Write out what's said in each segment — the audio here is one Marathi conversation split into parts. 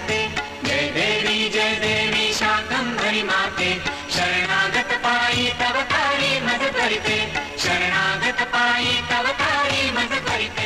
करिते। जय देवी शाकंभरी माते, शरणागत पायी तव तारी मज करिते। शरणागत पायी तव तारी मज करिते।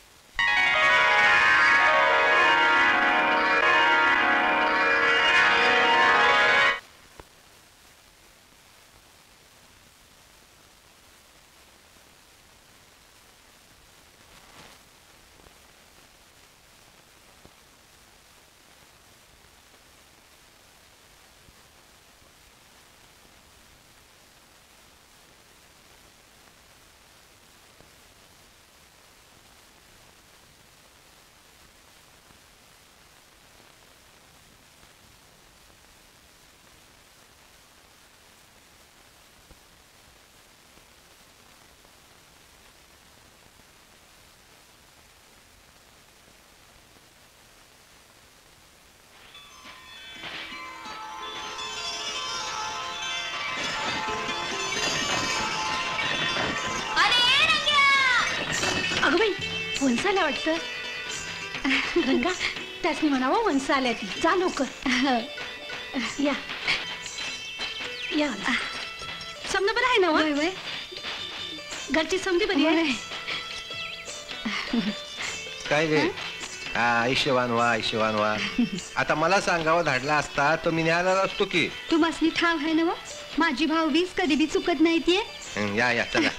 अगं बाई, वंस आल्या वाटतं. रंगा, त्यासनी म्हणावं वंस आल्या ती. जा लवकर. या या. समजा बरं आहे ना? वय वय घरची समधी बरी आहे. काय गे? आयुष्यवान व्हा, आयुष्यवान व्हा. आता मला सांगावं धाडला असता तर मी न्यायला असतो की. तू मसली ठाव आहे ना? माझी भाऊबीज कधी बी चुकत नाही ती. या या चला.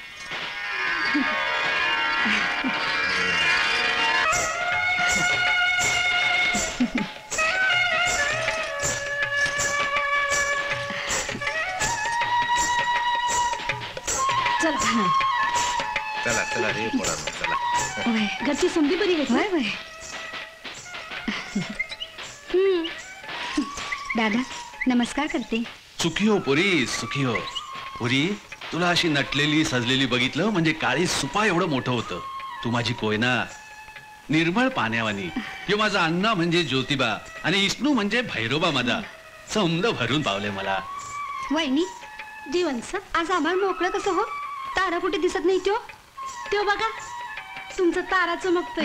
चला चला रे पोरांनो, चला. घरची समधी बरी आहे. दादा नमस्कार करते. सुखी हो पुरी, सुखी हो. पुरी, तुला अशी नटलेली सजलेली बघितलं म्हणजे काळी सुपा एवढं मोठं होतं. तू माझी कोयना, निर्मळ पाण्यावानी. हे माझा अण्णा म्हणजे ज्योतिबा आणि इष्णू म्हणजे भैरोबा. माझा समद भरून पावले मला. वहिनी जीवनस आज आभाळ मोकळं कसं हो? तारा कुठे दिसत नाही. त्यो बघा, तुमचं तारा चमकतोय.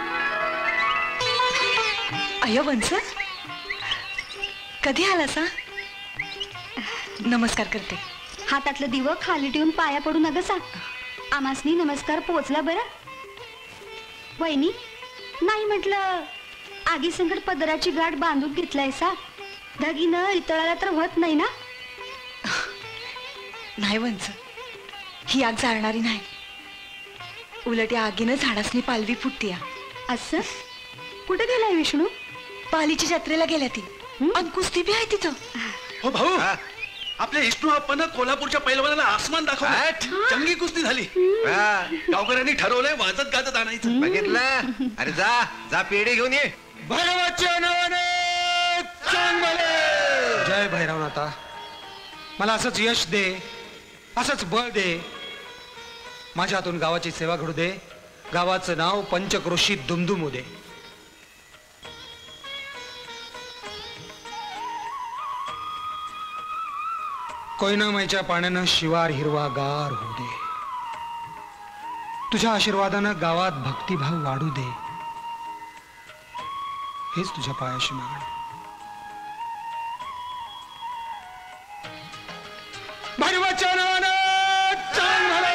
अयो वंस, कधी आलासा? नमस्कार करते. हातातलं दिवं खाली ठेवून पाया पडू नका सा. आमासनी नमस्कार पोचला बरं. वहिनी नाही म्हटलं आगी संकट पदराची गाठ बांधून घेतलाय सा. धगीनं इतळाला तर होत नाही ना? नाही वंस, ही आग जाळणारी नाही. उलट या आगीनं झाडासनी पालवी फुटतीया. असं कुठे गेलाय विष्णू? पालीच्या जत्रेला गेल्या ती. आणि कुस्ती बी आहे तिथं. हो भाऊ, आपल्या इष्णू आपण कोल्हापूरच्या पैलवानाला आसमान दाखवलं. जंगी कुस्ती झाली. गावकऱ्यांनी ठरवलंय वाजत गाजत आणायचं. बघितलं? अरे जा जा पेढे घेऊन ये. भैरवाच्या नावाने जय भैरवनाथा, मला असंच यश दे, असंच बळ दे. माझ्या हातून गावाची सेवा घडू दे. गावाचं नाव पंचक्रोशीत दुमदुमू दे. कोयनामाईच्या पाण्यानं शिवार हिरवागार होऊ दे. तुझ्या आशीर्वादानं गावात भक्तिभाव वाढू दे. हेच तुझ्या पायाशी मागणं. भैरवाच्या नावानं चांग भले.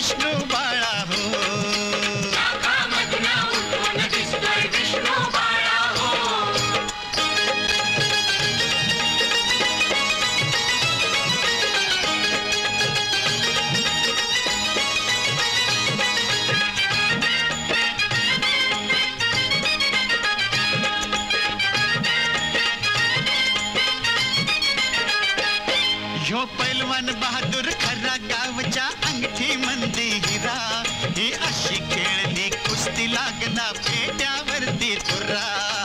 विष्णू बाळा हो. लाखामधनं उठून दिसतोय विष्णू बाळा हो. ह्यो पैलवान बहादूर खरा गावच्या अंगठी मंदी हिरा. ही अशी खेळली कुस्ती लागला पेट्यावरती तुरा.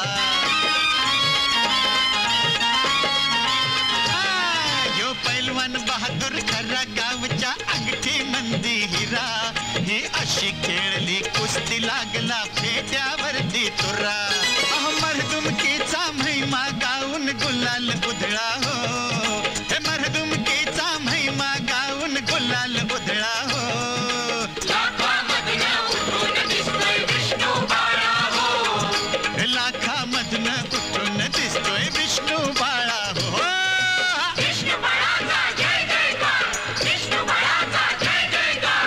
ह्यो पैलवान बहादूर खरा गावच्या अंगठी मंदी हिरा. ही अशी खेळली कुस्ती लागला पेट्यावरती तुरा. मरदुमकीचा महिमा गाऊन गुलाल उधळा हो. हे मरदुमकीचा महिमा गाऊन गुलाल उधळा हो. लाखामधनं उठून दिसतोय विष्णू बाळा हो. हे लाखामधनं उठून दिसतोय विष्णू बाळा हो. विष्णू बाळाचा जय जयकार. विष्णू बाळाचा जय जयकार.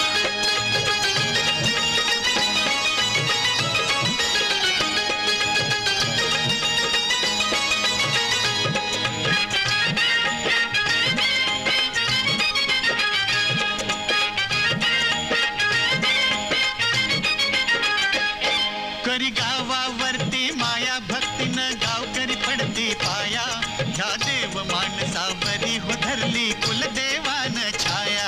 करी गावावरती माया भक्तीनं गावकरी पडती पाया. ह्या देव माणसावरी हो धरली कुलदेवान छाया.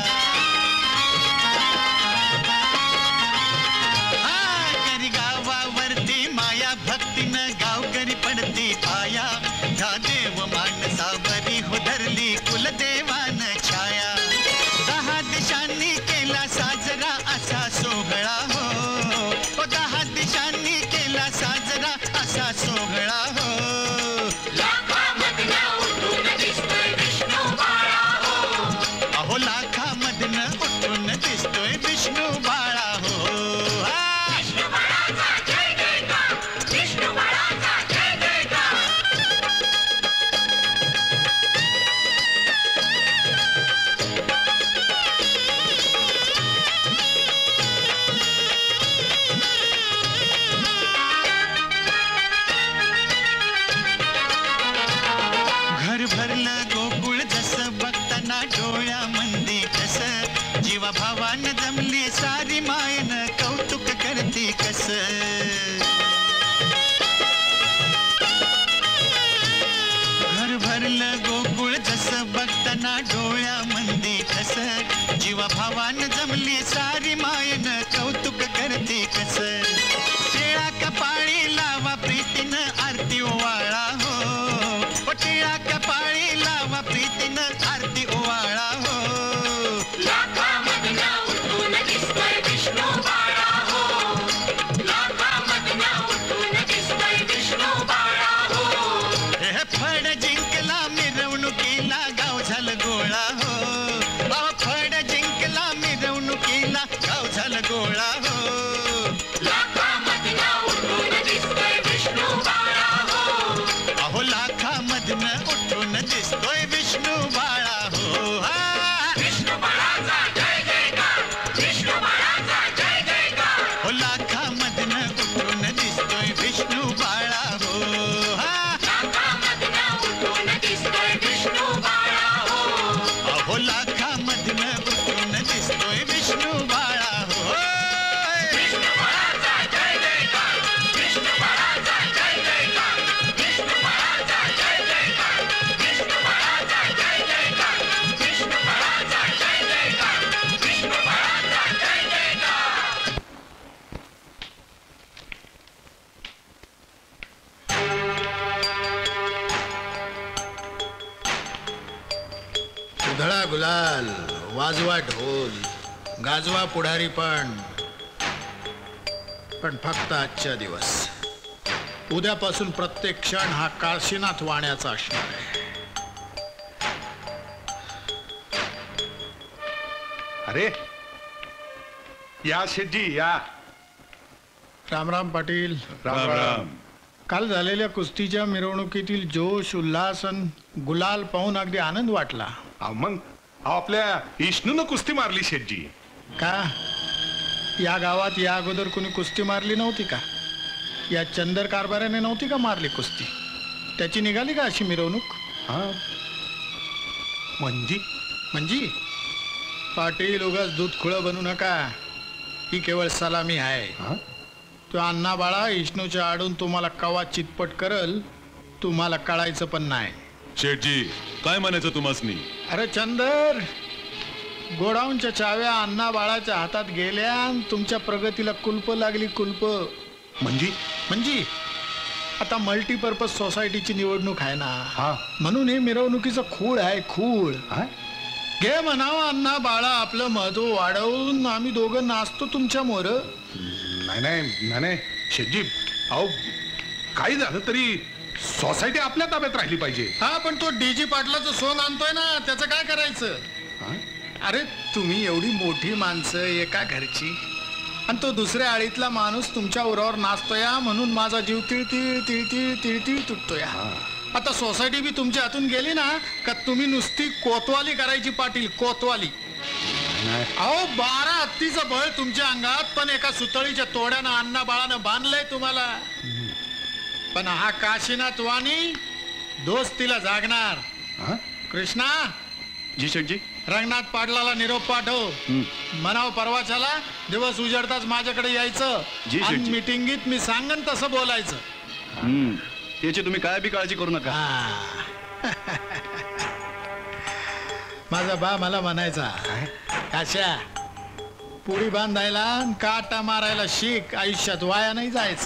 करी गावावरती माया भक्तीनं गावकरी पडती पाया. ह्या देव माणसावरी हो धरली कुलदेवान छाया. 10 दिशांनी केला साजरा असा सोहळा हो. 10 दिशांनी केला साजरा असा सोहळा हो. लाखामधनं उठून दिसतोय विष्णू बाळा हो. अहो लाखामधनं उठून दिसतोय विष्णू बाळा हो. विष्णू बाळाचा जय जयकार. विष्णू बाळाचा जय जयकार. घर भरलं गोकुळ जसं बघताना डोळ्यामंदी कस. जीवा भावान जमली सारी मायन कौतुक करती कस. घर भरलं गोकुळ जसं बघताना डोळ्यामंदी कस. जीवा भावान जमली सारी मायन कौतुक करती कस. टिळा कपाळी लावा प्रीतीनं आरती ओवाळा हो. टिळा कपाळी लावा प्रीतीनं आरती ओवाळा हो. लाखामधनं उठून दिसतोय विष्णू बाळा हो. लाखामधनं उठून दिसतोय विष्णू बाळा हो. हे फड जिंकला मिरवणुकीला गाव झालं गोळा हो. अहो फड जिंकला मिरवणुकीला गाव झालं गोळा हो. लाखामधनं उठून दिसतोय विष्णू बाळा हो. अहो लाखामधनं उठून दिसतोय विष्णू बाळा हो. विष्णू बाळाचा जय जयकार. विष्णू बाळाचा जय जयकार. हो लाखामधनं उठून दिसतोय विष्णू बाळा हो. लाखामधनं उठून दिसतोय विष्णू बाळा हो. अहो लाखामधनं उठून दिसतोय विष्णू बाळा हो. विष्णू बाळाचा जय जयकार. विष्णू बाळाचा जय जयकार. विष्णू बाळाचा जय जयकार. विष्णू बाळाचा जय जयकार. विष्णू बाळाचा जय जयकार. विष्णू बाळाचा जय जयकार. उधळा गुलाल, वाजवा ढोल, गाजवा पुढारी पण फक्त आजच्या दिवस. उद्यापासून प्रत्येक क्षण हा काशीनाथ वाण्याचा असणार आहे. अरे या शेठजी या. राम राम पाटील. राम राम. काल झालेल्या कुस्तीच्या मिरवणुकीतील जोश, उल्हास अन गुलाल पाहून अगदी आनंद वाटला. मग आपल्या विष्णूनं कुस्ती मारली शेठजी. का या गावात या अगोदर कोणी कुस्ती मारली नव्हती का? या चंदर कारभाराने नव्हती का मारली कुस्ती? त्याची निघाली का अशी मिरवणूक? हा म्हणजे म्हणजे पाटील उगाच दूध खुळं बनू नका. ही केवळ सलामी आहे. हा? तो अण्णा बाळा विष्णूच्या आडून तुम्हाला कवा चितपट करल तुम्हाला कळायचं पण नाही. शेठजी काय म्हणायचं तुम्हासनी? अरे चंदर, गोडाऊनच्या चाव्या अण्णा बाळाच्या हातात गेल्या आणि तुमच्या प्रगतीला कुलप लागली. कुलप म्हणजे आता मल्टीपर्पज सोसायटीची निवडणूक आहे ना, हा. म्हणून हे मिरवणुकीचं खूळ आहे. खूळ हा? घे म्हणावं अण्णा बाळा, आपलं महत्व वाढवून आम्ही दोघं नाचतो तुमच्या मोर. नाही शेठजी, अहो काही झालं तरी सोसायटी आपल्या ताब्यात राहिली पाहिजे. हा, पण तो डीजी पाटलाचं सोंग आणतोय ना, त्याचं काय करायचं? हा? अरे तुम्ही एवढी मोठी माणसं एका घरची, आणि तो दुसऱ्या आळीतला माणूस तुमच्या उरावर नाचतोय म्हणून माझा जीव तिळतिळ तिळतिळ तिळतिळ तुटतोय. आता सोसायटी बी तुमच्या हातून गेली ना का तुम्ही नुसती कोतवाली करायची पाटील, कोतवाली. अहो 12 हत्तीचं बळ तुमच्या अंगात, पण एका सुतळीच्या तोड्यानं अण्णा बाळानं बांधलंय तुम्हाला. पण हा काशीनाथ वाणी दोस्तीला जागणार. कृष्णा, जी शेठजी. रंगनाथ पाटलाला निरोप पाठव. म्हणाव परवाच्याला दिवस उजडताच माझ्याकडे यायचं. जी शेठजी. मीटिंगीत मी सांगन तसं बोलायचं. त्याची तुम्ही काय बी काळजी करू नका. माझा बा मला म्हणायचा, काश्या पुडी बांधायला काटा मारायला शिक, आयुष्यात वाया नाही जायचा.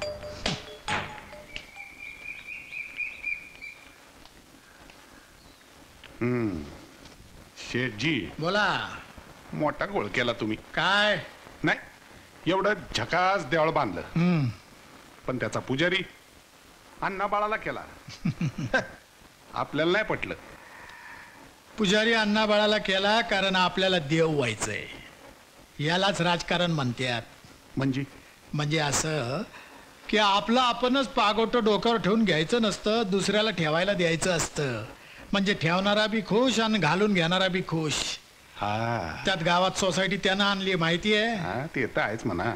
शेठजी बोला. मोठा गोळ केला तुम्ही. काय? नाही, एवढं झकास देवळ बांधलं, पण त्याचा पुजारी अण्णा बाळाला केला. आपल्याला नाही पटलं. पुजारी अण्णा बाळाला केला कारण आपल्याला देव व्हायचंय. यालाच राजकारण म्हणतात. म्हणजे असं की आपलं आपणच पागोटं डोक्यावर ठेवून घ्यायचं नसतं, दुसऱ्याला ठेवायला द्यायचं असतं. म्हणजे ठेवणारा बी खुश आणि घालून घेणारा बी खुश. हा, त्यात गावात सोसायटी त्यानं आणली माहिती आहे. हा, ते तर आहेच म्हणा.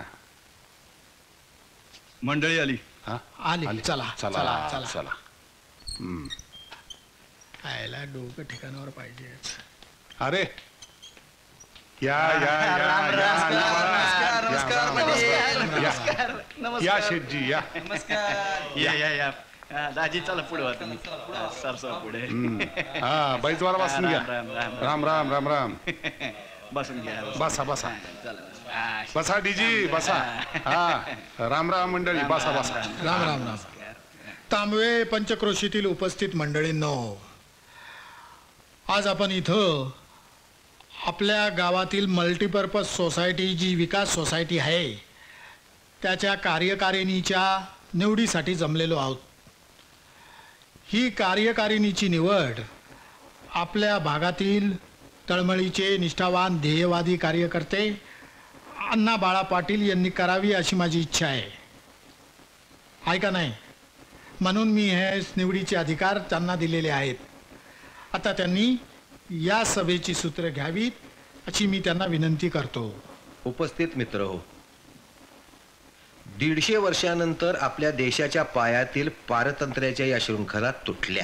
मंडळी आली. हा, आली. चला चला चला चला चला. चला. आयला डोकं ठिकाणावर पाहिजे. अरे या या या या या शेठजी या. या दाजी चला पुढे वा तुम्ही. सरसा पुढे. हा, बैजवाला बसून घ्या. राम राम राम राम. बसून घ्या. बसा बसा बसा डीजी बसा. हा, राम राम मंडळी, बसा बसा. राम राम राम. तांबवे पंचक्रोशीतील उपस्थित मंडळींनो, आज आपण इथं आपल्या गावातील मल्टीपर्पज सोसायटी जी विकास सोसायटी आहे त्याच्या कार्यकारिणीच्या निवडीसाठी जमलेलो आहोत. ही कार्यकारिणीची निवड आपल्या भागातील तळमळीचे निष्ठावान ध्येयवादी कार्यकर्ते अण्णा बाळा पाटील यांनी करावी अशी माझी इच्छा आहे. आहे का नाही? म्हणून मी हे निवडीचे अधिकार त्यांना दिलेले आहेत. आता त्यांनी या सभेची सूत्र घ्यावीत अशी मी त्यांना विनंती करतो. उपस्थित मित्र हो, 150 वर्षानंतर आपल्या देशाच्या पायातील पारतंत्र्याच्या या शृंखला तुटल्या.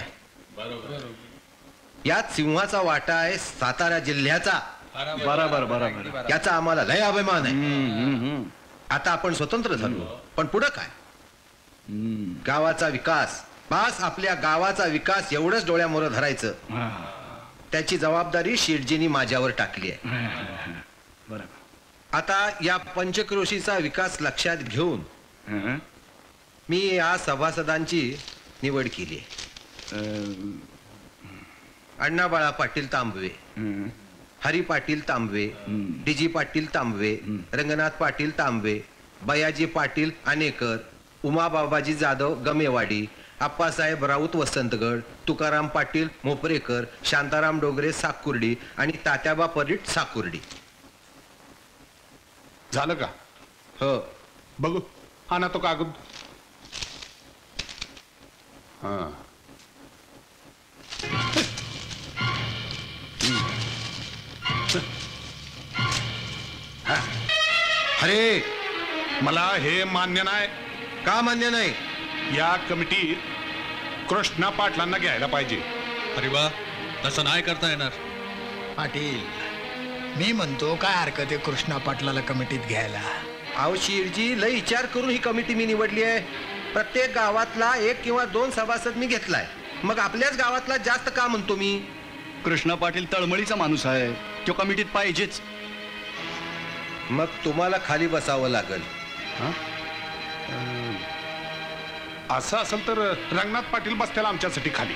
यात सिंहाचा वाटा आहे सातारा जिल्ह्याचा. बरोबर. याचा आम्हाला लय अभिमान आहे. आता आपण स्वतंत्र झालो, पण पुढं काय? गावाचा विकास, बस आपल्या गावाचा विकास एवढंच डोळ्यामोर धरायचं. त्याची जबाबदारी शेठजींनी माझ्यावर टाकली आहे. आता या पंचक्रोशीचा विकास लक्षात घेऊन मी या सभासदांची निवड केली आहे. अण्णा बाळा पाटील तांबवे, हरी पाटील तांबवे, डीजी पाटील तांबवे, रंगनाथ पाटील तांबवे, बयाजी पाटील आनेकर, उमा बाबाजी जाधव गमेवाडी, आप्पासाहेब राऊत वसंतगड, तुकाराम पाटील मोपरेकर, शांताराम डोगरे साकुर्डी आणि तात्याबा परीट साकुर्डी. झालं का? हो. बघू, आणा तो कागद. हा, अरे मला हे मान्य नाही. का मान्य नाही? या कमिटीत कृष्णा पाटलांना घ्यायला पाहिजे. अरे वा, तसं नाही करता येणार. पाटील, मी म्हणतो काय हरकत आहे कृष्णा पाटलाला कमिटीत घ्यायला? अहो शिरजी, लय विचार करून ही कमिटी मी निवडली आहे. प्रत्येक गावातला 1 किंवा 2 सभासद मी घेतलाय. मग आपल्याच गावातला जास्त का म्हणतो मी? कृष्णा पाटील तळमळीचा माणूस आहे, तो कमिटीत पाहिजेच. मग तुम्हाला खाली बसावं लागेल. असं असेल तर रंगनाथ पाटील बसत्याला आमच्यासाठी खाली.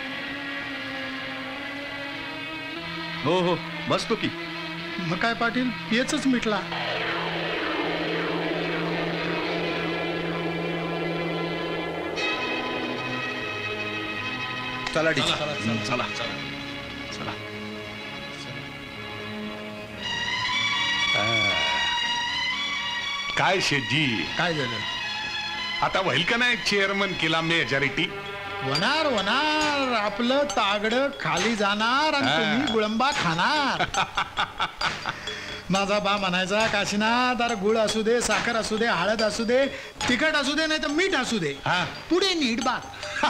हो हो, बसतो की. मग काय पाटील, पेचच मिटला. चला डी. चला चला. काय शेटजी, काय झालं? आता होईल का नाही चेअरमन केला मेजॉरिटी? होणार होणार. आपलं तागड खाली जाणार आणि तुम्ही गुळंबा खाणार. माझा बा म्हणायचा, काशीनाथ अरे गुळ असू दे, साखर असू दे, हळद असू दे, तिखट असू दे, नाही तर मीठ असू दे, पुढे नीट बा.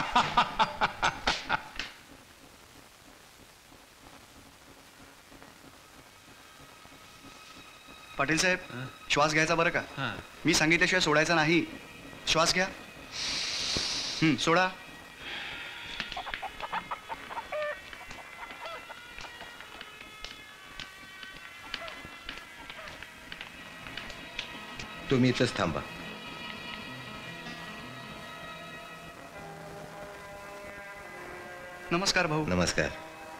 पाटील साहेब, श्वास घ्यायचा बरं का? मी सांगितल्याशिवाय सोडायचा नाही. श्वास घ्या. सोडा. तुम्ही इथंच थांबा. नमस्कार भाऊ. नमस्कार.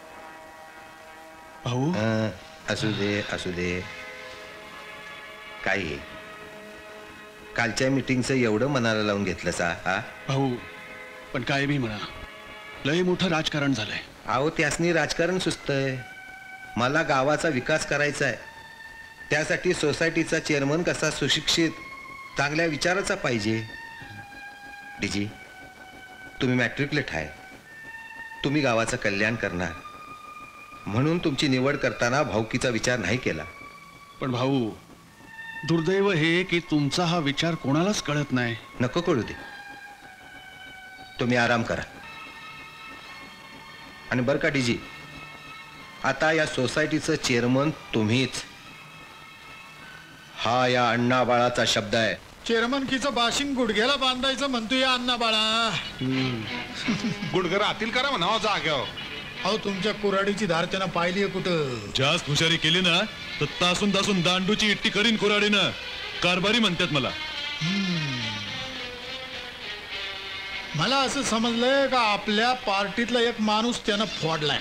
भाऊ, असू दे असू दे. काय आहे? कालच्या मीटिंगचं एवढं मनाला लावून घेतलं सा? हा भाऊ, पण काय बी म्हणा, लय मोठं राजकारण झालंय. अहो त्यासनी राजकारण सुचतंय. मला गावाचा विकास करायचा आहे. त्यासाठी सोसायटीचा चेअरमन कसा सुशिक्षित, चांगल्या विचाराचा पाहिजे. डीजी, तुम्ही मॅट्रिक्युलेट आहे. तुम्ही गावाचं कल्याण करणार म्हणून तुमची निवड करताना भाऊकीचा विचार नाही केला. पण भाऊ, दुर्दैव हे की तुमचा हा विचार कोणालाच कळत नाही. नको कळू दे. तुम्ही आराम करा. आणि बरं का डीजी, आता या सोसायटीचं चेअरमन तुम्हीच. हा या अण्णा बाळाचा शब्द आहे. चेअरमनकीचं बाशिंग गुडघ्याला बांधायचं म्हणतो या अण्णा बाळा. गुडघर आतील करा म्हणा जाग्यावर. अहो तुमच्या कुऱ्हाडीची धार त्यानं पाहिली आहे कुठं? जास्त हुशारी केली ना तर तासून तासून दांडूची इट्टी करीन कुऱ्हाडीनं. कारभारी म्हणतात मला. मला असं समजलंय का आपल्या पार्टीतला एक माणूस त्यानं फोडलाय.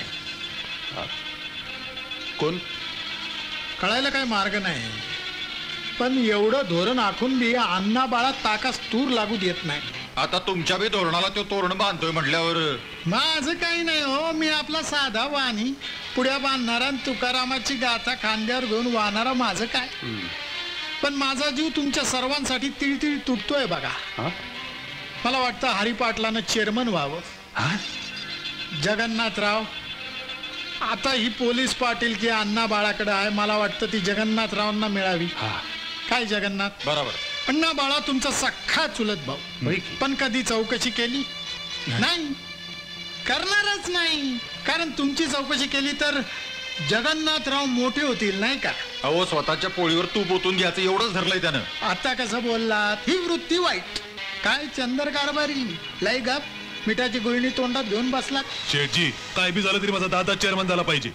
कोण? कळायला काही मार्ग नाही. पण एवढं धोरण आखून बी अण्णा बाळा ताकास तूर लागू देत नाही. आता तुमच्या बी धोरणाला तो तोरण बांधतोय म्हटल्यावर माझं काही नाही हो. मी आपला साधा वाणी पुढ्या बांधणारा आणि तुकारामाची गाथा खांद्यावर घेऊन वाहणारा. माझं काय, पण माझा जीव तुमच्या सर्वांसाठी तिळतिळ तुटतोय बघा. मला वाटतं हरिपाटलानं चेअरमन व्हावं. जगन्नाथराव, आता ही पोलीस पाटील की अण्णा बाळाकडे आहे. मला वाटतं ती जगन्नाथरावांना मिळावी. काय जगन्नाथ? बरोबर. अण्णा बाळा तुमचा सख्खा चुलत भाऊ, पण कधी चौकशी केली नाही, करणारच नाही. कारण तुमची चौकशी केली तर जगन्नाथराव मोठे होतील नाही का? अहो, स्वतःच्या पोळीवर तूप ओतून घ्यायचं एवढंच धरलंय त्यानं. आता कसं बोललात? ही वृत्ती वाईट. काय चंदर कारभारी, लय गप मिठाची गुळणी तोंडात घेऊन बसला. शेठजी, काय बी झालं तरी माझा दादा चेअरमन झाला पाहिजे.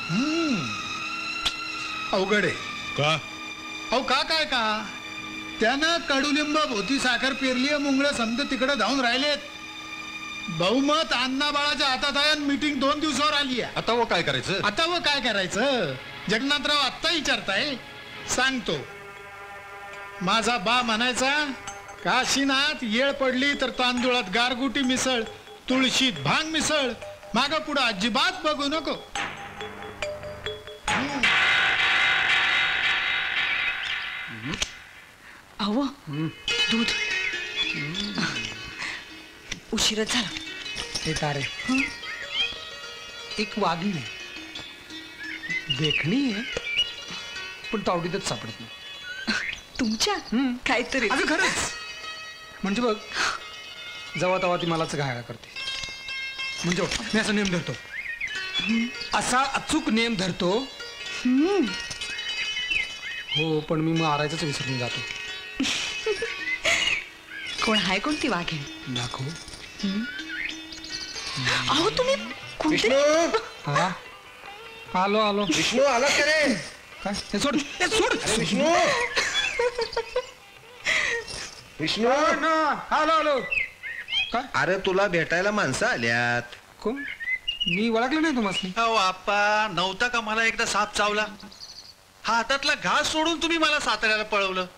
अवघड आहे का? अहो का काय का त्यानं कडुलिंब भोवती साखर पेरली, मुंगळं समज तिकडे धावून राहिलेत. बहुमत अण्णा बाळाच्या हातात आहे. मीटिंग 2 दिवसावर आली आहे. आता व काय करायचं? आता व काय करायचं? जगन्नाथराव आत्ता विचारताय. सांगतो. माझा बा म्हणायचा, काशीनाथ येळ पडली तर तांदूळात गारगुटी मिसळ, तुळशीत भांग मिसळ, माग पुढं अजिबात बघू नको. अहो दूध उशीरच झाला. हे तारे, एक वाघीण आहे, देखणी आहे, पण तावडीतच सापडत नाही. तुमच्या काहीतरी अगं खरंच म्हणजे बघ जेव्हा तेव्हा ती मलाच घाया करते. म्हणजे बघ, मी असा नेम धरतो, असा अचूक नेम धरतो. हो पण मी मारायचंच विसरून जातो. कोण हाय कोणती वाघीण दाखव. अहो तुम्ही कोणतरी विष्णू हा आलो आलो. विष्णू आला का रे? काय हे सोड हे सोड. विष्णू विष्णू आलो आलो. काय अरे तुला भेटायला माणसं आल्यात. कोण? मी ओळखलं नाही तुम्हाला. अहो आप्पा, नव्हता का मला एकदा साप चावला? हातातला घास सोडून तुम्ही मला साताऱ्याला पळवलं.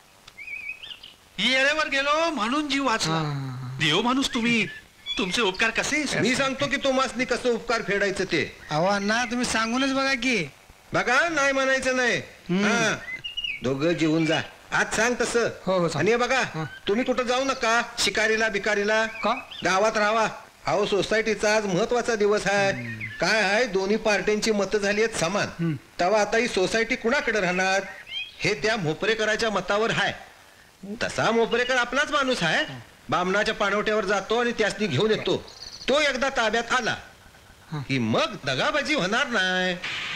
येळेवर गेलो म्हणून जीव वाचला. देव माणूस तुम्ही, तुमचे उपकार कसे? मी सांगतो की तुम्हाला कसं उपकार फेडायचं ते. अहो अण्णा तुम्ही सांगूनच बघा की. बघा नाही म्हणायचं नाही. हा. दोघं जेवून जा. आज सांग तसं. हो, हो, सांग. आणि हे बघा तुम्ही कुठं जाऊ नका शिकारीला बिकारीला. का? गावात राहावा. अहो सोसायटीचा आज महत्वाचा दिवस आहे. काय आहे, दोन्ही पार्ट्यांची मतं झाली आहेत समान. तेव्हा आता ही सोसायटी कुणाकडे राहणार हे त्या मोपरेकराच्या मतावर आहे. तसा मोपरेकर आपलाच माणूस आहे. बामणाच्या पाणवट्यावर जातो आणि त्यासनी घेऊन येतो. तो एकदा ताब्यात आला की मग दगाबाजी होणार नाही.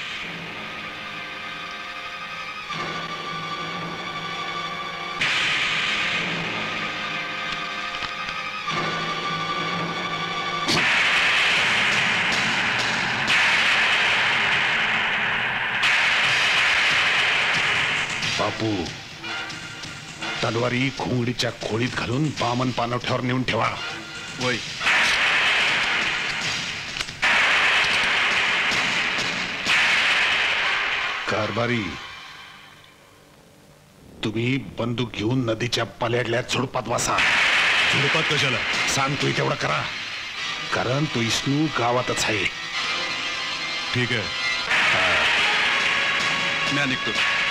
बापू तलवारी घोंगडीच्या खोळीत घालून बामन पाणवठ्यावर नेऊन ठेवा. वय कारभारी तुम्ही बंदूक घेऊन नदीच्या पल्याडल्या झुडपात बसा. झुडपात कशाला? सांगतोय तेवढं करा, कारण तो विष्णू गावातच आहे. ठीक आहे, मी निघतो.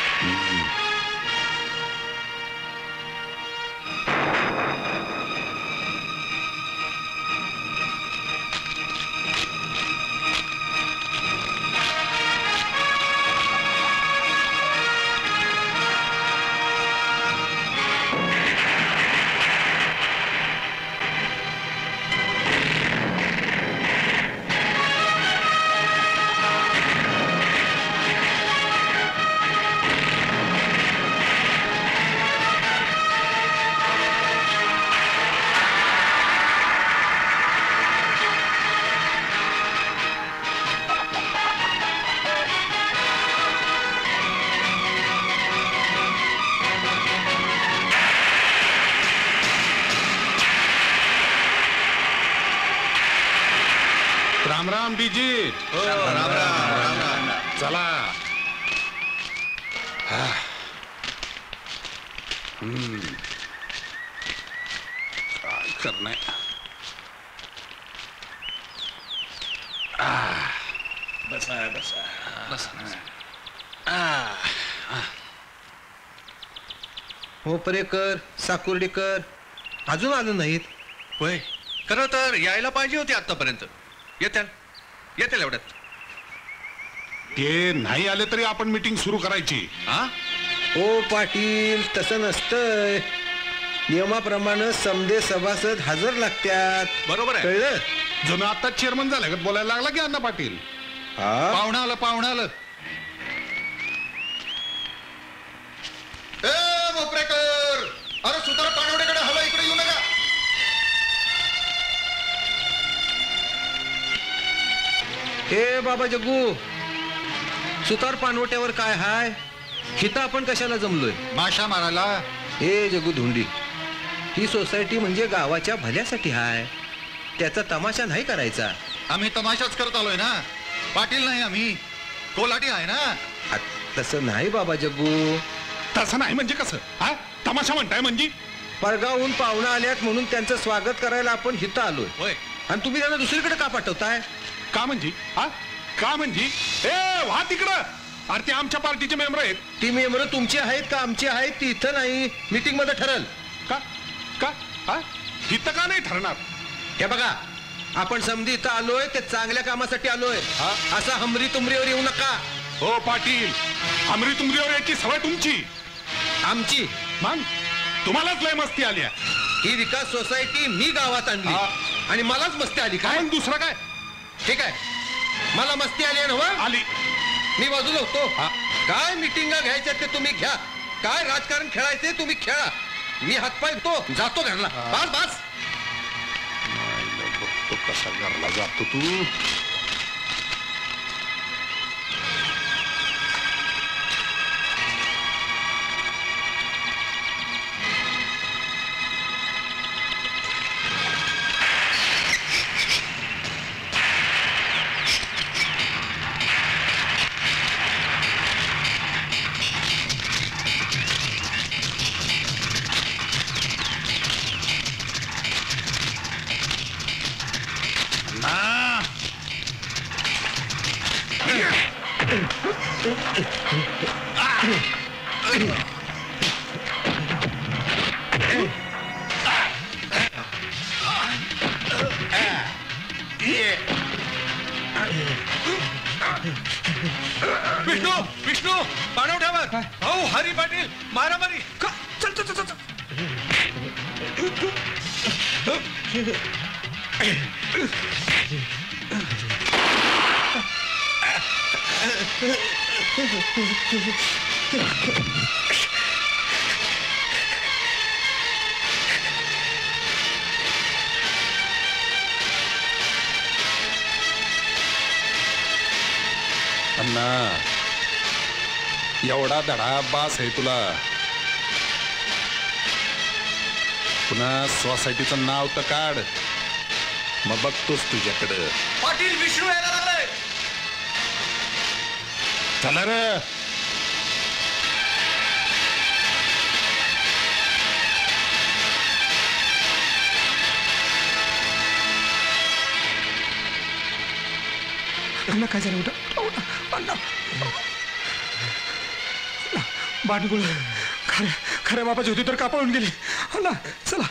राम राम डीजी. चला. काय करणे. बसा बसा बसा. मोपरेकर साकुर्डीकर अजून आलं नाहीत. होय, खरं तर यायला पाहिजे होते आतापर्यंत. येत्या एवढ्यात. ते नाही आले तरी आपण मीटिंग सुरू करायची. हा ओ पाटील तसं नसतंय. नियमाप्रमाणे समदे सभासद हजर लागतात. बरोबर आहे. कळलं? जणू आता चेअरमन झाला का बोलायला लागला की अण्णा पाटील. हा पाहुणा आलं पाहुणा आलं. मोपरेकर, अरे सुतार पाणवडेकडे हवा, इकडे येऊ नका. हे बाबा जग्गू, सुतार पानवट्यावर काय हाय? हिथं आपण कशाला जमलोय? माशा मारायला. हे जग्गू धुंडी, ही सोसायटी म्हणजे गावाच्या भल्यासाठी हाय. त्याचा तमाशा नाही करायचा. आम्ही तमाशाच करत आलोय ना. पाटील नाही आम्ही, कोलाटी आहे ना. तसं नाही बाबा जग्गू. तसं नाही म्हणजे कसं? हा तमाशा म्हणताय म्हणजे? परगावहून पाहुणा आल्यात म्हणून त्यांचं स्वागत करायला आपण हिथं आलोय. होय. आणि तुम्ही त्यांना दुसरीकडे का पाठवताय? का म्हणजे? हा का म्हणजे? ए व्हा तिकडं. अरे ते आमच्या पार्टीचे मेंबर आहेत. ती मेंबर तुमची आहेत का आमची आहेत ती इथं नाही, मीटिंग मध्ये ठरल. का का हा इथं का नाही ठरणार? हे बघा, आपण समधी इथं आलोय ते चांगल्या कामासाठी आलोय. असा हमरी तुमरीवर येऊ नका. हो पाटील, हमरी तुमरीवर यायची सवय तुमची. आमची मग तुम्हालाच लय मस्ती आली ही विकास सोसायटी मी गावात आणली आणि मलाच मस्ती आली काय? काय दुसरं काय? ठीक आहे, मला मस्ती आली आहे ना? आली. मी बाजूला होतो. काय मिटिंगा घ्यायच्या ते तुम्ही घ्या, काय राजकारण खेळायचे तुम्ही खेळा. मी हातपाय तो जातो घरला. बस बस. तो कसा घरला जातो तू? विष्णू विष्णू पाणवठ्यावर भाऊ हरी पाटील मारामारी. चल चल चल चल. अण्णा एवढा धडा बास आहे तुला. पुन्हा सोसायटीचं नाव तर काढ, मग बघतोस तुझ्याकडं. पाटील विष्णू यायला लागलाय. चला रे. अण्णा काय झालं? अण्णा बाटगुळ खऱ्या बापाची होती तर कापाळून गेली. अण्णा चला.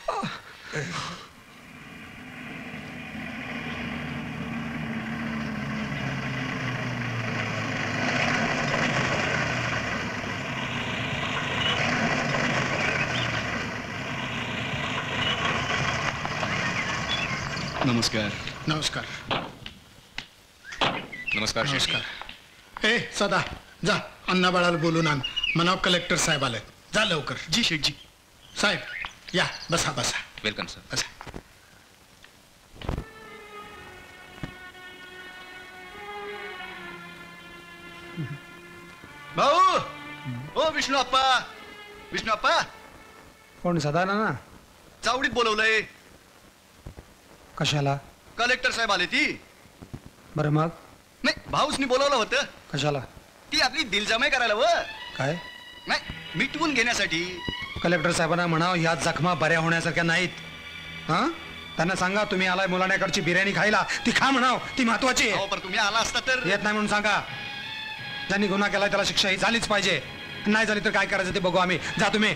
नमस्कार. नमस्कार. नमस्कार. नमस्कार. ए सदा जा, अण्णा बाळाला बोलून आण. म्हणाव कलेक्टर साहेब आले. जा लवकर. जी शेठजी. साहेब या, बसा बसा. Welcome sir. बसा. भाऊ. ओ विष्णू अप्पा. विष्णू अप्पा. कोण? सदा ना. चावडीत बोलवलंय. कशाला? कलेक्टर साहेब आले ती. बरं मग? नाही, भाऊसनी बोलवलं होतं. कशाला? ती आपली दिलजमाई करायला व. काय? नाही, मिटवून घेण्यासाठी. कलेक्टर साहेबांना म्हणाव या जखमा बऱ्या होण्यासारख्या नाहीत. हा, त्यांना सांगा तुम्ही आलाय मुलाण्याकडची बिर्याणी खायला, ती खा म्हणाव, ती महत्वाची आहे. पण तुम्ही आला असता तर. येत नाही म्हणून सांगा. ज्यांनी गुन्हा केलाय त्याला शिक्षा ही झालीच पाहिजे. नाही झाली तर काय करायचं ते बघू आम्ही. जा तुम्ही.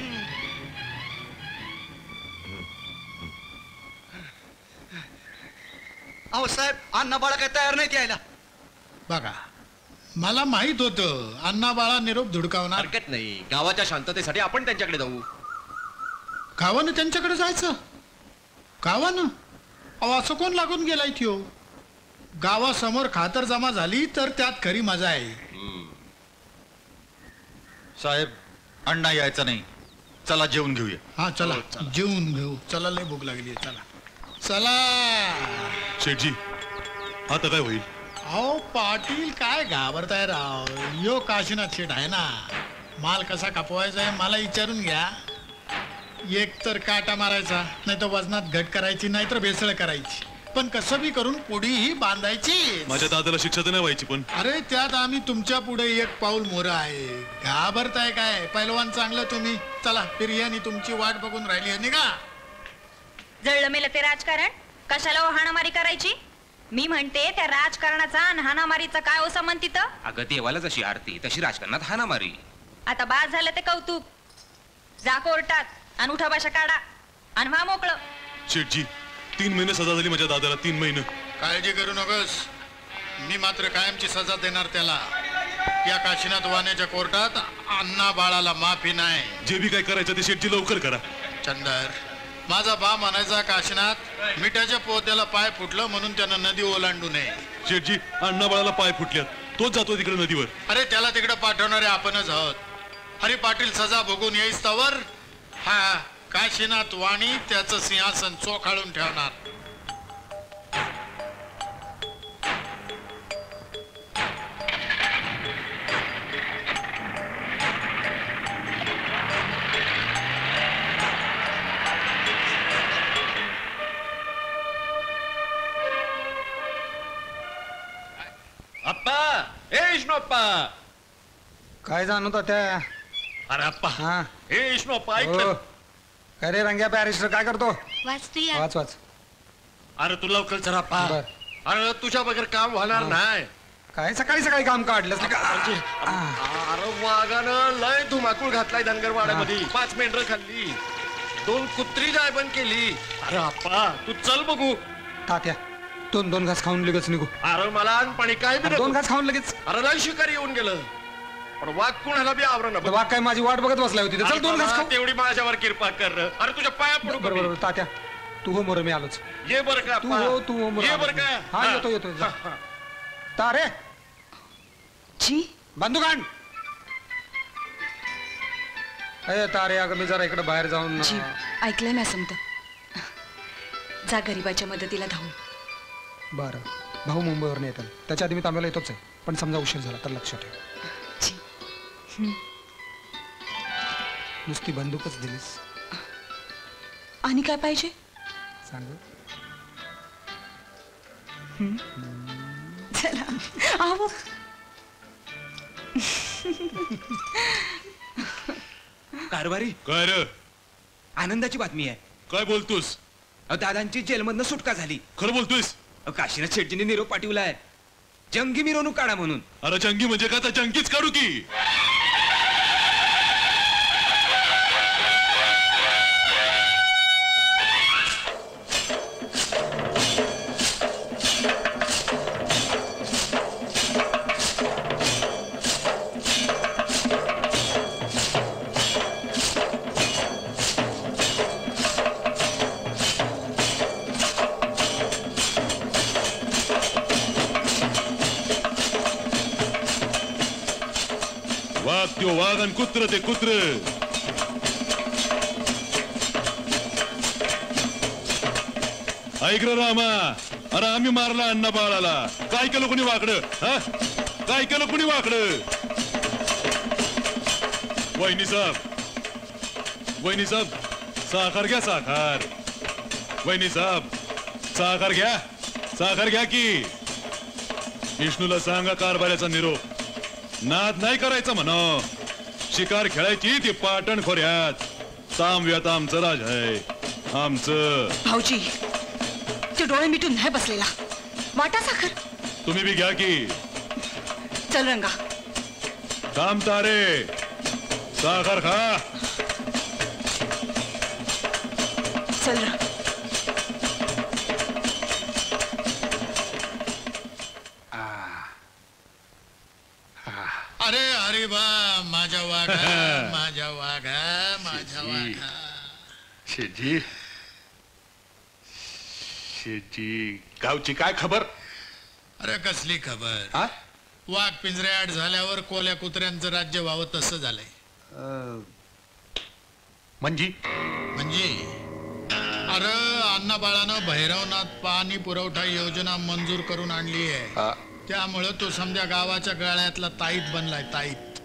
अहो साहेब, अण्णा बाळा काय तयार नाही यायला. बघा, मला माहित होतं अण्णा बाळा निरोप धुडकावणार. हरकत नाही, गावाच्या शांततेसाठी आपण त्यांच्याकडे जाऊ. गावानं त्यांच्याकडे जायचं? गावानं? अहो असं कोण लागून गेलाय त्यो? गावासमोर खातर जमा झाली तर त्यात खरी मजा आहे. साहेब, अण्णा यायचा नाही. चला जेवून घेऊया. हा चला जेवून घेऊ. चला, लय भूक लागली. चला चला. शेठजी, आता काय होईल? अहो पाटील काय घाबरताय राव? यो काशीनाथ शेठ आहे ना, माल कसा कापवायचा आहे मला विचारून घ्या. एक तर काटा मारायचा, नाही तर वजनात घट करायची, नाहीतर भेसळ करायची, पण कसं बी करून पुढीही बांधायची. माझ्या दादाला शिक्षा तर नाही व्हायची पण. अरे त्यात आम्ही तुमच्या पुढे एक पाऊल मोर आहे. घाबरताय काय? पहिलवान चांगलं तुम्ही. चला, बिर्याणी तुमची वाट बघून राहिली आहे. निघा. जळलं मेलं ते राजकारण कशाला हाणामारी करायची? मी म्हणते त्या राजकारणाचा आणि हाणामारीचा काय हो संबंध तिथं? अगं देवाला जशी आरती तशी राजकारणात हाणामारी. आता बाद झालं ते कौतुक. जा कोर्टात आणि उठा भाषा काढा आणि व्हा मोकळं. शेठजी, 3 महिने सजा झाली माझ्या दादाला. 3 महिने. काळजी करू नकोस, मी मात्र कायमची सजा देणार त्याला. या काशीनाथ वाण्याच्या कोर्टात अण्णा बाळाला माफी नाही. जे बी काय करायचं ते शेटजी लवकर करा. चंदर, माझा बा म्हणायचा काशीनाथ मिठाच्या पोत्याला पाय फुटलं म्हणून त्यानं नदी ओलांडू नये. शेटजी अण्णा बाळाला पाय फुटल्यात, तोच जातो तिकडे नदीवर. अरे त्याला तिकडे पाठवणारे आपणच आहोत. हरी पाटील सजा भोगून येईस तवर हा काशीनाथ वाणी त्याचं सिंहासन चोखाळून ठेवणार. अप्पा, ए विष्णोप्पा. काय जाणवत त्या? अरे अप्पा, हा ए विष्णोप्पा ऐक. काय रे रंग्या बॅरिस्टर काय करतो? वाचतोय. वाच वाच. अरे तू लवकर जरा पा. अरे तुझ्या बगैर काम होणार नाही. काय सकाळी सकाळी काम काढलं? अरे वाघानं लय धुमाकूळ घातलाय धनगरवाड्यामध्ये. 5 मेंढरं खाल्ली, 2 कुत्री जायबंद केली. अरे अप्पा तू चल बघू. तात्या 2 घास खाऊन लगेच निघू. अरे मला आणपणी काय बी 2 घास खाऊन लगेच. अरे लय शिकारी येऊन गेलं, पण वाघ कुणाला बी आवरण. वाघ काय माझी वाट बघत बसला होती. चल 2 घास खाऊ. तेवढी माझ्यावर कृपा कर. अरे तुझ्या पाया पडू. बरोबर तात्या, तू हो मोर मी आलोच. ये बरं का. तू हो मोर. ये बरं का. हा येतो येतो. तारे जी बंदूक आण. अरे तारे अगं मी जरा इकडे बाहेर जाऊन. जी ऐकलंय मी समत. जा गरीबाच्या मदतीला धावून. बरं, भाऊ मुंबईवरून येतात. त्याच्या आधी मी तांब्याला येतोच आहे, पण समजा उशीर झाला तर लक्षात ठेव. नुसती बंदूकच दिलीस. आणि काय पाहिजे सांग. चला आहो. कारभारी काय रे? आनंदाची बातमी आहे. काय बोलतोस? दादांची जेलमधनं सुटका झाली. खरं बोलतोयस? काशीनाथ शेट्टीने निरोप पाठवलाय, जंगी मिरवणूक काढा म्हणून. अरे जंगी म्हणजे का? जंगीच काढू की. वाघ त्यो वाघ आणि कुत्र ते कुत्र. ऐक रे रामा, अरे आम्ही मारला अण्णा बाळाला. काय केलं कोणी वाकडं? हा काय केलं कोणी वाकडं? वहिनी साहेब साखर घ्या साखर. वहिनी साहेब साखर घ्या की. विष्णूला सांगा कारभाऱ्याचा निरोप. नाद नाही करायचा म्हणा. शिकार खेळायची ती पाटण खोऱ्यात. तांब्यात आमचं राज आहे, आमचं. भाऊजी ते डोळे मिटून नाही बसलेला. वाटा साखर. तुम्ही बी घ्या की. चल रंगा. काम तारे साखर खा. चल र. अरे अरे बा माझ्या वाघा, माझ्या वाघा, माझ्या वाघा. शेजी गावची काय खबर? अरे कसली खबर. वाघ पिंजऱ्याआड झाल्यावर कोल्या कुत्र्यांचं राज्य व्हावं तसं झालंय. म्हणजे अरे अण्णा बाळानं भैरवनाथ पाणी पुरवठा योजना मंजूर करून आणली आहे. त्यामुळं तो समजा गावाच्या गळ्यातला ताईत बनलाय. ताईत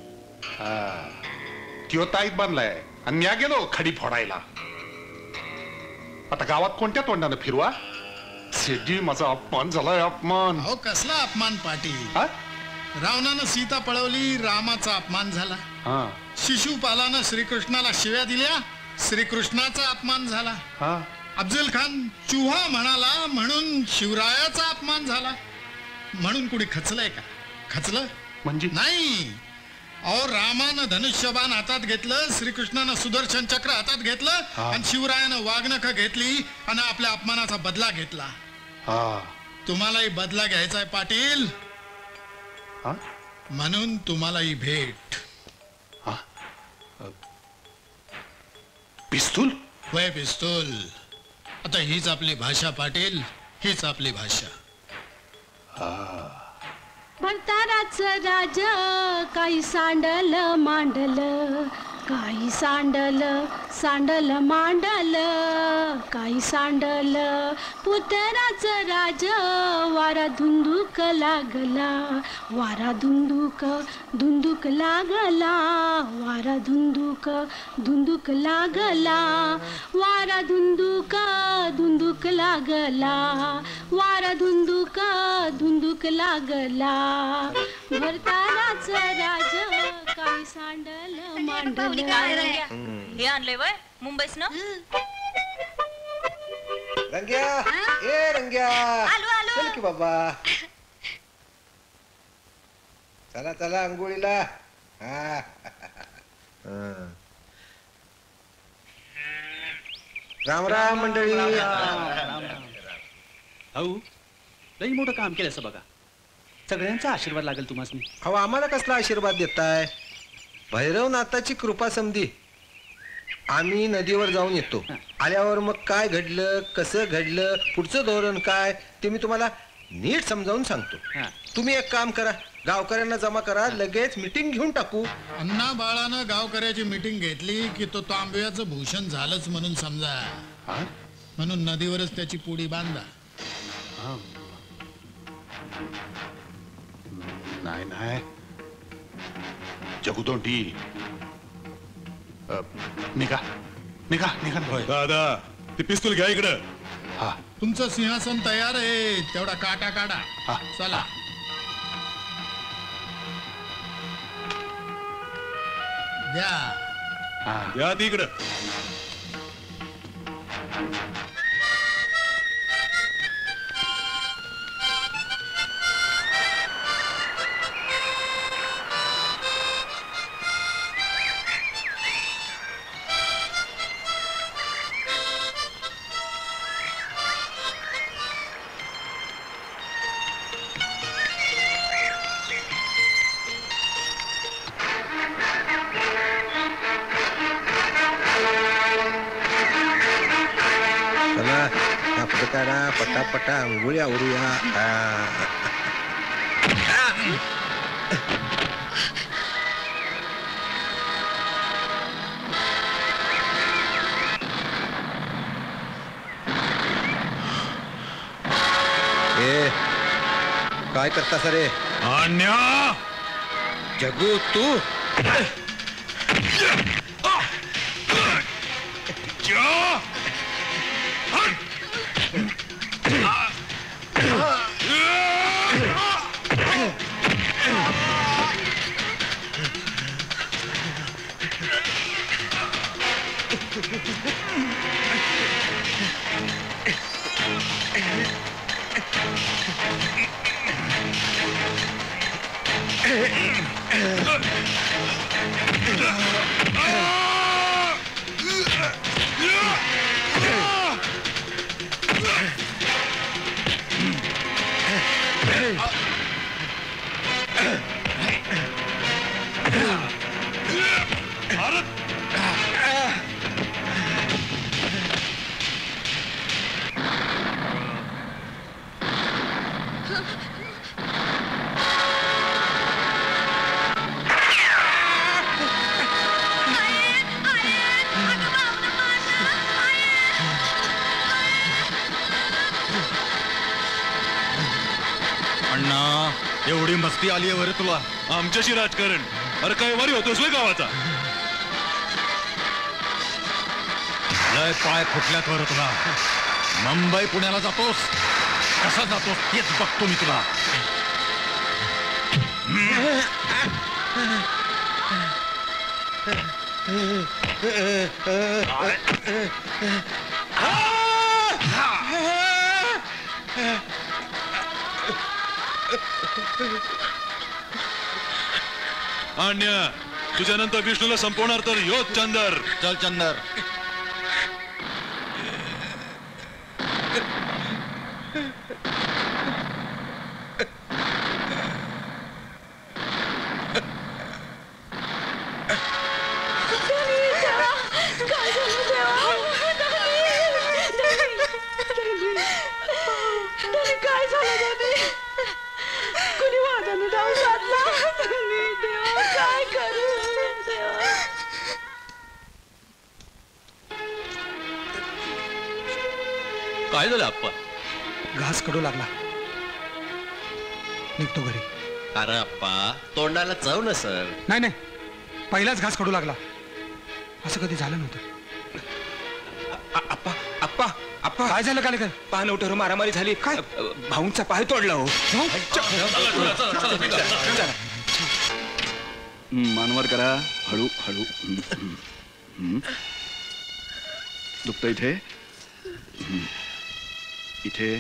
त्यो ताईत बनलाय आणि म्या गेलो खडी फोडायला. आता गावात कोणत्या तोंडानं फिरवा? शेजी माझा अपमान झालाय, अपमान. अहो कसला अपमान पाटील. रावणानं सीता पळवली, रामाचा अपमान झाला. शिशुपालानं श्रीकृष्णाला शिव्या दिल्या, श्रीकृष्णाचा अपमान झाला. अफजल खान चुहा म्हणाला म्हणून शिवरायाचा अपमान झाला. म्हणून कुणी खचलंय का? खचलं म्हणजे नाही. अहो रामानं धनुष्यबाण हातात घेतलं, श्रीकृष्णानं सुदर्शन चक्र हातात घेतलं आणि शिवरायानं वाघनखं घेतली आणि आपल्या अपमानाचा बदला घेतला. तुम्हालाही बदला घ्यायचाय पाटील. म्हणून तुम्हाला ही भेट. पिस्तूल? वय पिस्तूल. आता हीच आपली भाषा पाटील, हीच आपली भाषा. भरताराचं राज काही सांडल मांडल, काही सांडल सांडल मांडल, काही सांडल. पुतराचं राज वारा धुंदूक लागला, वारा धुंदूक धुंदूक लागला, वारा धुंदूक धुंदूक लागला, वारा धुंदूक धुंदूक लागला, वारा धुंदूक धुंदूक लागला. भरताराचं राज काही सांडल मांडल. हे आणलंय वय मुंबईस ना. रंग्या, ए रंग्या, चल की बाबा. चला चला अंघोळीला. हा. राम राम मंडळी. भाऊ लई मोठं काम केलं असं बघा. सगळ्यांचा आशीर्वाद लागेल तुम्हाला. अहो आम्हाला कसला आशीर्वाद देताय? भैरवनाथाची कृपा समधी. आम्ही नदीवर जाऊन येतो. आल्यावर मग काय घडलं, कसं घडलं, पुढचं धोरण काय ते मी तुम्हाला नीट समजावून सांगतो. तुम्ही एक काम करा, गावकऱ्यांना जमा करा, लगेच मीटिंग घेऊन टाकू. अण्णा बाळानं गावकऱ्याची मीटिंग घेतली की तो तांब्याचं भूषण झालंच म्हणून समजा. म्हणून नदीवरच त्याची पुडी बांधा. नाही नाही जगुदोंडी. निघा निघा निघा. दादा ते पिस्तूल घ्या इकडं. हा तुमचं सिंहासन तयार आहे, तेवढा काटा काढा. चला. द्या तिकडं. पटापटा अंघोळी आवरूया. ए काय करता सरे? अन्या जगू तू एवढी मस्ती आली आहे तुला आमच्याशी राजकारण. अरे काय वारी होतोस वे गावाचा? लय पाय फुटल्यात वर तुला. मुंबई पुण्याला जातोस, कसा जातोस तेच बघतो मी तुला. अन्य तुझ्यानंतर विष्णूला संपवणार तर योच चंदर. चल चंदर. काय झालं आप्पा? घास कडू लागला, निघतो घरी. अरे अप्पा, तोंडाला चव न सर. नाही नाही, पहिलाच घास कडू लागला. असं कधी झालं नव्हतं. आप्पा आप्पा आप्पा, काय झालं? काय काय पान उठवर मारामारी झाली. काय भाऊंचा पाय तोडला हो. मानवर करा, हळू हळू. दुखत इथे, इथे.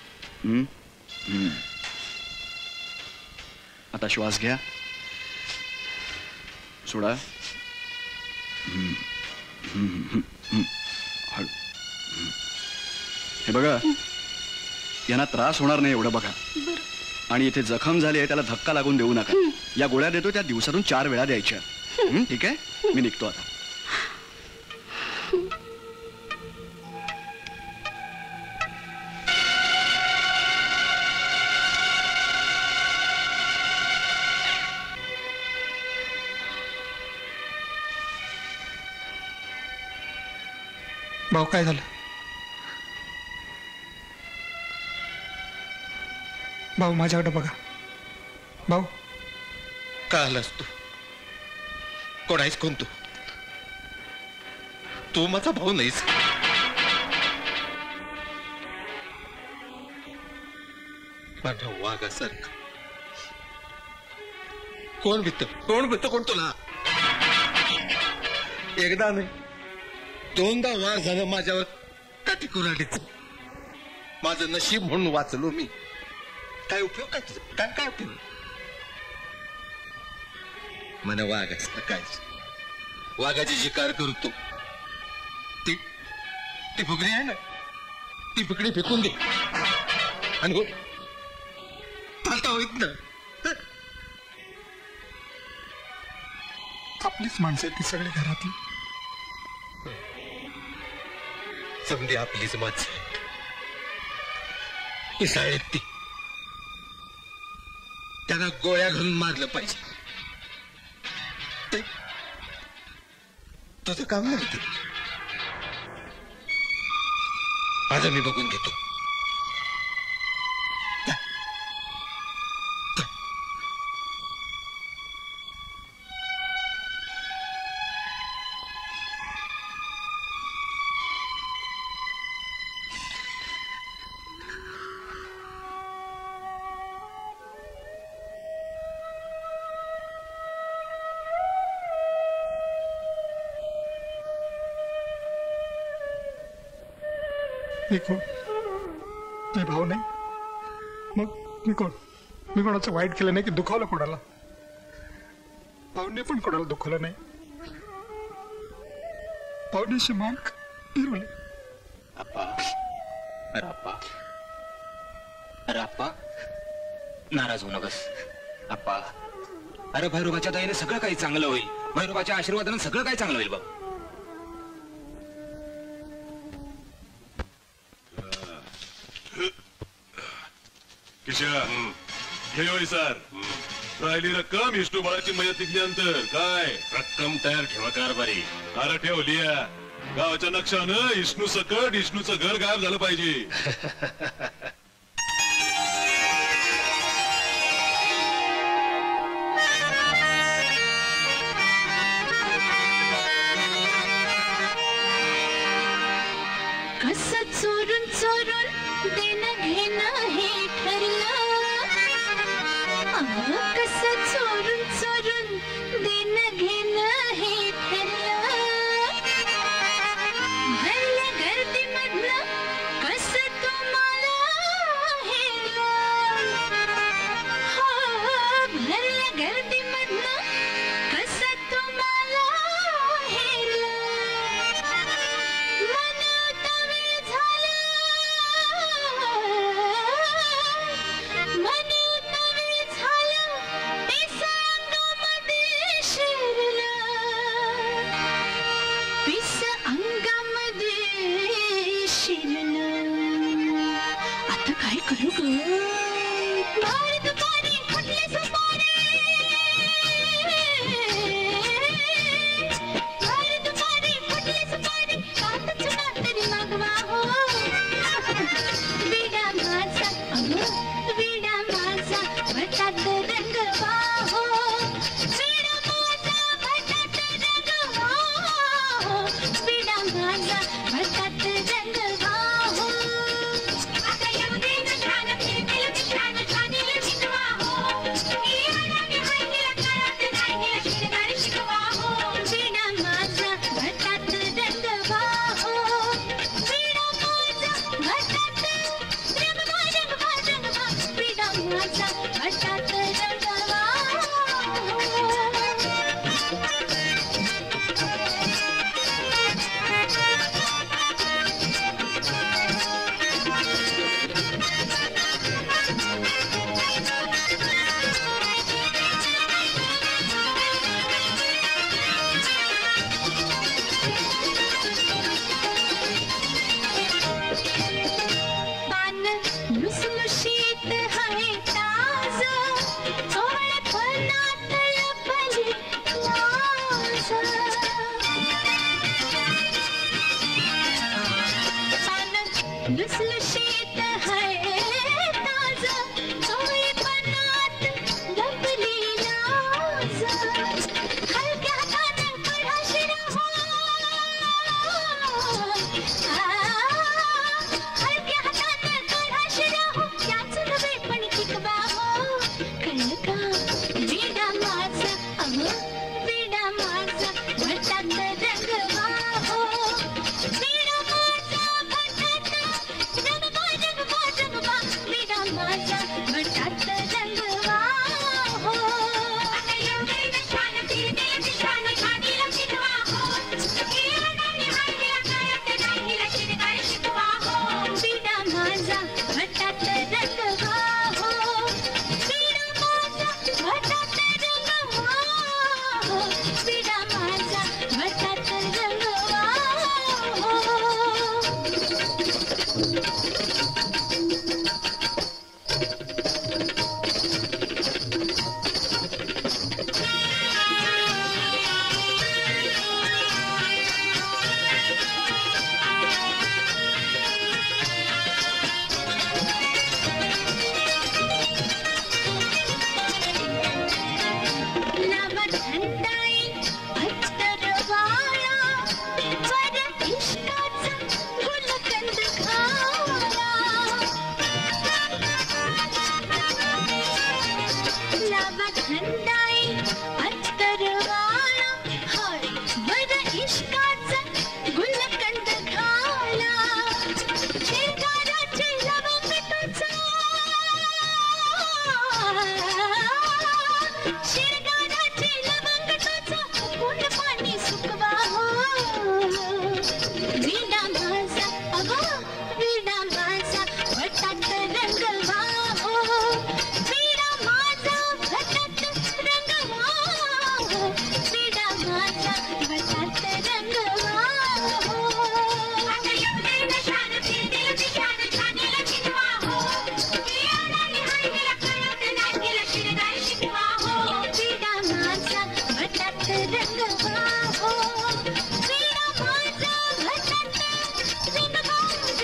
आता श्वास घ्या, सोडा. हळू. हे बघा, यांना त्रास होणार नाही एवढं बघा. आणि इथे जखम झाली आहे, त्याला धक्का लागून देऊ नका. या गोळ्या देतो, त्या दिवसातून 4 वेळा द्यायच्या. ठीक आहे, मी निघतो आता. भाऊ काय झालं? भाऊ माझ्याकडे बघा. भाऊ काय आलास तू? कोण आहेस? कोण तू? तू माझा भाऊ नाहीस. माझ्या वाघासारखं कोण भीत कोण तुला? एकदा नाही, 2दा वार झालं माझ्यावर काठी कुऱ्हाडीचं. माझं नशीब म्हणून वाचलो मी. काय उपयोग? काय उपयोग? मला वाघाचं काय, वाघाची शिकार करतो. ती फुगडी आहे ना, ती फुगडी फेकून दे आणि हो चालता होईत ना. आपलीच माणसं आहेत ती सगळी घरातली. समधी आपलीच माणसं पिसाळीत ती. त्यांना गोळ्या घालून मारलं पाहिजे. तुझं काम नाही ते. माझं मी बघून घेतो. मी कोण? मी भाऊ नाही, मग मी कोण? मी कोणाचं वाईट केलं नाही की दुखावलं कोणाला? भाऊने पण कोणाला दुखवलं नाही. भाऊनेशी मान फिरवले. अरे आप्पा, नाराज होऊ नकस. आप्पा, अरे भैरोबाच्या दयेने सगळं काही चांगलं होईल. भैरोबाच्या आशीर्वादाने सगळं काही चांगलं होईल बघ. किशा घेऊन सर, राहिली रक्कम विष्णू बाळाची मयत निघल्यानंतर काय रक्कम तयार ठेवा कारभारी. अरे ठेवली. गावाच्या नक्षानं विष्णू सकट विष्णूचं घर गायब झालं पाहिजे. कसं चोरून चोरून देणं घेणं हे ठरलं. कसं चोरून चोरून देणं घेणं हे ठरलं. भरल्या गर्दीमधनं कसं तुम्हाला हेरलं. हो, भरल्या गर्दीमधनं कसं तुम्हाला हेरलं. आता काय करू ग? भर दुपारी फुटले सुपारी. भर दुपारी फुटले सुपारी. कातच तरी मागवा हो. माझा भटात रंगवा हो आता येऊ दे ना छान फिरतील छान छानील शिकवा हो येणारे हायला कळत नाही शिरगार शिकवा हो वीणा माझा भटात रंगवा हो वीणा माझा भटात रंगवा रंगवा रंगवा वीणा माझा भटात रंगवा पान लुसलुशीत आहे ताज चोळपणात लपली लाज पान लुसलुशीत आहे ताज चोळपणात लपली लाज हलक्या हाताने कढा शिरा हो हलक्या हाताने कढा शिरा हो त्याच नव्हे पण टिकवा हो कळलं का वीणा माझा वीणा माझा भटात रंगवा हो वीणा माझा भटात रंगवा रंगवा रंगवा वीणा माझा भटात रंगवा हो आता एवढे छान फिरते छान छानील शिकवा हो येणारे हायला कळत नाही शिरगार शिकवा हो वीणा माझा भटात रंगवा हो वीणा माझा भटात रंगवा हो वीणा माझा भटात रंगवा हो लावत हंडाई अत्तरवाळा वर इश्काचा गुलकंद खाला लावत हंडाई अत्तरवाळा हाय वर इश्काचा गुलकंद खाला शेरगाराचे लवंग तुझा शिरगाराचे लवंग तुझा फुकून पाणी सुकवा हो वीणा माझा वीणा माझा भटात रंगवा हो वीणा माझा भटात रंगवा हो वीणा माझा भटात रंगवा हो आता एवढे छान फिरतील छान छानील शिकवा हो येणारे हायला कळत नाही शिरगार शिकवा हो वीणा माझा भटात रंगवा हो वीणा माझा भटात रंगवा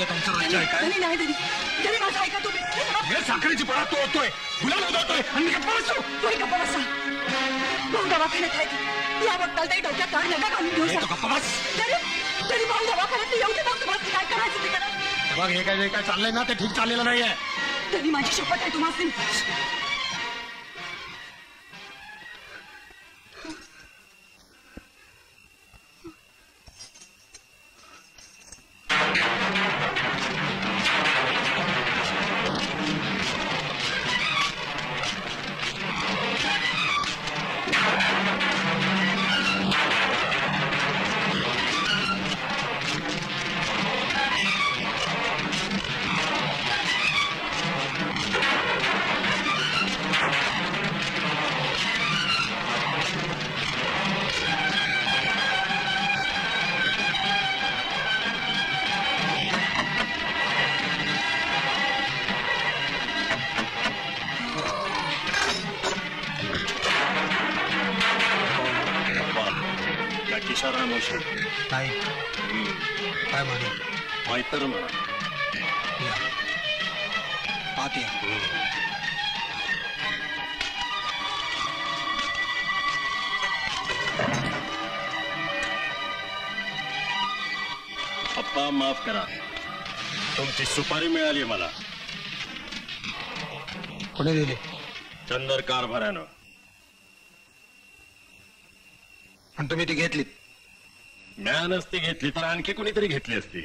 गावात आमचं राज्य आहे काय? नाही धनी, धनी माझं ऐका तुम्ही. हे साखरेची पळा तो होतोय, गुलाल उधळतोय आणि गप्पा बसतो. तुम्ही गप्पा बसा. भाऊ दवाखान्यात आहे. या बघताल ताई डोक्यात काढ नका घालून घेऊ हे तो गप्पा बस. तरी भाऊ दवाखान्यात येऊ दे मग तुम्हाला काय करायचं ते करा. बघ हे काय चाललंय ना ते ठीक चाललेलं नाहीये. धनी माझी शपथ आहे तुम्हाला. काय काय म्हणे माहीत तर म्हणा. आत या. अप्पा माफ करा, तुमची सुपारी मिळाली मला. कोणी दिली? चंदर कारभारानं. आणि तुम्ही ती घेतलीत? म्या नसती घेतली तर आणखी कोणीतरी घेतली असती.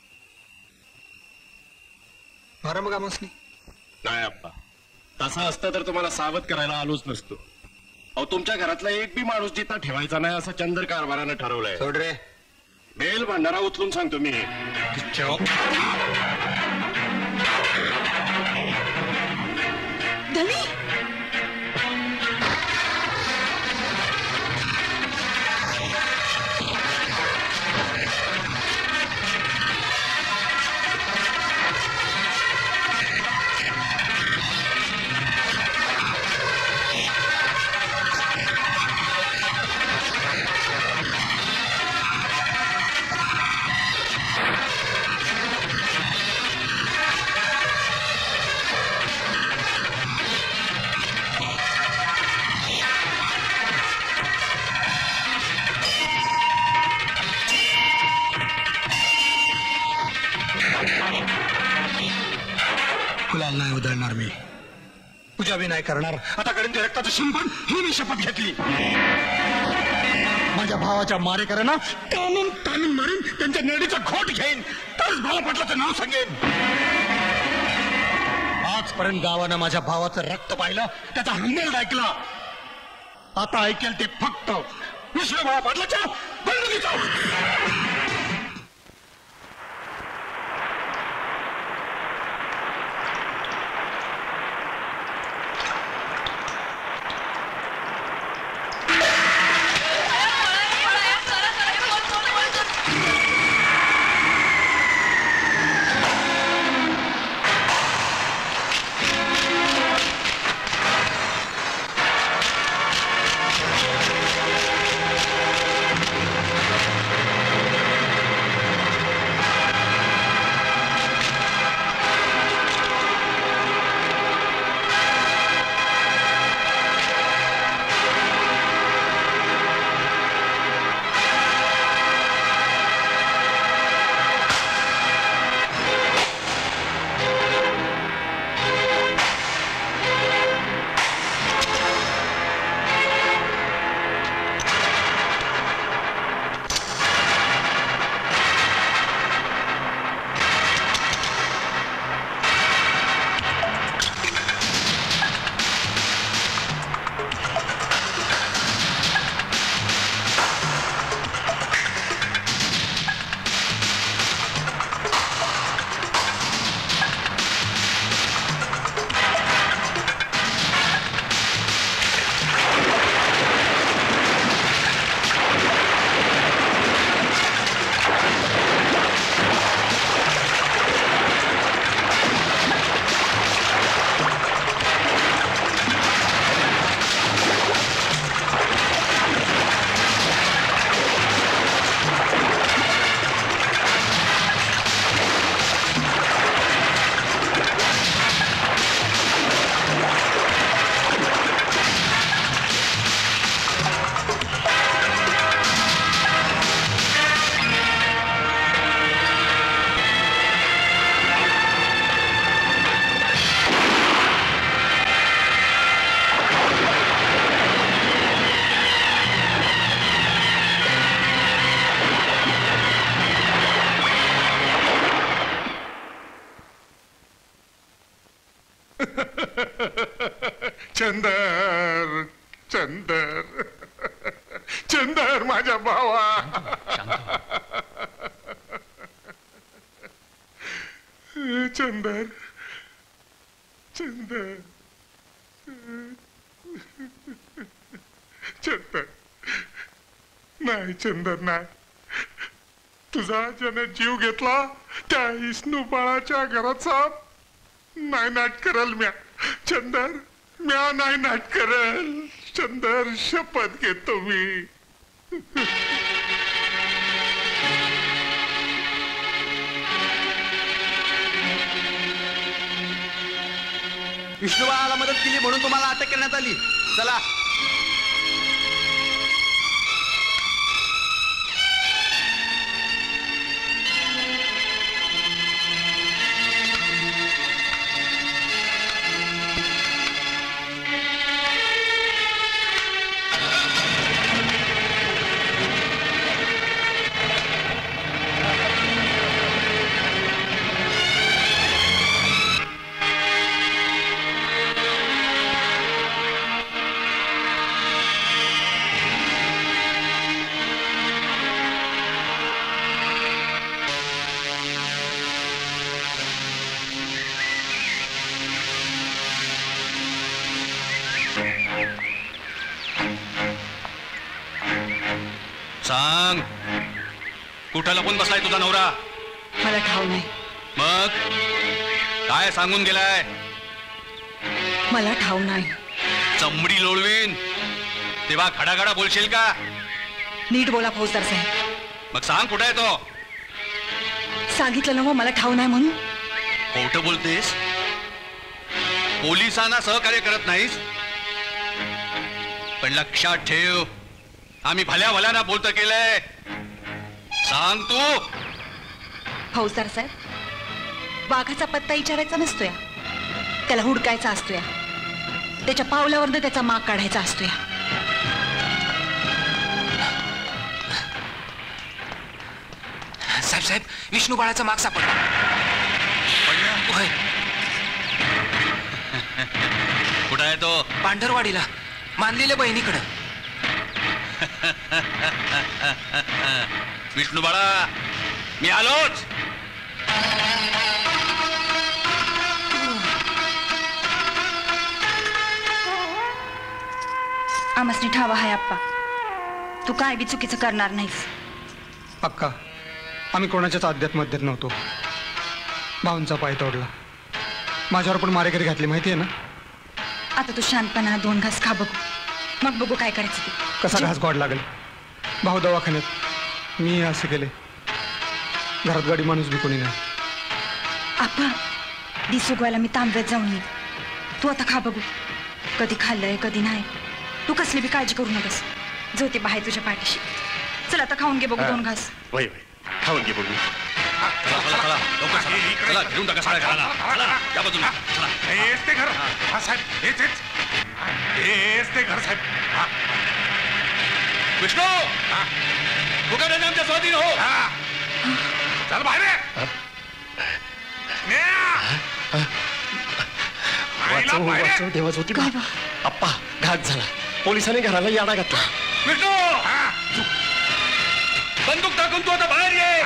मारा मग आमसनी. नाही अप्पा, तसं असतं तर तुम्हाला सावध करायला आलोच नसतो. अहो तुमच्या घरातला एक बी माणूस जिथं ठेवायचा नाही असं चंदर कारभारानं ठरवलंय. सोड रे. बेल भांडारा उचलून सांगतो मी. धनी गुलाल नाही उधळणार मी, पूजा बी नाही करणार. आता कडेन ते रक्ताचं शिंपण ही मी शपथ घेतली. माझ्या भावाच्या मारेकऱ्यांना ताणून ताणून मारीन, त्यांच्या नेडीचा खोट घेईन, तरच भाला पाटलाचं नाव सांगेन. आजपर्यंत गावानं माझ्या भावाचं रक्त पाहिलं, त्याचा हंबेल ऐकला. आता ऐकेल ते फक्त विष्णू भाला पाटलाच्या बंदुकीचा. चंदर चंदर चंदर माझ्या भावा. चंदर चंदर चंदर नाही चंदर नाही. तुझा ज्याने जीव घेतला त्या विष्णू बाळाच्या घराचा नाही नाट करल म्या. चंदर म्या नाही नाट करल. चंदर शपथ घेतो मी. विष्णुबाळाला मदत केली म्हणून तुम्हाला अटक करण्यात आली. चला. सांग, कुठं लपून बसलाय तुझा नवरा? मला ठाव नाही. मग काय सांगून गेलाय? मला ठाव नाही. चमडी लोळवीन तेव्हा खडाखडा बोलशील का? नीट बोला फौजदार साहेब. मग सांग कुठे आहे तो? सांगितलं ना मग मला ठाव नाही म्हणून. खोटं बोलतेस? पोलिसांना सहकार्य करत नाहीस? पण लक्षात ठेव, आम्ही भल्या भल्याना बोलत केलंय. सांग तू. फौजदार साहेब, वाघाचा पत्ता विचारायचा नसतोय, त्याला हुडकायचा असतोय. त्याच्या पावलावरनं त्याचा माग काढायचा असतोय. साहेब साहेब, विष्णू बाळाचा माग सापडला. कुठं आहे तो? पांढरवाडीला मानलेल्या बहिणीकडे. विष्णू बाळा, मी आलोच. आमसनी ठावा हाय आप्पा, तू काय बी चुकीचं करणार नाहीस. अक्का, आम्ही कोणाच्याच अध्यात मध्यात नव्हतो. भाऊंचा पाय तोडला, माझ्यावर पण मारेकरी घातली माहिती आहे ना. आता तू शांतपणा 2 घास खा बघू, मग बघू काय करायचं ते. कसा घास गोड लागेल? भाऊ दवाखान्यात, मी असे केले. घरात गाडी माणूस बी कोणी नाही. आप्पा, दिसुगवायला मी तांब्यात जाऊन येईल. तू आता खा बघू. कधी खाल्लंय कधी नाही. तू कसली बी काळजी करू नकस. जो ते बाहेर तुझ्या पाठीशी. चल आता खाऊन घे बघू 2 घास. वय खाऊन घे बघू. चला घेऊन टाका साड्या घराला. त्या बाजूला हेच ते घर. हा साहेब, हेच हेच हेच ते घर साहेब. विष्णू, मुकादे आमच्या स्वाधीन हो. चल बाहेर ये. वाचव देवाच होती. अप्पा, घात झाला. पोलिसांनी घराला याडा घातला. विष्णू, बंदूक टाकून तू आता बाहेर ये.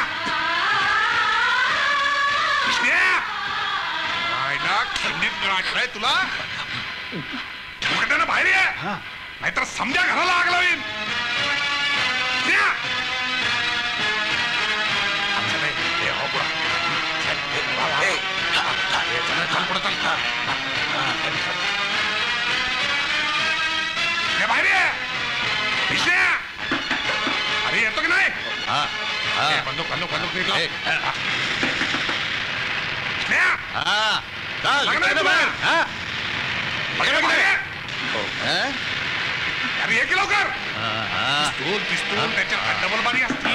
खंडीत गाठलाय तुला. मुकाट्यानं बाहेर ये, नाहीतर समजा घराला आग लावीन. बाहेर ये. अरे येतो की नाही? बंदूक बंदूक बंदूक नीट लाव. अरे ये की लवकर. पिस्तूल त्याच्यात डबल बारी असते.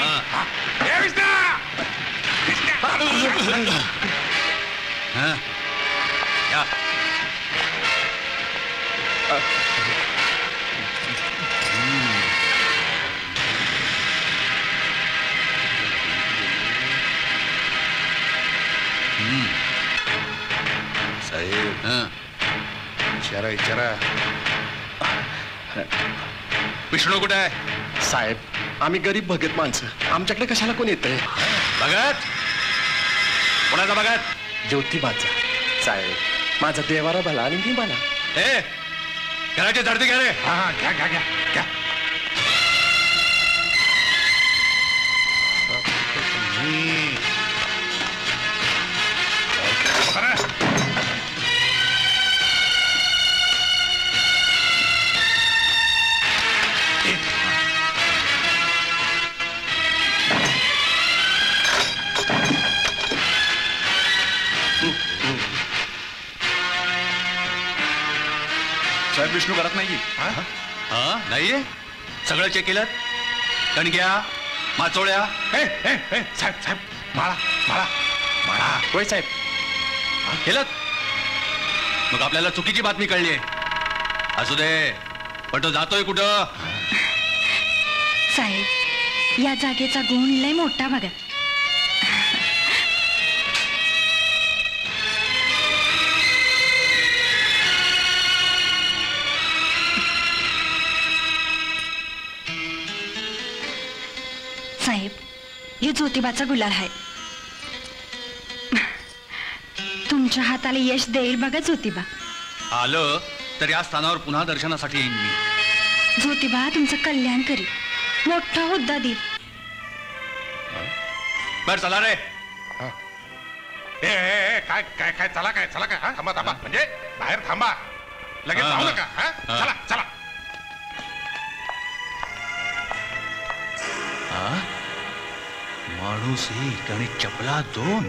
साहेब, विचारा विष्णू कुठे आहे? साहेब आम्ही गरीब भगत माणसं, आमच्याकडे कशाला कोण येतंय? भगत कोणाचा भगत? ज्योतिबाचा. साहेब माझा देवारा भला आणि मी भला. ए घराची धडती घ्या रे. हा घ्या घ्या घ्या घ्या. साहेब विष्णू करत नाही. हा नाहीये. सगळं चेक केलं. कणक्या माचोळ्या. साहेब साहेब माळा माळा माळा. होय साहेब केलं. मग आपल्याला चुकीची बातमी कळली. असू दे पण तो जातोय कुठं? साहेब या जागेचा गुण लय मोठा बघा. साहेब हे ज्योतिबाचा गुलाल आहे. तुमच्या हाताला यश देईल बघा ज्योतिबा. आलं तर या स्थानावर पुन्हा दर्शनासाठी येईन मी. ज्योतिबा तुमचं कल्याण करी, मोठा हुद्दा देईल. बर चला रे. काय काय काय चला काय चला काय. हा थांबा थांबा म्हणजे बाहेर थांबा, लगेच जाऊ नका. हा चला चला. माणूस एक आणि चपला दोन.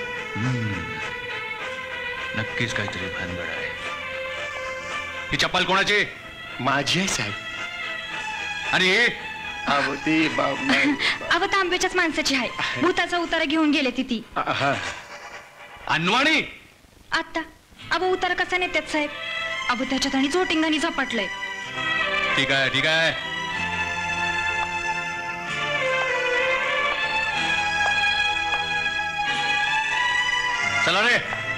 नक्कीच काहीतरी भानगड आहे. ही चप्पल कोणाची? माझी आहे साहेब. आणि अव तांब्याच्याच माणसाची आहे. भूताचा उतारा घेऊन गेले ती. अनवाणी आता अव उतारा कसा नेत्यात साहेब? अव त्याच्यात आणि जोटिंगानी झपाटलंय. ठीक आहे ठीक आहे. चला रे.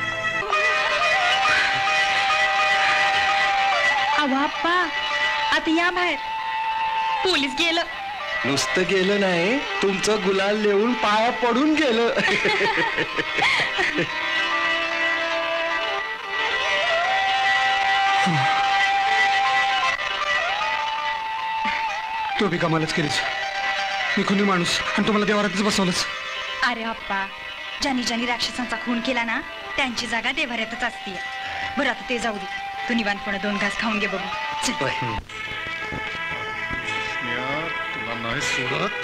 अहो आप्पा आता या बाहेर. पोलीस गेलं. नुसतं गेलं नाही, तुमचं गुलाल लिहून पाया पडून गेलं. तो बी कमालच केलीच. मी खुनी माणूस आणि तुम्हाला देवारातच बसवलंच. अरे अप्पा ज्यांनी ज्यांनी राक्षसांचा खून केला ना त्यांची जागा देवाऱ्यातच असते. बरं आता ते जाऊ दे. तू निवांतपणे 2 घास खाऊन घे बघू. चल. तुला नाही सोडत.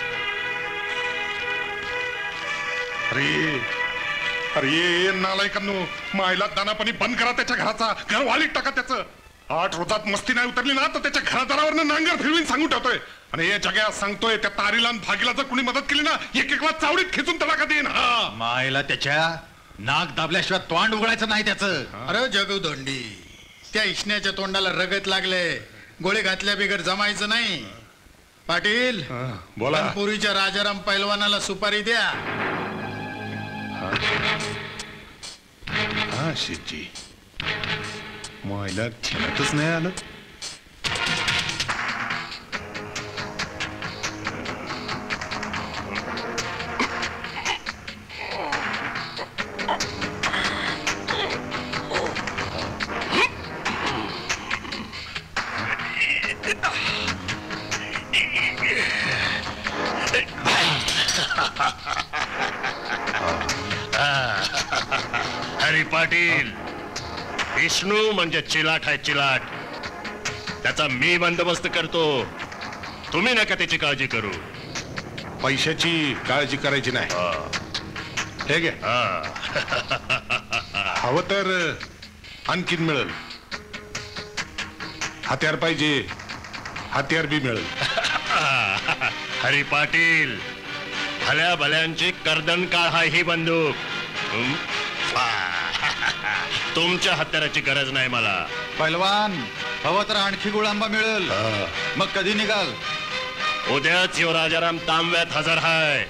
अरे अरे नालायकांनो, मायला दानापाणी बंद करा त्याच्या घराचा. घर वालीत टाका त्याचं. 8 रोजात मस्ती नाही उतरली ना तर त्याच्या घरादारावरनं नांगर फिरवीन सांगून ठेवतोय. आणि हे जग्या सांगतोय त्या तारीला आणि भागीला जर कुणी मदत केली ना एक चावडीत खेचून तडाखा देईन. हा मायला त्याच्या नाक दाबल्याशिवाय तोंड उघडायचं नाही त्याचं. अरे जगुदोंडी, त्या इष्ण्याच्या तोंडाला रगत लागले. गोळे घातल्या बिगर जमायचं नाही. पाटील बोला. पुरीच्या राजाराम पैलवानाला सुपारी द्या. हा शेटजी मायला खेळतच नाही आलं. हरी पाटील, विष्णू म्हणजे चिलाट आहे चिलाट. त्याचा मी बंदोबस्त करतो. तुम्ही नका त्याची काळजी करू. पैशाची काळजी करायची नाही. ठीक आहे. हवं तर आणखीन मिळेल. हत्यार पाहिजे, हत्यार बी मिळेल. हरी पाटील, भल्या भल्यांची कर्दन काळ हा ही बंदूक. तुमच्या हत्याराची गरज नाही मला. पैलवान हवं तर आणखी गुळांबा मिळेल. मग कधी निघाल? उद्याच यो राजाराम तांब्यात हजर हाय.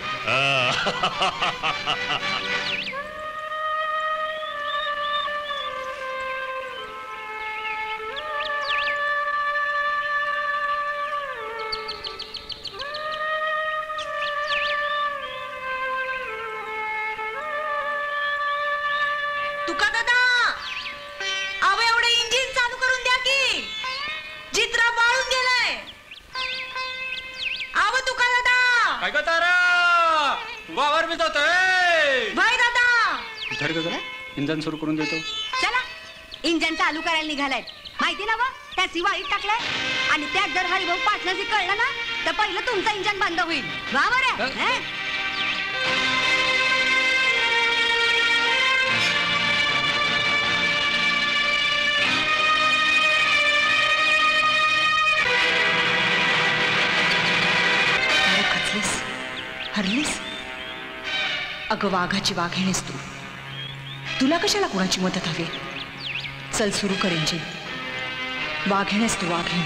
काय ग तारा वावर मी जातोय. भाई दादा धर ग जरा इंजन सुरू करून देतो. चला इंजन चालू करायला निघालाय माहिती ना व त्या सिवाळीत टाकलाय आणि त्यात जर हरिभाऊ पाटलाची कळलं ना तर पहिलं तुमचं इंजन बंद होईल. वा बरं. हरलीस अगं वाघाची वाघिणीस तू. तुला कशाला कुणाची मदत हवी. चल सुरू कर इंजिन. वाघिणीस तू वाघिण.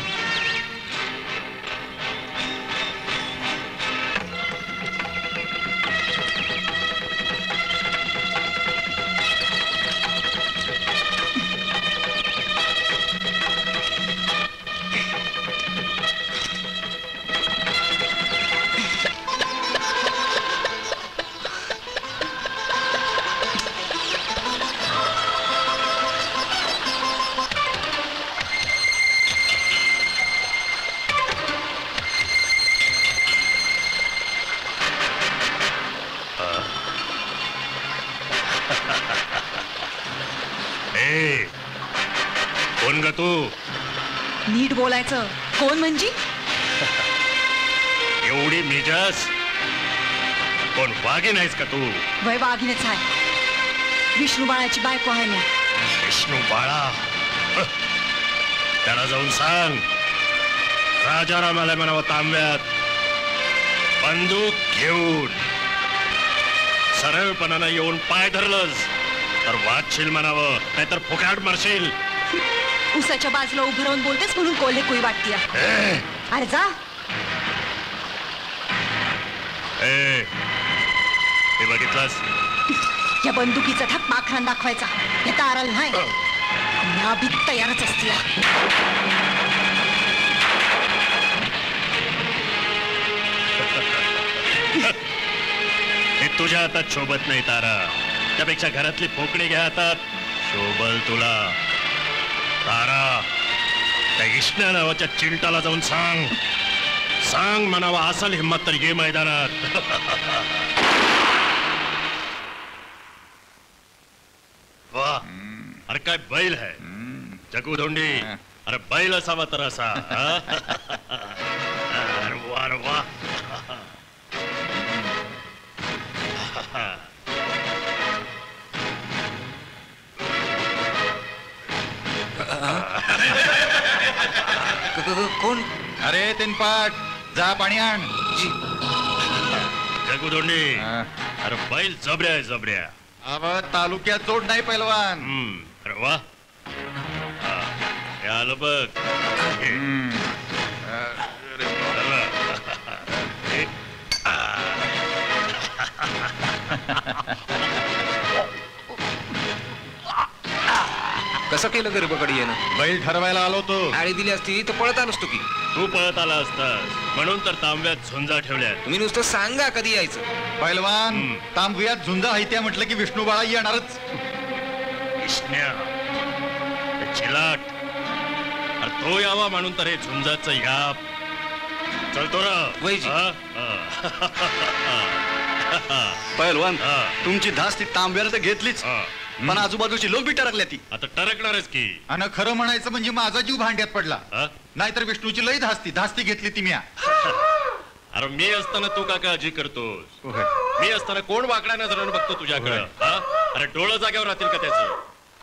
कोण ग तू. नीट बोलायचं. कोण म्हणजे. एवढी मिजाज. कोण वाघीण आहेस का तू. वय वाघिणीच आहे. विष्णू बाळाची बायको आहे मी. विष्णू बाळा. त्याला जाऊन सांग राजाराम आलाय म्हणावं तांब्यात बंदूक घेऊन. सरळपणानं येऊन पाय धरलंस तर वाचशील म्हणावं नाहीतर फुकाट मारशील. उसाच्या बाजूला उभं राहून बोलतेस म्हणून कोल्हे कुई वाटते. अरे जा. हे बघितलंस या बंदुकीचा धाक पाखरान दाखवायचा हे ताराल नाही. मी तयारच असते. हे तुझ्या हातात शोभत नाही तारा. त्यापेक्षा घरातली फोकणी घ्या हातात. शोभल तुला. तारा त्या इष्ण्या नावाच्या चिंटाला जाऊन सांग. सांग म्हणावा असल हिम्मत तर ये मैदानात. वा अरे काय बैल है जगू धोंडी. अरे बैल असावा तर असा. अरे वा रे वा. कोण. अरे तिनपाट जा पाणी आण. जगू धोंडी अरे बैल जबऱ्या आहे जबऱ्या. अब तालुक्यात जोड नाही पैलवान. अरे वा. हे आलं बघ. कसं केलं गरबकडे येणं. बैल ठरवायला आलो तो. आळी दिली असती तर पळत आलो असतो की. तू पळत आला असतास म्हणून तर तांब्यात झुंजा ठेवल्या. तुम्ही नुसतं सांगा कधी यायचं. पैलवान तांब्यात झुंजा हैत्या म्हटलं की विष्णू बाळा येणारच. इष्ण्या चिलाट. अरे तो यावा म्हणून तर हे झुंजाचं याप. चलतो ना वैजी. पैलवान तुमची धास ती तांब्याला तर घेतलीच पण आजूबाजूची लोक बी टरकल्या ती. आता टरकणारच की. आणि खरं म्हणायचं म्हणजे माझा जीव भांड्यात पडला. नाहीतर विष्णूची लई धास्ती घेतली ती म्या. अरे मी असताना तू का काळजी करतोस. मी असताना कोण वाकड्या नजरेनं बघतो तुझ्याकडे. अरे डोळं जाग्यावर राहतील का त्याचं.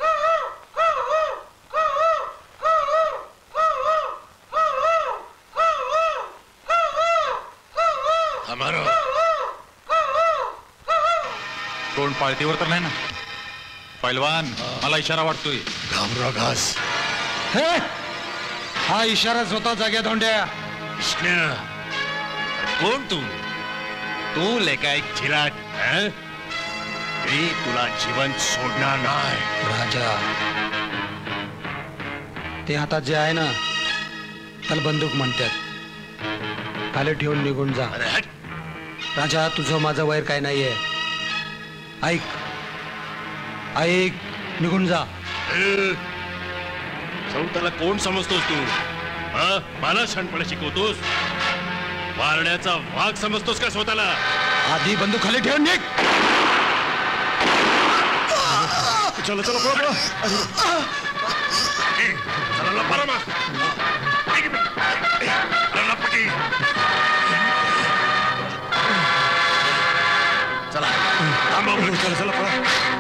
कोण पाळतीवर तर नाही ना. पैलवान मला इशारा वाटतोय. घामरा घास. हा इशाराच होता जाग्या धोंड्या. कोण तू. तू लेका एक चिलाट. मी तुला जिवंत सोडणार नाही. राजा ते हातात जे आहे ना त्याला बंदूक म्हणतात. खाली ठेवून निघून जा. राजा तुझं माझं वैर काय नाहीये. ऐक निघून जा. चौथाला कोण समजतोस तू. मला शहाणपणा शिकवतोस. मारण्याचा वाघ समजतोस का स्वतःला? आधी बंदूक खाली ठेवून निघ. चला चला पळा पळा. चला लपा रमा. लपकी. चला थांबा. चला चला पळा.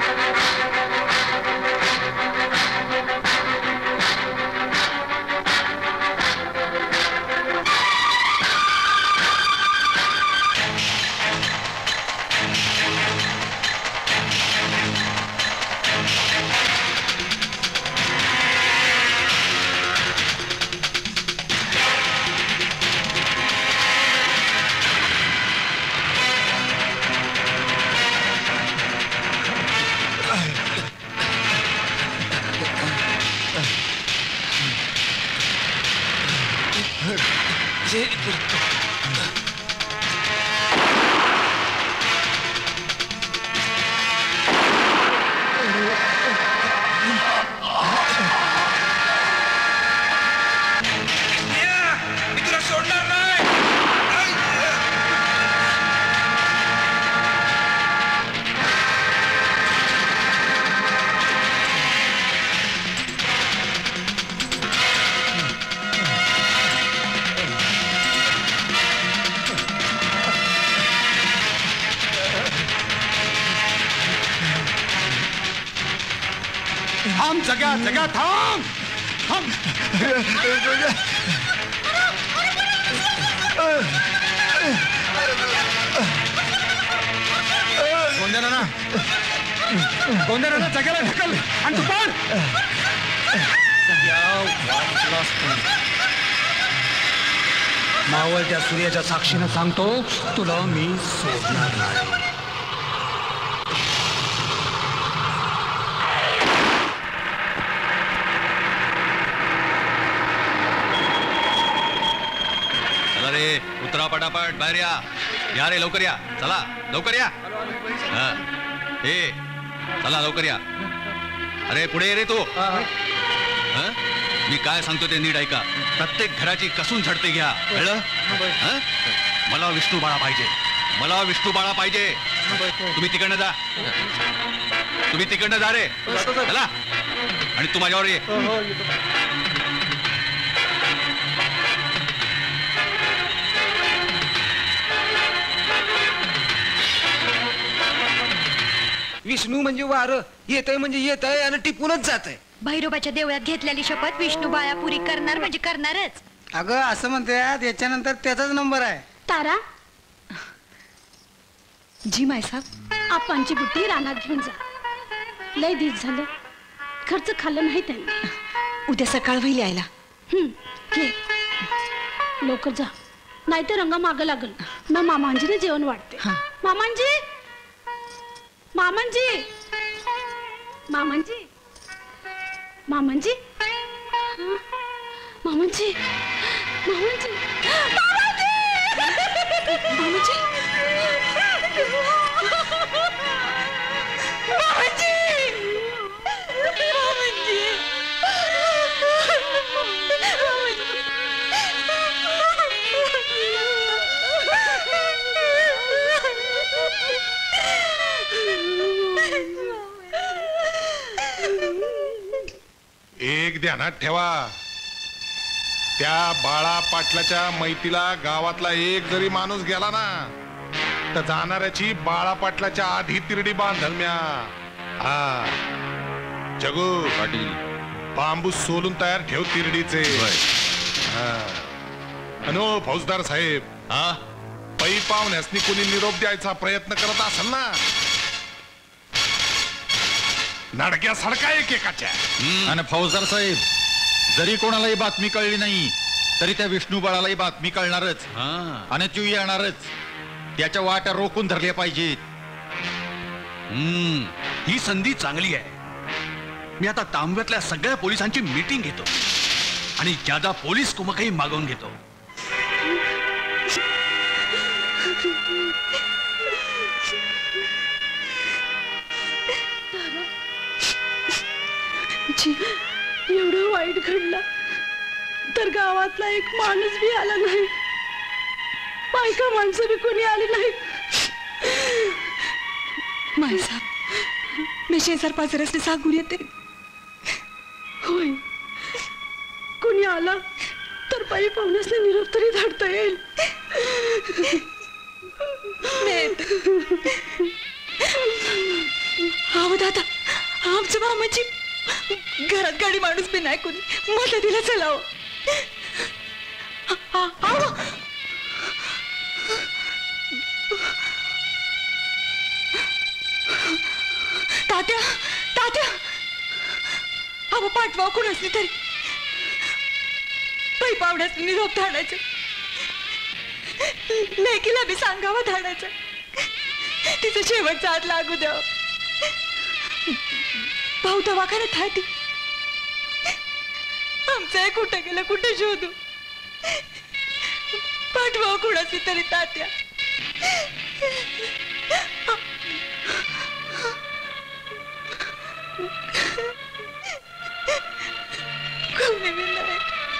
थांब जग्या जग्या थांब थांब. गोंद्याना जग्याला ढकल आणि तू पण. मावळत्या सूर्याच्या साक्षीनं सांगतो तुला मी सोडणार नाही. रे उतरा पटापट बाहेर या रे लवकर या. चला लवकर या. हे चला लवकर या. अरे पुढे ये रे तू. मी काय सांगतो ते नीट ऐका. प्रत्येक घराची कसून झडते घ्या. कळलं? मला विष्णू बाळा पाहिजे. मला विष्णू बाळा पाहिजे. तुम्ही तिकडनं जा. तुम्ही तिकडनं जा रे. चला. आणि तू माझ्यावर ये. विष्णू म्हणजे वारं येत आहे म्हणजे येत आहे आणि टिपूनच जात आहे. भैरोबाच्या देवळात घेतलेली शपथ विष्णू बाळा पुरी करणार म्हणजे करणारच. अगं असं म्हणतात याच्यानंतर त्याचाच नंबर आहे. तारा जी मायसाब. आपांची बुट्टी रानात घेऊन जा. लय दिस झालं खर्च खाल्लं नाही त्यांनी. उद्या सकाळ होईल यायला. घे लवकर जा नाहीतर रंगा मागं लागल. ना मामांजीने जेवण वाटते. मामांजी मामांजी मामांजी मामांजी मामांजी मामांजी मामांजी एक ध्यानात ठेवा. त्या बाळा पाटलाच्या मैतीला गावातला एक जरी माणूस गेला ना तर जाणाऱ्याची बाळा पाटलाच्या आधी तिरडी बांधल म्या. हा जगू पाटील बांबू सोलून तयार ठेव तिरडीचे. अनो फौजदार साहेब पै पाहुण्यासनी कोणी निरोप द्यायचा प्रयत्न करत असेल ना नडक्या सडका एकेकाच्या. आणि फौजदार साहेब जरी कोणालाही बातमी कळली नाही तरी त्या विष्णू बाळालाही बातमी कळणारच आणि तू येणारच. त्याच्या वाट्या रोखून धरल्या पाहिजेत. ही संधी चांगली आहे. मी आता तांब्यातल्या सगळ्या पोलिसांची मीटिंग घेतो आणि ज्यादा पोलीस कुमकही मागवून घेतो. एवढं वाईट घडलं तर गावातला एक माणूस बी आला नाही. बायका माणसं बी कोणी आली नाही. मायसाहेब मी शेजार पाजारासने सांगून येते. होय, कोणी आला तर बाई पाहुण्यासने निरोप तरी धाडता येईल. अहो दादा, आमच्या मामाची घरात गाडी माणूस बी नाही कोणी मदतीला चलाव. तात्या तात्या, अहो पाठवा कोण असली तरी बाई पाहुण्यासने निरोप धाडायचं. लेकीला बी सांगावं धाडायचं. तिचं शेवटचा हात लागू द्यावं. भाऊ दवाखान्यात आहे ती. आमचं कुठं गेलं, कुठं शोधू? पाठवा कोणाची तरी तात्या. कोणी बी नाही.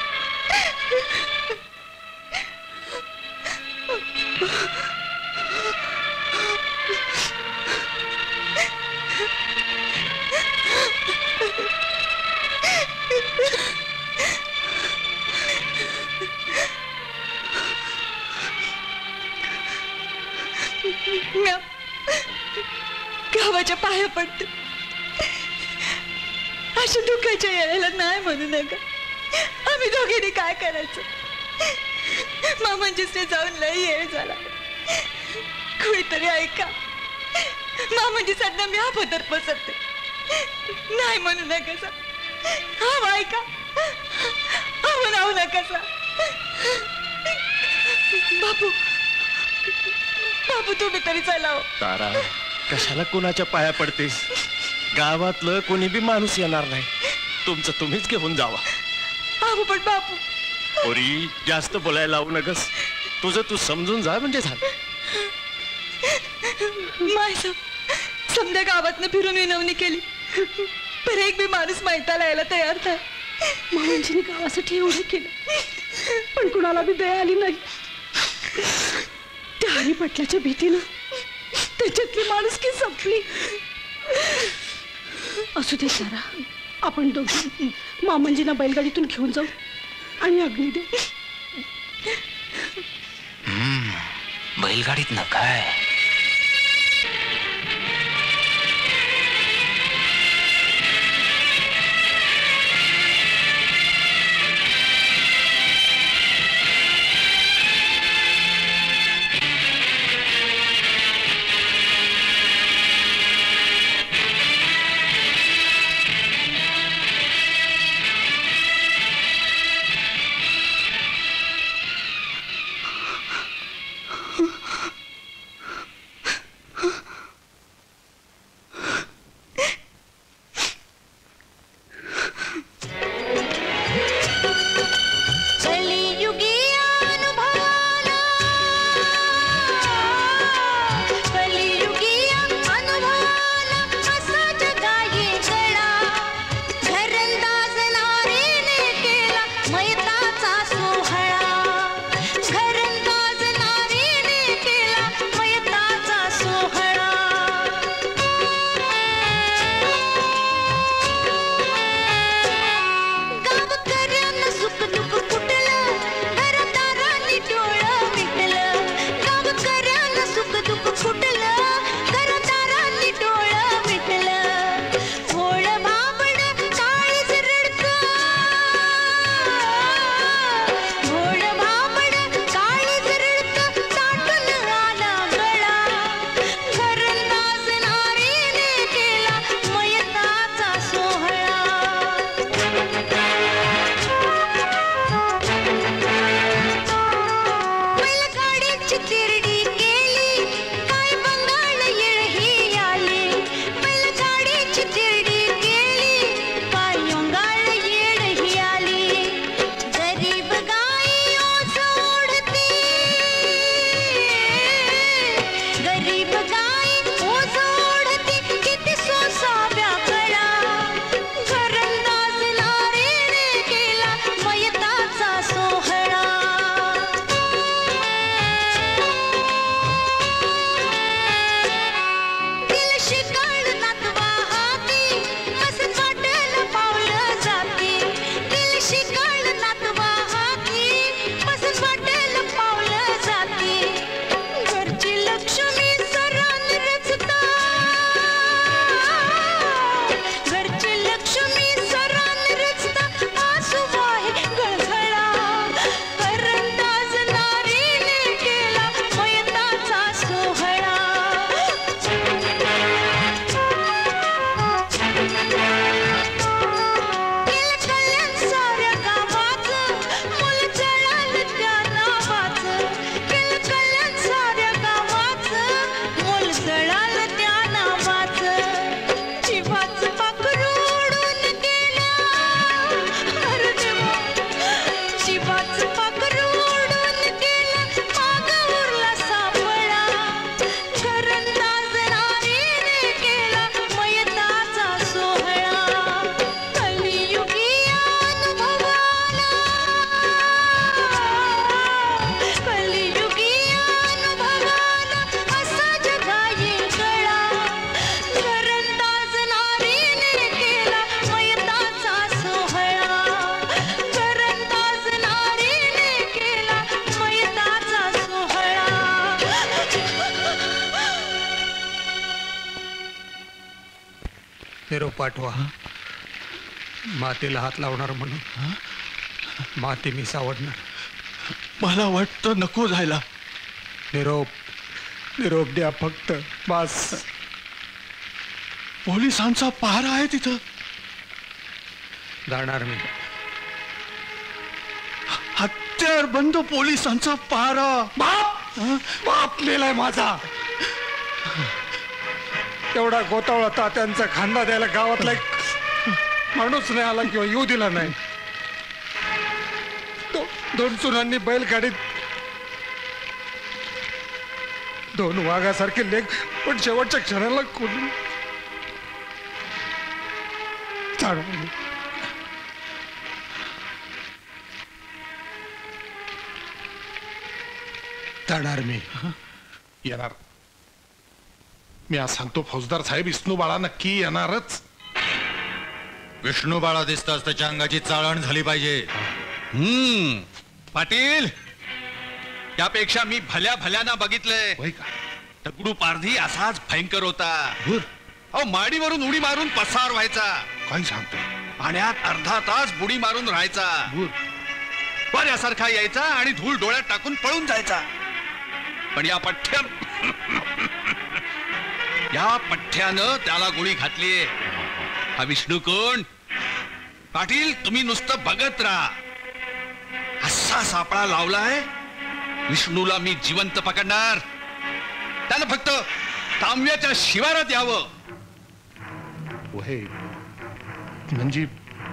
गावाच्या पाया पडते. अशा दुःखाच्या यायला नाही म्हणू नका. आम्ही दोघींनी काय करायचं? मामांजीसने जाऊन लय येळ झाला. कोणीतरी ऐका. मामांजी सध्या मी हा पदर पसरते. नाही म्हणू नका. हा ऐका. हा म्हणावू नका. बापू बापू तुम्ही तरी चलाव. तारा, कशाला कोणाच्या पाया पडतेस? गावातलं कोणी बी माणूस येणार नाही. तुमचं तुम्हीच घेऊन जावा. बापू पण बापू पोरी, जास्त बोलायला लावू नकस. तुझं तू समजून जा म्हणजे झालं. मायसा समजा गावातनं फिरून विनवणी केली, पर एक बी माणूस माहिताला यायला तयार नाही. मामांजीने गावासाठी एवढं केलं, पण कुणाला बी दया आली नाही. त्या हरिपटल्याच्या भीतीनं त्याच्यातली माणुसकी संपली. असू दे सारा, आपण दोघी मामांजींना बैलगाडीतून घेऊन जाऊ आणि अग्नी दे. बैलगाडीत ना काय? निरोप पाठवा. मातेला हात लावणार म्हणून माते मी सावडणार. मला वाटतं नको जायला. निरोप द्या फक्त बस. पोलिसांचा पहारा आहे तिथं. जाणार मी. हत्यार बंद पोलिसांचा पहारा. बाप मेलाय माझा. एवढा गोतावळा तात्यांचा खांदा द्यायला गावातला माणूस नाही आला किंवा येऊ दिला नाही. दोन सुनांनी बैलगाडीत 2 वाघासारखे लेख पण शेवटच्या क्षणाला कोणी जाणार मी. येणार. मी आज सांगतो फौजदार साहेब, विष्णू बाळा नक्की येणारच. विष्णू बाळा दिसताच त्याच्या अंगाची चाळण झाली पाहिजे. पाटील, त्यापेक्षा मी भल्या भल्याना बघितलंय. दगडू पारधी असाच भयंकर होता. अहो, माडीवरून उडी मारून पसार व्हायचा. काय सांगतो? पाण्यात अर्धा तास बुडी मारून राहायचा. बऱ्यासारखा यायचा आणि धूळ डोळ्यात टाकून पळून जायचा. पण या पठ्ठ्यानं त्याला गोळी घातली. हा विष्णू कोण? पाटील, तुम्ही नुसतं बघत राहा. असा सापळा लावलाय. विष्णूला मी जिवंत पकडणार. त्याला फक्त तांब्याच्या शिवारात यावं. म्हणजे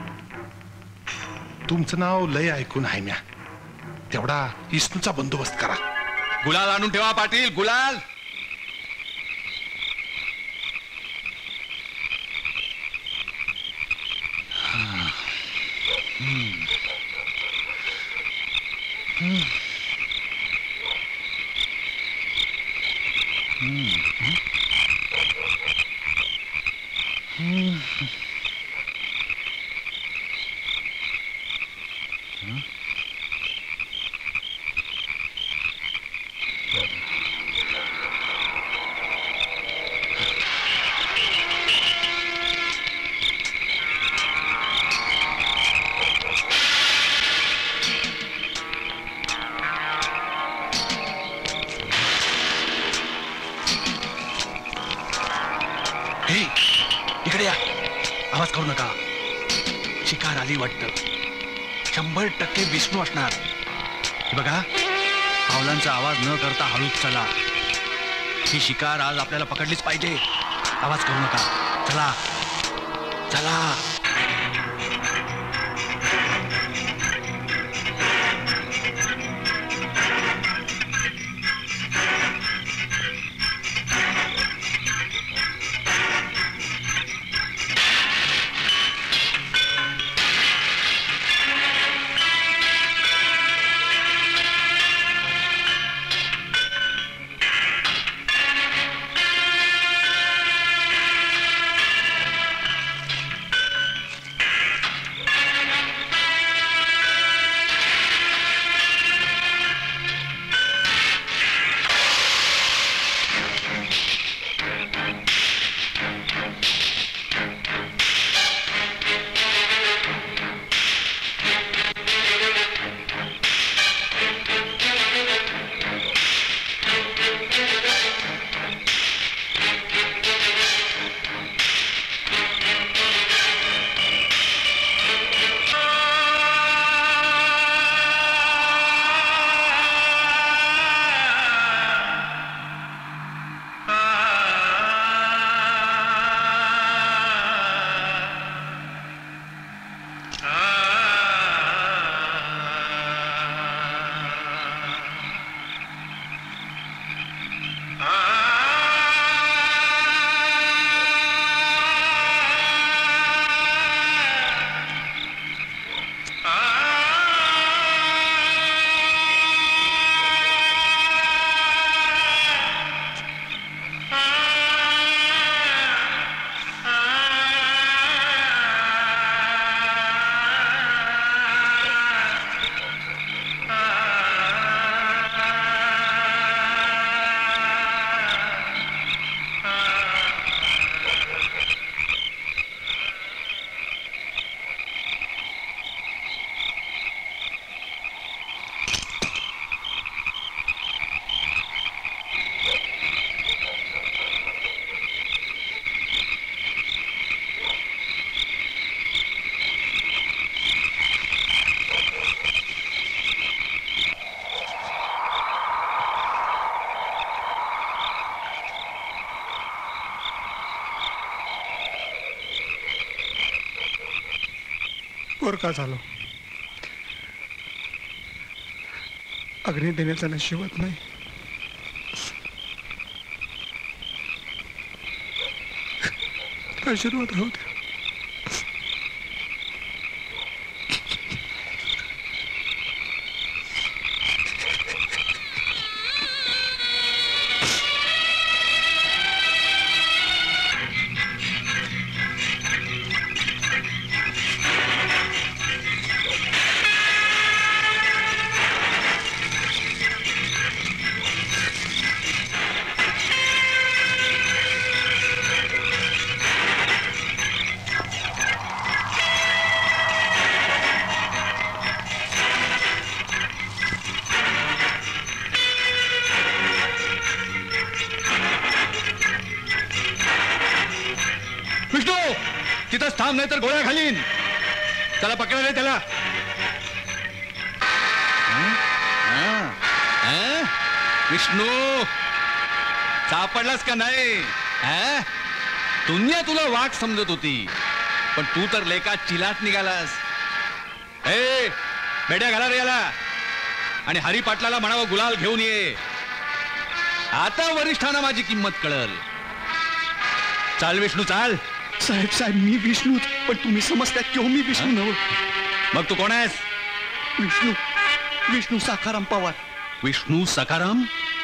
तुमचं नाव लय ऐकून आहे म्या. तेवढा विष्णूचा बंदोबस्त करा. गुलाल आणून ठेवा पाटील, गुलाल. इकडे या. आवाज करू नका. शिकार आली वाटतं. 100% विष्णू असणार. हे बघा, पावलांचा आवाज न करता हळूच चला. ही शिकार आज आपल्याला पकडलीच पाहिजे. आवाज करू नका. चला चला. पोरका झालो. अग्नी देण्याचा नशिबात नाही. आशीर्वाद राहू द्या. तिथंच थांब, नाही तर गोळ्या घालीन. त्याला पकडा रे त्याला. विष्णू सापडलास का नाही? दुनिया तुला वाघ समजत होती, पण तू तर लेका चिलाट निघालास. बेड्या घाला रे याला आणि हरी पाटलाला म्हणावं गुलाल घेऊन ये. आता वरिष्ठांना माझी किंमत कळल. चाल विष्णू चाल. साहेब साहेब मी विष्णूच, पण तुम्ही समजता क्यों मी विष्णू नव. मग तू कोण आहेस? विष्णू विष्णू सखाराम पवार. विष्णू सखाराम?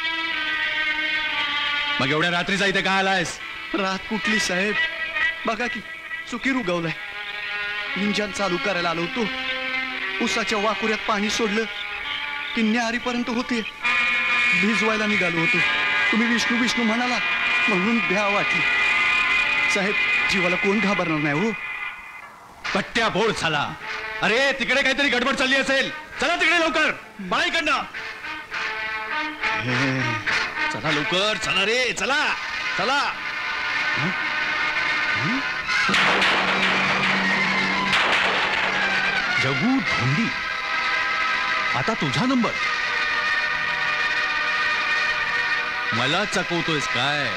मग एवढ्या रात्रीचा इथे का आलायस? रात कुठली साहेब, बघा की चुकीर उगवलाय. इंजन चालू करायला आलो होतो, उसाच्या वाकुऱ्यात पाणी सोडलं की न्याहारीपर्यंत होते. भिजवायला निघालो होतो, तुम्ही विष्णू विष्णू म्हणाला म्हणून भ्या वाटली. साहेब जीवाला कोण घाबरणार नाही हो. पट्ट्या बोड झाला. अरे तिकडे काहीतरी गडबड चालली असेल. चला तिकडे लवकर, बाळीकडनं. चला लवकर, चला रे चला चला. जगू धोंडी, आता तुझा नंबर. मला चकवतोयस काय?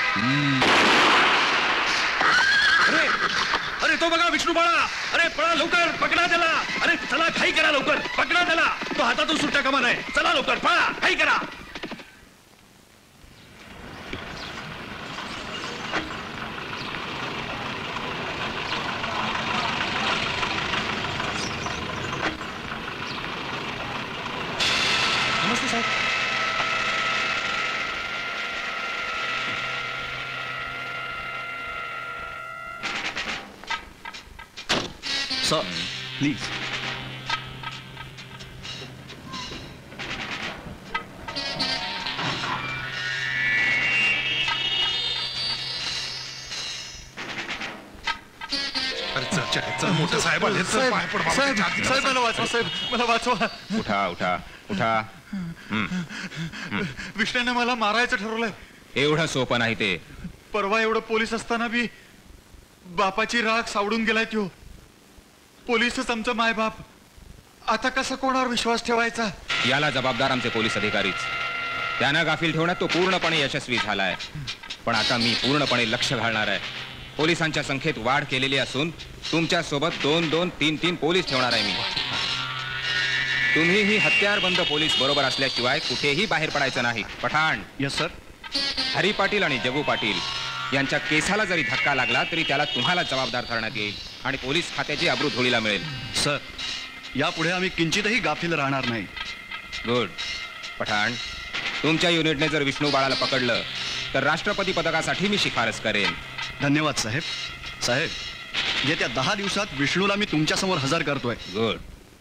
अरे अरे तो बघा विष्णू बाळा. अरे पळा लवकर, पकडा त्याला. अरे चला घाई करा लवकर, पकडा त्याला. तो हातातून सुट्टा कामा नाही. चला लवकर पळा, घाई करा. नमस्ते साहेब. Sir please. मोठं साहेब आले. साहेब मला वाचवा, साहेब मला वाचवा. उठा उठा उठा. विष्णूने मला मारायचं ठरवलंय. एवढं सोपं नाही ते. परवा एवढं पोलीस असताना बी बापाची राख सावडून गेलाय त्यो. पोलीसच आमचं मायबाप. आता कसा कोणावर विश्वास ठेवायचा? याला जबाबदार आमचे पोलीस अधिकारीच. त्यांना गाफील ठेवण्यात तो पूर्णपणे यशस्वी झालाय. पण आता मी पूर्णपणे लक्ष घालणार आहे. पोलिसांच्या संख्येत वाढ केलेली असून तुमच्या सोबत 2-2, 3-3 पोलीस ठेवणार आहे मी. तुम्हीही हत्यारबंद पोलीस बरोबर असल्याशिवाय कुठेही बाहेर पडायचं नाही. पठाण. Yes sir. हरी पाटील आणि जगू पाटील यांच्या केसाला जरी धक्का लागला तरी त्याला तुम्हाला जबाबदार धरण्यात येईल आणि पोलीस खात्याची अब्रू धुळीला मिळेल. सर यापुढे आम्ही किंचितही गाफील राहणार नाही. गुड. पठाण, तुमच्या युनिटने जर विष्णू बाळाला पकडलं तर राष्ट्रपती पदकासाठी मी शिफारस करेन. धन्यवाद साहेब. साहेब येत्या 10 दिवसात विष्णूला मी तुमच्या समोर हजर करतोय. गुड.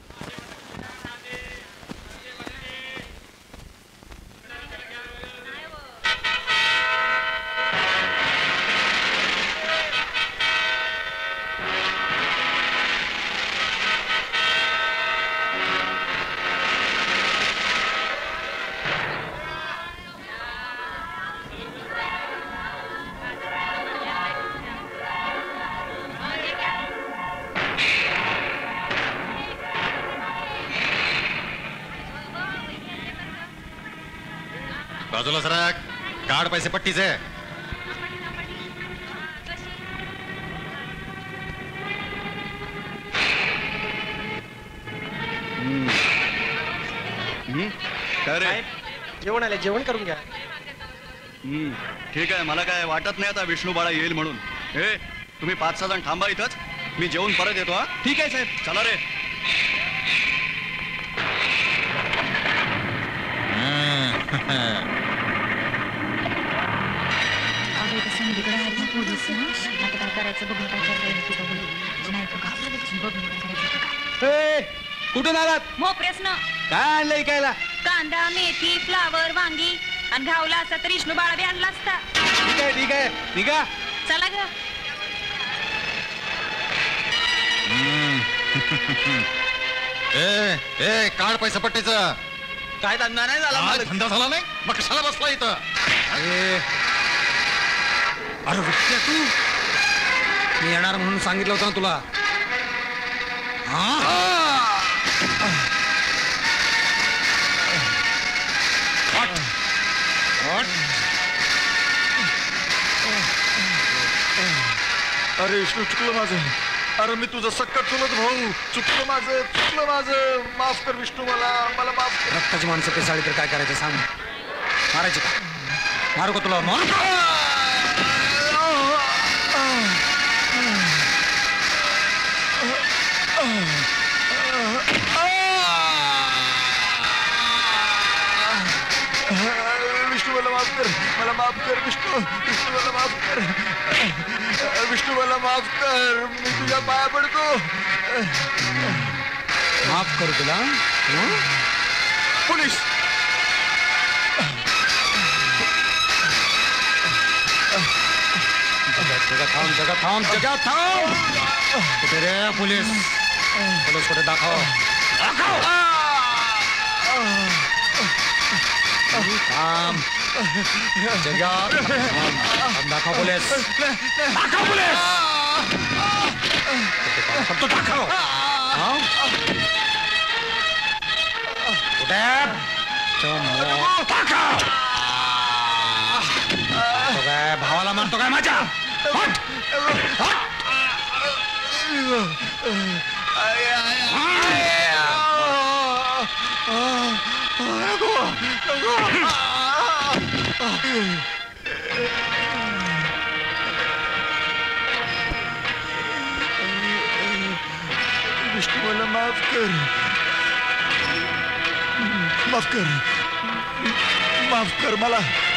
बाजूला सरक. काढ पैसे पट्टीचे. काय रे? जेवण आले, जेवण करून घ्या. ठीक आहे, मला काय वाटत नाही आता विष्णू बाळा येईल म्हणून. हे तुम्ही 5-6 जण थांबा इथंच, मी जेवून परत येतो. हा ठीक आहे साहेब. चला रे. संधीकडे आहे ना पोलीस. आता काय करायचं बघून काय कुठून आलात? मोपरेसन काय आणलं इकायला? कांदा, मेथी, फ्लावर, वांगी आणि घावला असता तर विष्णू बाळा बी आणला असता. ठीक आहे ठीक आहे, निघा. चला ग. ए काढ पैसा पट्टीचं. काय धंदा नाही झाला मालक. धंदा झाला नाही मग कशाला बसला इथं? अरे विट्या तू, मी येणार म्हणून सांगितलं होतं ना तुला. अरे विष्णू, चुकलं माझं. अरे मी तुझं सक्कट चुलत भाऊ. चुकलं माझं. माफ कर विष्णू, मला माफ कर. रक्ताची माणसं पेसाळी तर काय करायचं सांग. मारायची का? मारू का तुला? मारू का? विष्णू मला माफ कर. विष्णू मला माफ कर. विष्णू मला माफ कर. मी तुझ्या पाया पडतो. माफ करू तुला? पोलीस. जगा थांब. कुठे रे पोलीस? पोलीस कुठे? दाखव. थांब. जगा दाखव पोलीस. तो दाखव. कुठे? काय भावाला मारतो काय माझ्या? विष्णू मला माफ कर मला.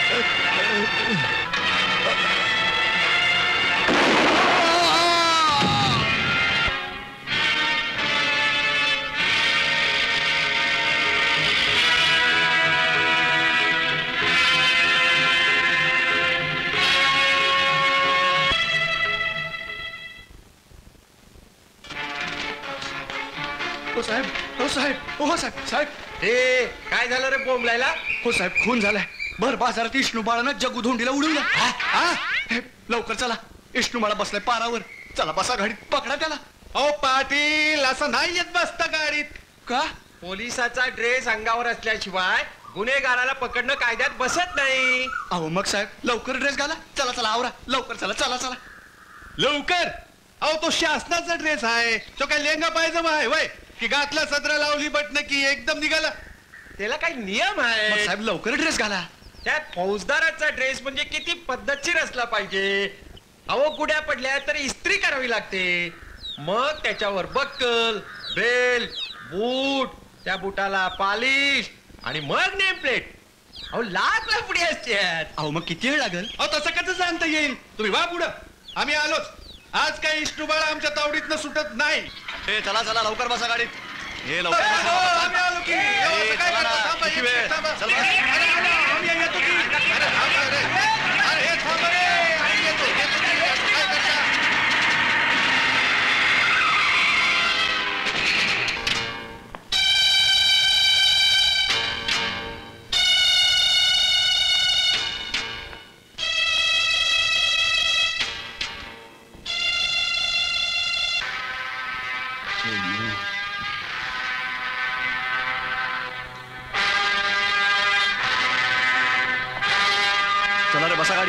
साहेब. काय झालं रे बोंबलायला? हो साहेब, खून झालाय. भर बाजारात विष्णू बाळानं जगू धोंडीला उडवलं. लवकर चला, विष्णू बाळा बसलाय पारावर. चला बसा गाडीत, पकडा त्याला. अहो पाटील, असं नाही येत बसता गाडीत. का? पोलिसाचा ड्रेस अंगावर असल्याशिवाय गुन्हेगाराला पकडणं कायद्यात बसत नाही. अहो मग साहेब, लवकर ड्रेस घाला. चला आवरा लवकर. चला लवकर. अहो तो शासनाचा ड्रेस आहे. तो काय लेंगा पायजमा आहे वय की गातला सदरा लावली बटन की एकदम निघाला? त्याला काही नियम आहे. साहेब लवकर ड्रेस घाला. त्यात फौजदाराचा ड्रेस म्हणजे किती पद्धतशीर असला पाहिजे. अहो गुड्या पडल्या तर इस्त्री करावी लागते. मग त्याच्यावर बक्कल, बेल, बूट, त्या बुटाला पॉलिश आणि मग नेम प्लेट. अहो लाख पुढे असतात. अहो मग किती वेळ लागेल? अहो तसं कसं सांगता येईल? तुम्ही वा पुढं, आम्ही आलोच. आज काही विष्णू बाळा आमच्या तावडीतनं सुटत नाही. चला लवकर बसा गाडीत. हे लवकर आम्ही आलो की. काय करता? थांबा, किती वेळ? थांबा. चला. आम्ही येतो की. अरे थांबा रे. अरे थांबा रे. आम्ही येतो की. काय करता? चला रे बसा गाडीत.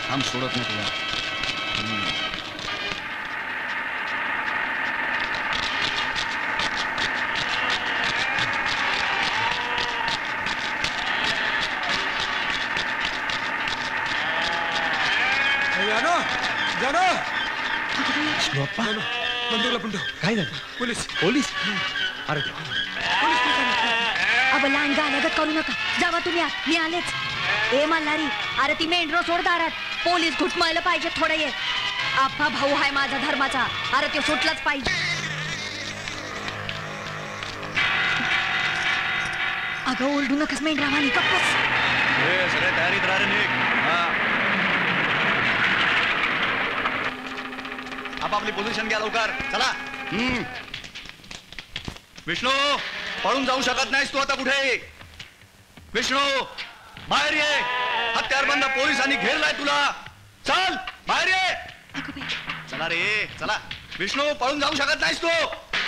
थांब सोडत नाही तुला. काय झालं? पोलीस पोलीस अरे अब लहान गाण्यागत करू नका. जावा तुम्ही आत, मी आलेच. ए मल्हारी, अरे ती मेंढरो सोड दारात. पोलीस घुटमायला पाहिजे थोडं ये. आप्पा भाऊ हाय माझा धर्माचा, अरे तो सुटलाच पाहिजे. अगं ओरडू नकस मेंढरावानी, कप्पस. सगळे तयारीत राहा रे निघ. आपापली पोझिशन घ्या लवकर. चला. विष्णू, पळून जाऊ शकत नाहीस तू आता कुठे. विष्णू बाहेर ये. हत्यारबंद पोलिसांनी घेरलाय तुला. चल बाहेर ये. चला रे चला. विष्णू पळून जाऊ शकत नाहीस तू.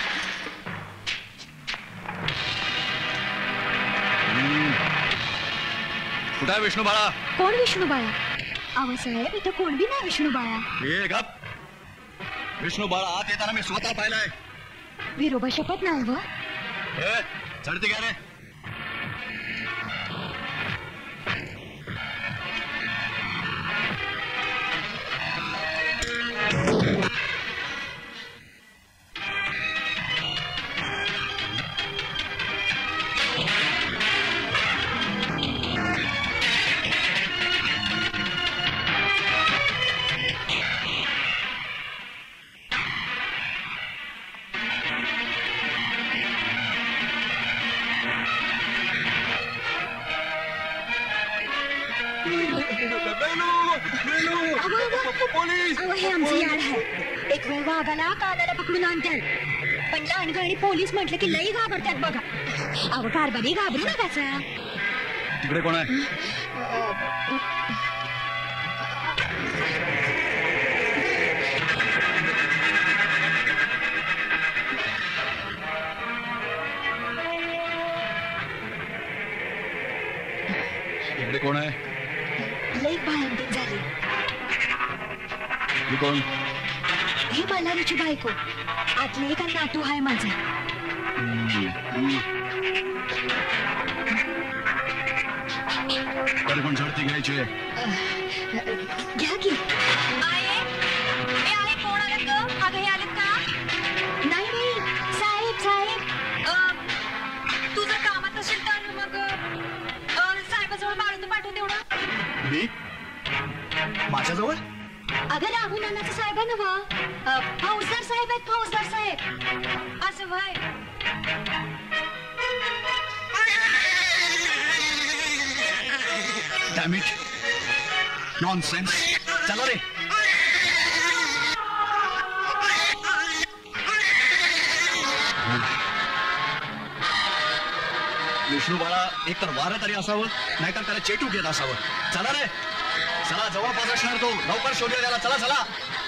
कुठे आहे विष्णू बाळा? कोण विष्णू बाळा? अहो साहेब, इथं कोण बी नाही विष्णू बाळा. ये गप. विष्णू बाळा आत येताना मी स्वतः पाहिलाय. विरोबा शपथ नाही व. चढते घ्या रे. हे आमचं याड आहे. एक वेळ वाघाला कानाला पकडून आणतात, पण लहानगा आणि पोलीस म्हटलं की लई घाबरतात बघा. अव कारभारी घाबरू नकाचा. तिकडे कोण आहे? तिकडे कोण आहे? लई भयंकर झाली. ही कोण? ही मल्हारीची बायको. आतले एका नातू आहे माझा. तरी पण झडती घ्यायची. घ्या की. कोण आलं ग? अगं हे आलेत का? नाही नाही साहेब साहेब, तुझं कामात असेल तर मग साहेबाजवळ बाळून पाठवून तेवढं. मी माझ्याजवळ? अगं राहू नानाचं साहेब आहे ना वा. फौजदार साहेब आहेत, फौजदार साहेब. असं व्हाय. Damn it. Nonsense. चला रे. विष्णू बाळा एक तर वारं तरी असावं, नाहीतर त्याला चेटूक येत असावं. चला रे. चला जवळपास असणार तो. लवकर शोधूया त्याला. चला चला.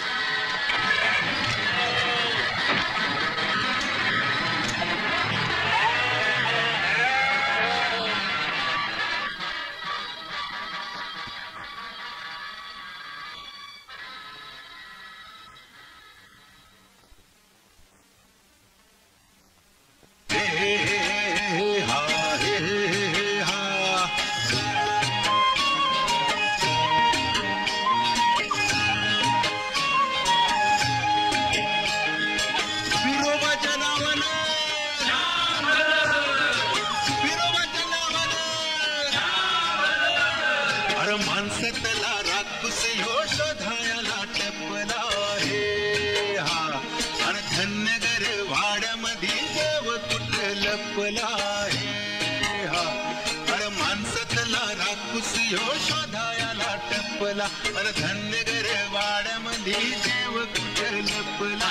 धन्य गरवाड्यामध्ये देव कुठे लपला.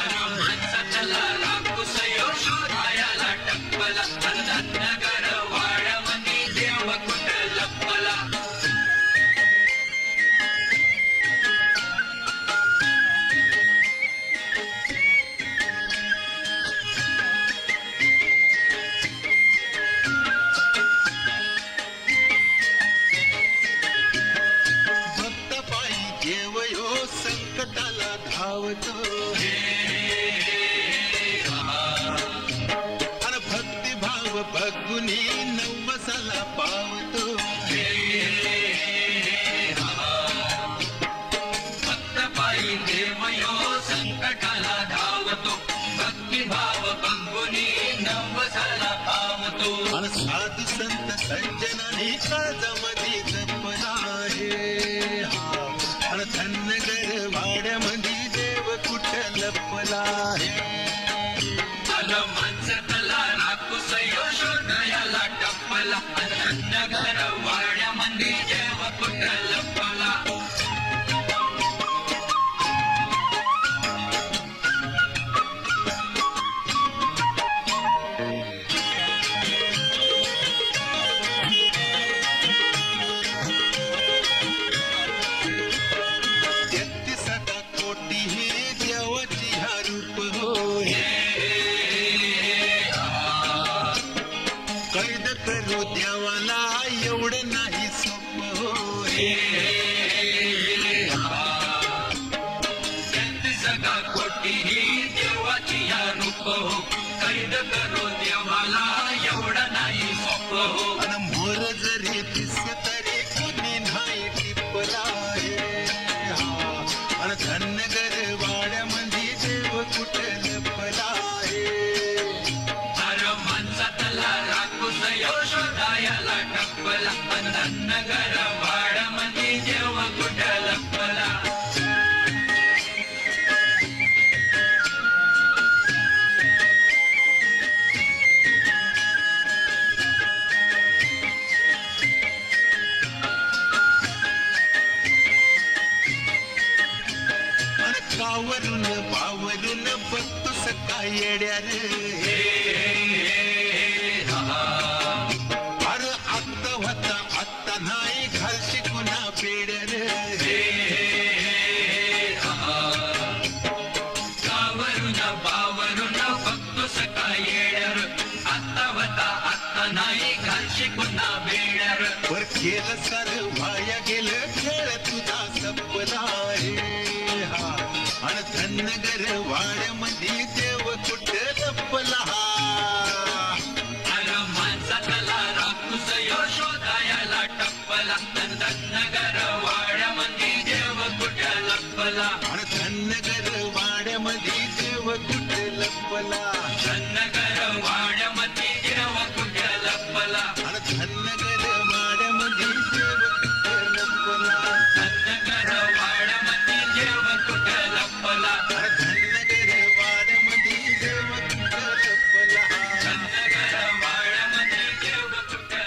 शोधायला टपला. धन्य गरवाड्यामध्ये देव कुठे लपला. संजीवनी नवसाला पावतो भक्त पायी देवयो संकटाला धावतो भक्तिभाव बंगुनी नवसाला पावतो आणि साधू संत सज्जनानी काळजामध्ये जपला आहे आणि धनगर वाड्यामध्ये देव कुठं लपला आहे माणसाला राखूस यशोदयाला टप्पला नगर वाड्यामध्ये देव कुठं लपला कैद करो देवाला एवढं नाही सोपं आणि मोर जरी दिसत तरी कुणी नाही टिपला आणि धनगर वाड्यामध्ये देव कुठे लपला अरे माणसातला राखूस यशोदयाला टप्पला धनगर वाड्यामध्ये देव कुठे लपला वावरून वावरून बघतो सका येड्या रे अरे आत्ता होता आत्ता नाही घालशी कुणा पेड्या रे गावरून बावरून बघतो सका येड्यार आत्ता होता आत्ता नाही घालशी कुणा बेड्यार वर केलं सार वाया गेलं खेळ तुझा सपला आणि धनगर वाड्यामध्ये देव कुठे लपला अरे माणसाला राखूस यशोदयाला टप्पला धनगर वाड्यामध्ये देव कुठे लपला आणि धनगर वाड्यामध्ये देव कुठे लपला धनगर वाड्यामध्ये देव कुठे लपला आणि धनगर वाड्यामध्ये देव कुठे लपला धनगर वाड्यामध्ये देव कुठे लपला धनगर वाड्यामध्ये देव कुठे लपला धनगर वाड्यामध्ये देव कुठे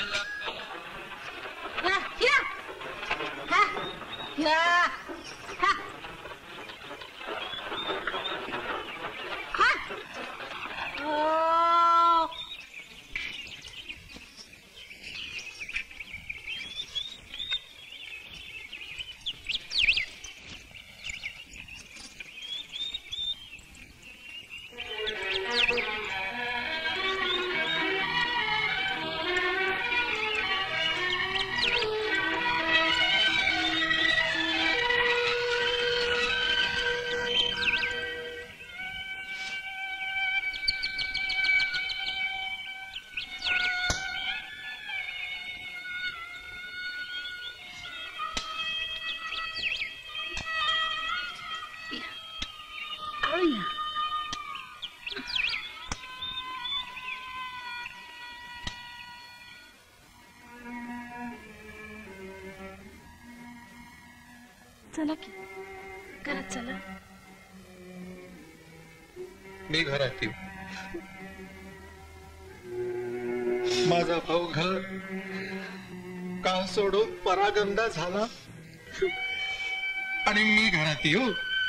चला की घरात चला. मी घरात येऊ. माझा भाऊ घर का सोडून परागंदा झाला आणि मी घरात येऊ.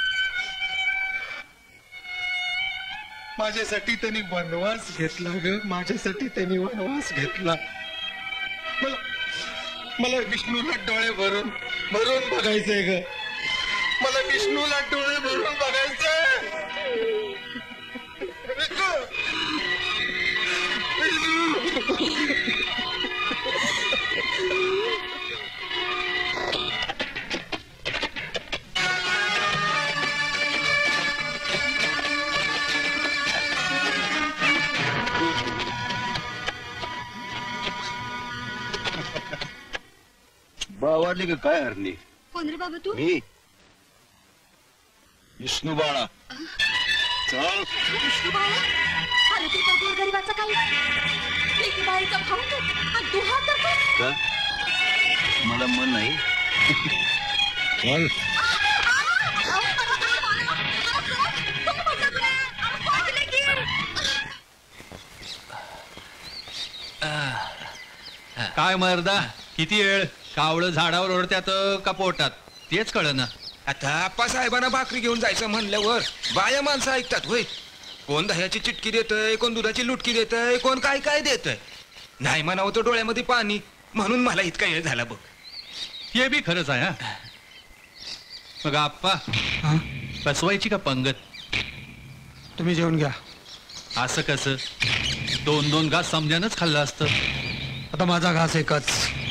माझ्यासाठी त्यांनी वनवास घेतला ग. माझ्यासाठी त्यांनी वनवास घेतला. मला विष्णूला डोळे भरून भरून बघायचंय ग. मला विष्णूला डोळे भरून बघायचंय. आवडली का काय हरणी? कोण रे बाबा तू? मी विष्णू बाळा. चल. विष्णू बाळा? अरे तू तर गोरगरिबाचा काही लेकी बाळीचा भाऊ तू आणि तू हा करतो? का? मला मन नाही. चल. काय मर्दा, किती वेळ कावळं झाडावर ओढत्यात का पोटात तेच कळ ना. आता आप्पा साहेबांना भाकरी घेऊन जायचं म्हणल्यावर बाया माणसं ऐकतात होय. कोण दह्याची चिटकी देतय, कोण दुधाची लुटकी देतय, कोण काय काय देतय. नाही म्हणावं तर डोळ्यामध्ये पाणी. म्हणून मला इतका वेळ झाला बघ. हे बी खरंच आहे. हा मग आप्पा बसवायची का पंगत? तुम्ही जेवून घ्या. असं कसं? 2-2 घास समजानच खाल्लं असतं. आता माझा घास एकच.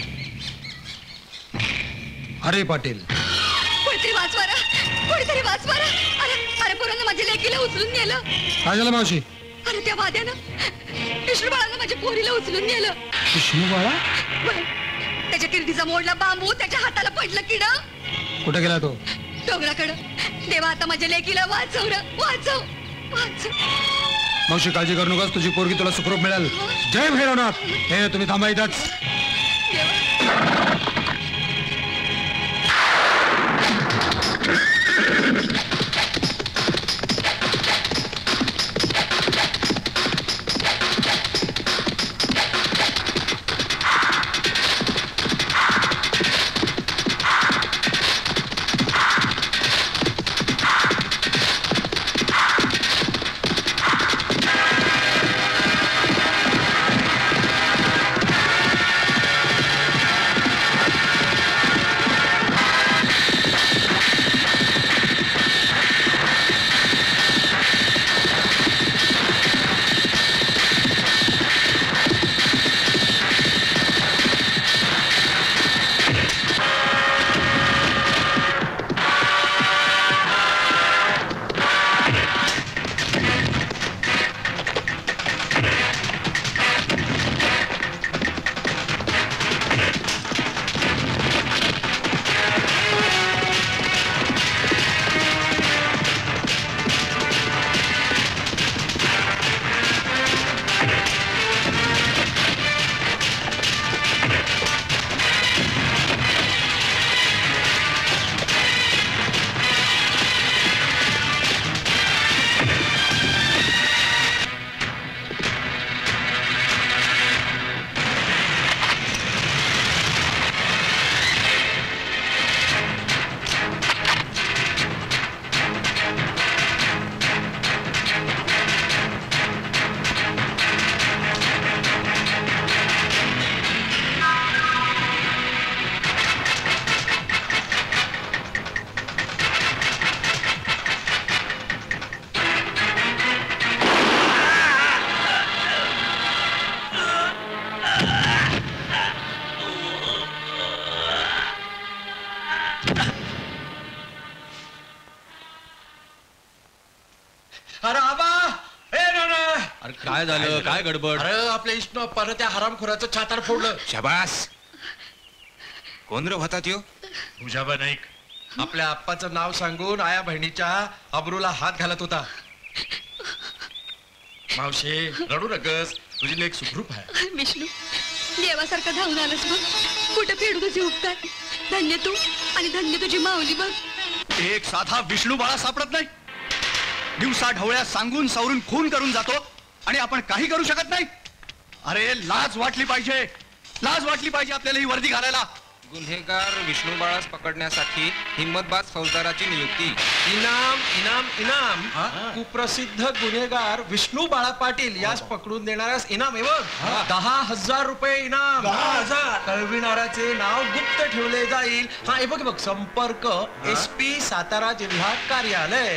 अरे पाटील, कोणीतरी वाचवा रे, कोणीतरी वाचवा रे. अरे अरे पोरांना माझ्या लेकीला उचलून नेलं. काय झालं मावशी? अरे त्या वाद्यानं विष्णू बाळानं माझ्या पोरीला उचलून नेलं. विष्णू बाळा? वय, त्याच्या किर्डीचा मोडला बांबू त्याच्या हाताला पडलं किड. कुठे गेला तो? डोंगराकडं. देवा आता माझ्या लेकीला वाचव रे, वाचव वाचव. मावशी काळजी करू नकोस, तुझी पोरगी तुला सुखरूप मिळेल. जय भैरवनाथ. हे तुम्ही थांबा इथंच. अरे आबा, ए नाना. अरे काय झालं? काय गडबड? अरे आपल्या इष्ट परत त्या हरामखोराचं छातार फोडलं. शाबास. कोण रे होता त्यो? तुझ्याबा नाईक. आपल्या आप्पाचं नाव सांगून आया बहिणीच्या अब्रूला हात घालत होता. मावशे रडू नकस, तुझी लेक सुखरूप आहे. विष्णू, देवासारखा धावून आलास बघ. कुठं फेडू तुझे उपकार. धन्य तू आणि धन्य तुझी माऊली बघ. एक साधा विष्णू बाळा सापडत नाही. दिवसा ढवळ्या सांगून सावरून खून करून जातो आणि आपण काही करू शकत नाही. अरे लाज वाटली पाहिजे, लाज वाटली पाहिजे आपल्याला ही वर्दी घालायला. गुन्हेगार विष्णू बाळास पकडण्यासाठी हिम्मतबाज फौजदाराची नियुक्ती. इनाम इनाम इनाम. कुप्रसिद्ध गुन्हेगार विष्णू बाळा पाटील यास पकडून देणाऱ्यास इनाम आहे बघ. 10,000 रुपये इनाम. 10,000. कळविणाऱ्याचे नाव गुप्त ठेवले जाईल. हा हे बघ बघ, संपर्क SP सातारा जिल्हा कार्यालय.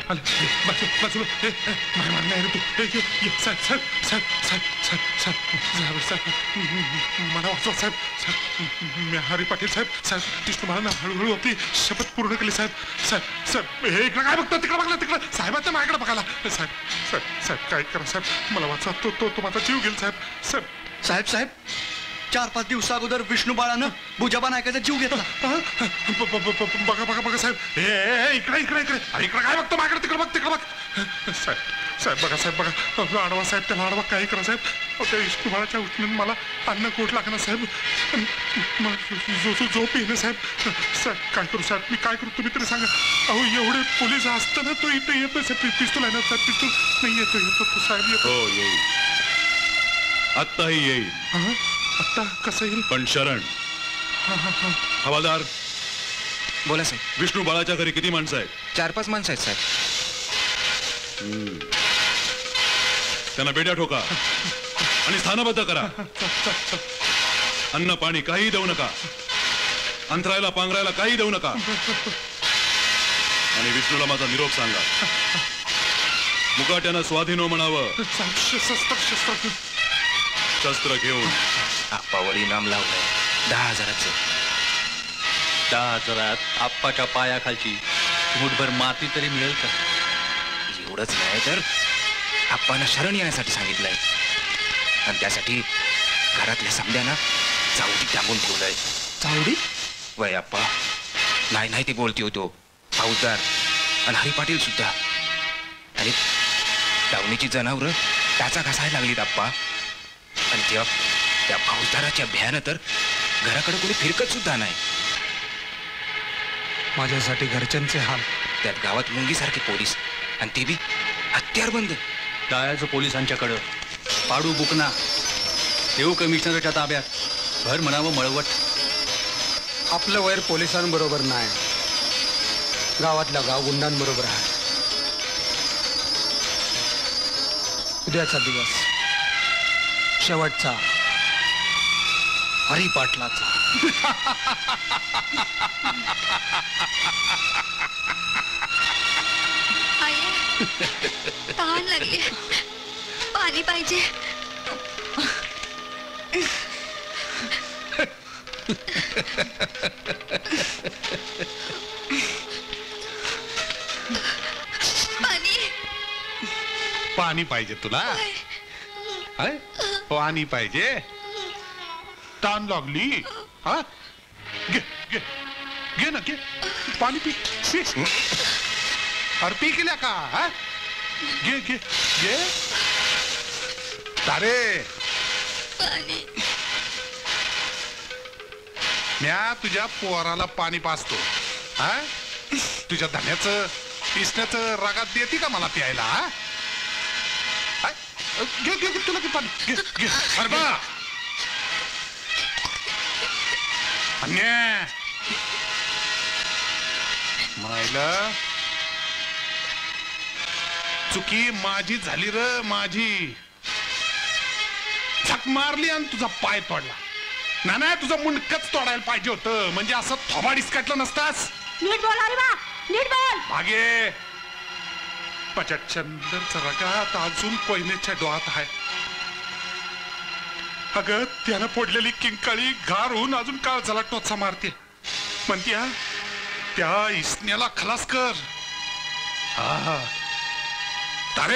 आलं बाजूला मार नाही रे तू साहेब साहेब साहेब साहेब साहेब साहेब साहेब मला वाचवा साहेब साहेब मी हरी पाटील साहेब साहेब कृष्ण मला हळूहळू आपली शपथ पूर्ण केली साहेब साहेब साहेब हे इकडं काय बघतो तिकडं बघला तिकडं साहेबाच्या माझ्याकडे बघायला साहेब साहेब साहेब काय करा साहेब मला वाचवा तो माझा जीव गेला साहेब साहेब साहेब साहेब 4-5 दिवसा अगोदर विष्णू बाळानं बुजाबा नायकाचा जीव घेतला. बघा बघा बघा साहेब इकडे इकडे इकडे इकडे काय बघतो माझ्याकडे तिकडे बघ साहेब साहेब बघा साहेब बघा आडवा साहेब त्याला आडवा काही करा साहेब त्या विष्णू बाळाच्या उठण्यात मला अन्न कोट लागणार साहेब झोप येणं साहेब साहेब काय करू साहेब मी काय करू तुम्ही तरी सांगा अहो एवढे पोलीस असताना तो इथे येतो साहेब पिस्तूल आहे ना साहेब पिस्तूल नाही येतो साहेब येतो येईल आत्ताही येईल आता कसं येईल पण शरण हवालदार बोला साहेब. विष्णू बाळाच्या घरी किती माणसं आहेत? 4-5 माणसं आहेत साहेब. त्यांना बेड्या ठोका आणि स्थानबद्ध करा. अन्न पाणी काही देऊ नका, अंतरायला पांघरायला काही देऊ नका. आणि विष्णूला माझा निरोप सांगा. मुकाट्यानं स्वाधीनो म्हणावं. शस्त्र घेऊन आप्पावर इनाम लावलंय 10,000चं. 10,000 आप्पाच्या पायाखालची मुठभर माती तरी मिळेल का? एवढंच नाही तर आप्पांना शरण येण्यासाठी सांगितलंय आणि त्यासाठी घरातल्या समद्यांना चावडी टाकून ठेवलंय. चावडी? वय आप्पा नाही नाही ते बोलती होतो फौजदार आणि हरी पाटील सुद्धा. आणि दावणीची जनावरं टाचा घासायला लागलीत आप्पा. आणि त्या फौजदाराच्या भ्यानं तर घराकडे कोणी फिरकत सुद्धा नाही. माझ्यासाठी घरच्यांचे हाल. त्यात गावात मुंगीसारखे पोलीस आणि ते बी हत्यारबंद. टाळ्याचं पोलिसांच्याकडं पाडू बुकना देऊ कमिशनरच्या ताब्यात भर म्हणावं मळवट. आपलं वैर पोलिसांबरोबर नाही, गावातल्या गावगुंडांबरोबर आहे. उद्याचा दिवस शेवटचा हरी पाटलाचा. आई तहान लागली, पाणी पाहिजे. पाणी पाहिजे तुला? पाणी पाहिजे? ताण लागली? हा घे घे घे ना घे पाणी पी पी. अरे पी केल्या का? हा घे घे घे. तारे म्या तुझ्या पोराला पाणी पाजतो. हा तुझ्या धान्याचं पिसण्याचं रागात देते का मला प्यायला? हा घे घे तुला की पाणी घे घे. अरे बा अन्या मायला चुकी माझी झाली र माझी. झक मारली आणि तुझा पाय तोडला. ना नाही तुझं मुंडकच तोडायला पाहिजे होतं, म्हणजे असं थोबाड इसकटलं नसतास. नीट बोल अरे बा, नीट बोल. मागे पचटचंदरचा रगात अजून कोयनेच्या डोळ्यात आहे. अगं त्यानं फोडलेली किंकाळी घार होऊन अजून काळजाला टोचा मारते. म्हणत्या त्या इसण्याला खलास कर. हा तारे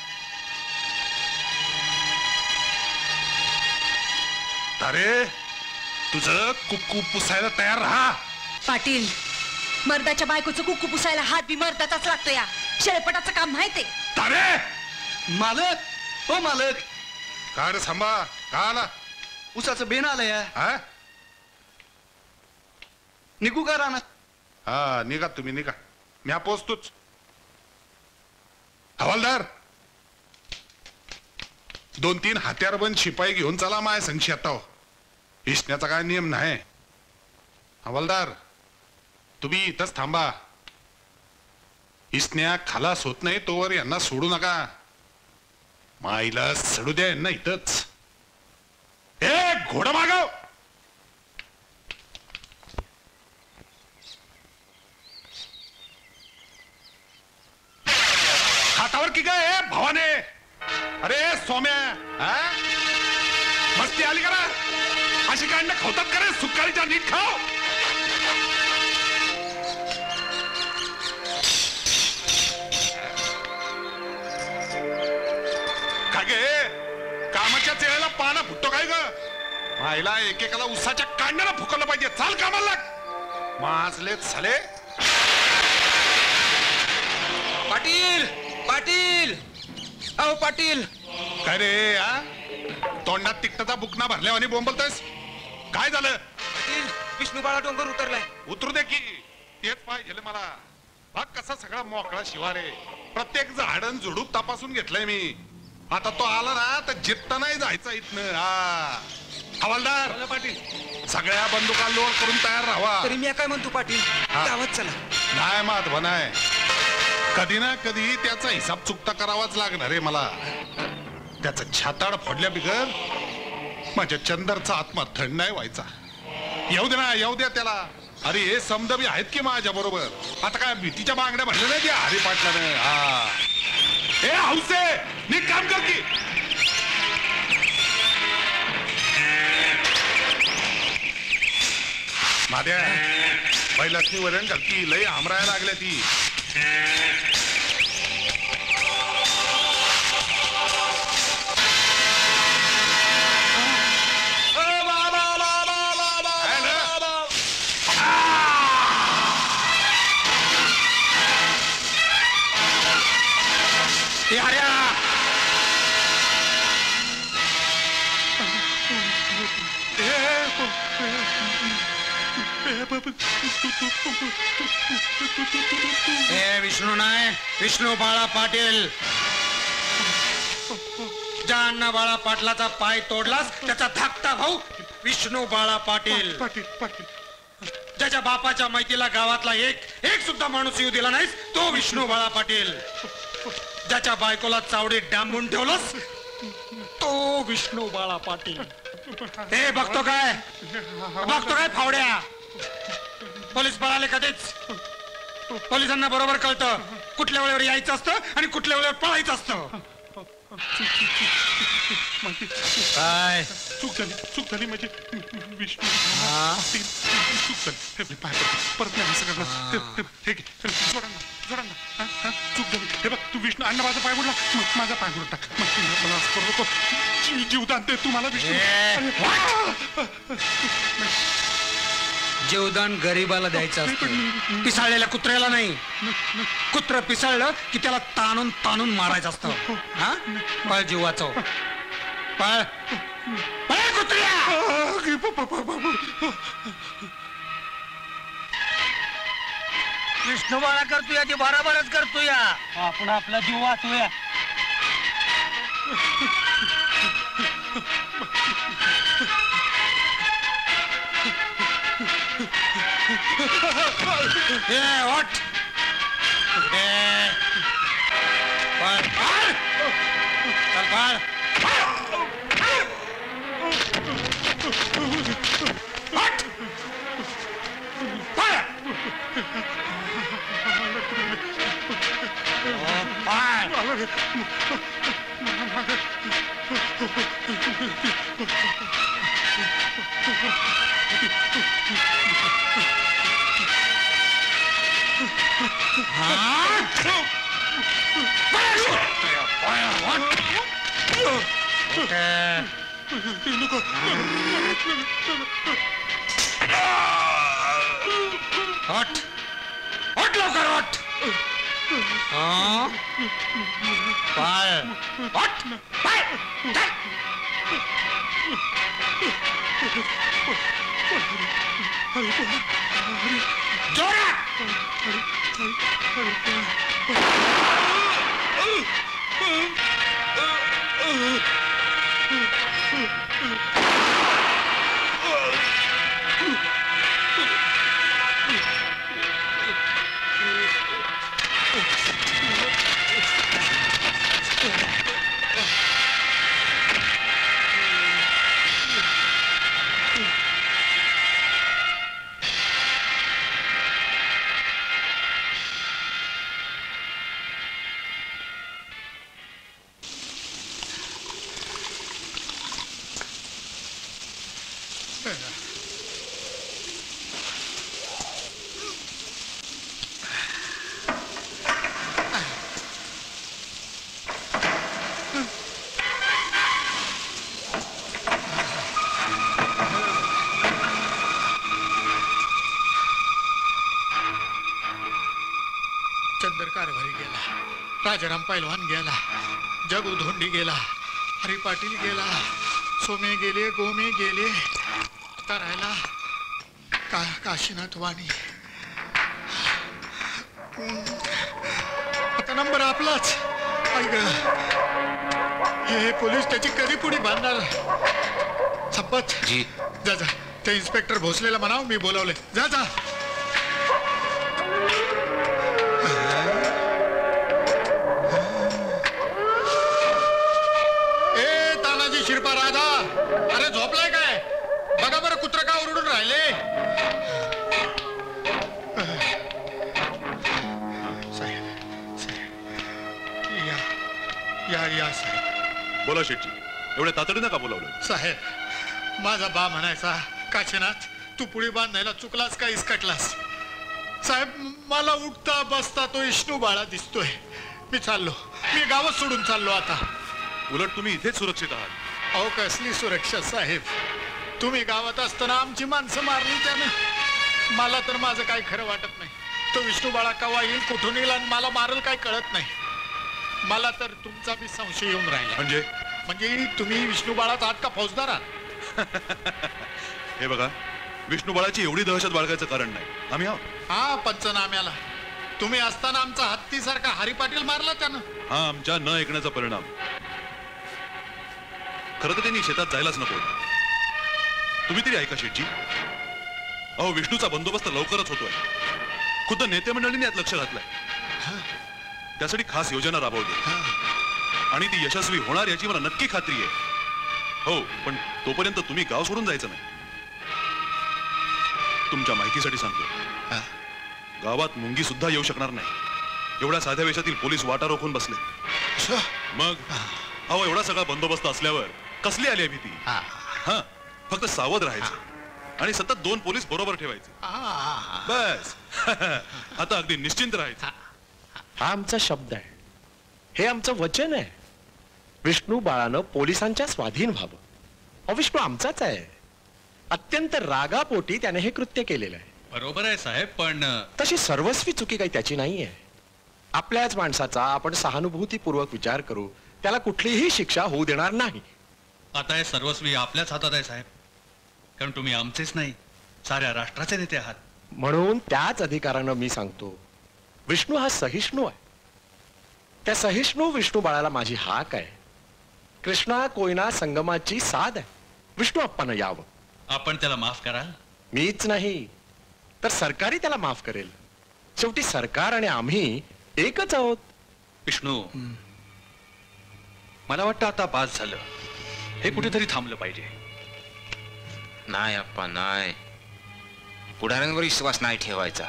तारे तुझं कुक्कू पुसायला तयार राहा. पाटील मर्दाच्या बायकोचं कुक्कू पुसायला हात बी मर्दाचाच लागतो. या शेळपटाचं काम माहिती. तारे मालक हो मालक. काय रे सांबा का आला? उसाचं बेन आलं या. निघू का रानात? हा निघा तुम्ही निघा, मी पोचतोच. हवालदार 2-3 हत्यारबंद शिपाई घेऊन चला माय संशी. आता इष्ण्याचा काय नियम नाही. हवालदार तुम्ही इथंच थांबा. इष्ण्या खलास होत नाही तोवर यांना सोडू नका. माईला सडू द्या यांना इथंच. ए घोडा मागव. कर की काय भावाने? अरे सोम्या, हा? मस्ती आली का ना? अशी कांड खावतात का रे? सुकाळीच्या नीट खाव. काय गे कामाच्या चेहऱ्याला पाना फुटतो काय ग? मायला एकेकाला उसाच्या कांड्याला फुकवलं पाहिजे. चाल कामाला लाग. माजलेत झाले. पाटील पाटील अहो पाटील. काय रे हा? तोंडात तिकटाचा बुकना भरल्यावानी बोंबलतोयस. काय झालं? पाटील विष्णू बाळा डोंगर उतरलाय. उतरू दे की. तेच पाहिजे मला. बघ कसा सगळा मोकळा शिवारे. प्रत्येक झाडण झुडूप तपासून घेतलंय मी. आता तो आला ना तर जित्ता नाही जायचा इथनं. हा हवालदार पाटील सगळ्या बंदुका लोड करून तयार राहा. तरी मी काय म्हणतो पाटील गावात चला. नाही माधव नाही. कधी ना कधी त्याचा हिसाब चुकता करावाच लागणार आहे मला. त्याचं छाताड फोडल्या बिगर माझ्या चंदरचा आत्मा थंड नाही व्हायचा. येऊ दे ना येऊ द्या त्याला. अरे हे समदबी आहेत की माझ्या बरोबर. आता काय भीतीच्या बांगड्या भरल्या नाही त्या हरी पाटलाने. हा ए हौसे नीट काम कर की. माद्या पहिल्यासनी वरण घालती लई आमरायला लागल्या ती. विष्णू नाही विष्णू बाळा पाटील. ज्या अण्णा बाळा पाटलाचा पाय तोडलास त्याचा धाकटा भाऊ विष्णू बाळा पाटील. ज्याच्या बापाच्या मैतीला गावातला एक सुद्धा माणूस येऊ दिला नाहीस तो विष्णू बाळा पाटील. ज्याच्या बायकोला चावडीत डांबून ठेवलंस तो विष्णू बाळा पाटील. हे बघतो काय फावड्या. पोलीस पळाले कधीच. पोलिसांना बरोबर कळतं कुठल्या वेळेवर यायचं असतं आणि कुठल्या वेळेवर पळायचं असतं. काय चूक झाली म्हणजे विष्णू चूक झाली. परत नाही असं करणार. चूक झाली. हे बघ तू विष्णू अण्णा माझा पाय मोडला माझा पाय मोडून टाक. मला असं करू नको. जीवदान दे तुम्हाला विष्णू. जीवदान गरीबाला द्यायचं असतं पिसाळलेल्या कुत्र्याला नाही. कुत्र पिसाळलं की त्याला ताणून ताणून मारायचं असतं. हा पळ जीव वाचव. पळ पळ कुत्र्या. विष्णू बाळा करतोया ते बरोबरच करतोया. आपण आपला जीव वाचूया. सिकंदर कारभारी गेला, राजाराम पैलवान गेला, जगू धोंडी गेला, हरी पाटील गेला, सोमे गेले, गोमे गेले, करायला काशीनाथ वाणी. आता नंबर आपलाच. ऐक, हे पोलीस त्याची कधी पुढे बांधणार? संपत जी. जा जा, ते इन्स्पेक्टर भोसलेला म्हणाव मी बोलावले. जा जा. ए तानाजी शिरपा राधा, अरे झोपलाय काय? बघा बरं कुत्र का ओरडून राहिले. या साहेब. बोला शेठजी, एवढ्या तातडीनं का बोलावलं? साहेब, माझा बा म्हणायचा, काशीनाथ तू पुढे बांधायला चुकलास का इसकटलास? साहेब, मला उठता बसता तो विष्णू बाळा दिसतोय. मी चाललो, मी गावच सोडून चाललो आता. उलट तुम्ही इथेच सुरक्षित आहात. अहो कसली सुरक्षा साहेब, तुम्ही गावात असताना आमची माणसं मारली त्यानं. मला तर माझं काही खरं वाटत नाही. तो विष्णू बाळा केव्हा येईल, कुठून येईल आणि मला मारल काय कळत नाही. मला तर तुमचा बी संशय येऊन राहिला. म्हणजे तुम्ही विष्णू बाळात आहात का फौजदार आहात? हे बघा, विष्णू बाळाची एवढी दहशत बाळगायचं कारण नाही. आम्ही आहोत. हा, पंचनाम्याला तुम्ही असताना आमचा हत्तीसारखा हरी पाटील मारला त्यानं. हा आमच्या न ऐकण्याचा परिणाम. खरं तर त्यांनी शेतात जायलाच नको. तुम्ही तरी ऐका शेठजी. अहो, विष्णूचा बंदोबस्त लवकरच होतोय. खुद्द नेते मंडळींनी यात लक्ष घातलंय. त्यासाठी खास योजना राबवली आणि ती यशस्वी होणार याची मला नक्की खात्री आहे. हो, पण तोपर्यंत तुम्ही गाव सोडून जायचं नाही. तुमच्या माहितीसाठी सांगतो, गावात मुंगी सुद्धा येऊ शकणार नाही. एवढ्या साध्या वेशातील पोलीस वाटा रोखून बसले. मग अहो, एवढा सगळा बंदोबस्त असल्यावर कसली आली भीती? हा, फक्त सावध राहायचं आणि सतत 2 पोलीस बरोबर ठेवायचे. बस. आता अगदी निश्चिंत राहायचं. हा आमचा शब्द आहे, हे आमचं वचन आहे. विष्णू बाळानं पोलिसांच्या स्वाधीन व्हावं. विष्णू आमचाच आहे. अत्यंत रागापोटी त्याने हे कृत्य केलेलं आहे. बरोबर आहे साहेब, पण तशी सर्वस्वी चुकी काही त्याची नाहीये. आपल्याच माणसाचा आपण सहानुभूतीपूर्वक विचार करू, त्याला कुठलीही शिक्षा होऊ देणार नाही. आता हे सर्वस्वी आपल्याच हातात आहे साहेब, कारण तुम्ही आमचेच नाही, साऱ्या राष्ट्राचे नेते आहात. म्हणून त्याच अधिकारानं मी सांगतो, विष्णू हा सहिष्णू आहे. त्या सहिष्णू विष्णू बाळाला माझी हाक आहे. कृष्णा कोयना संगमाची साध आहे. विष्णू अप्पानं यावं. आपण त्याला माफ कराल? मीच नाही तर सरकारही त्याला माफ करेल. शेवटी सरकार आणि आम्ही एकच आहोत. विष्णू, मला वाटतं आता पास झालं. हे कुठेतरी थांबलं पाहिजे. नाही अप्पा, नाही. पुढाऱ्यांवर विश्वास नाही ठेवायचा.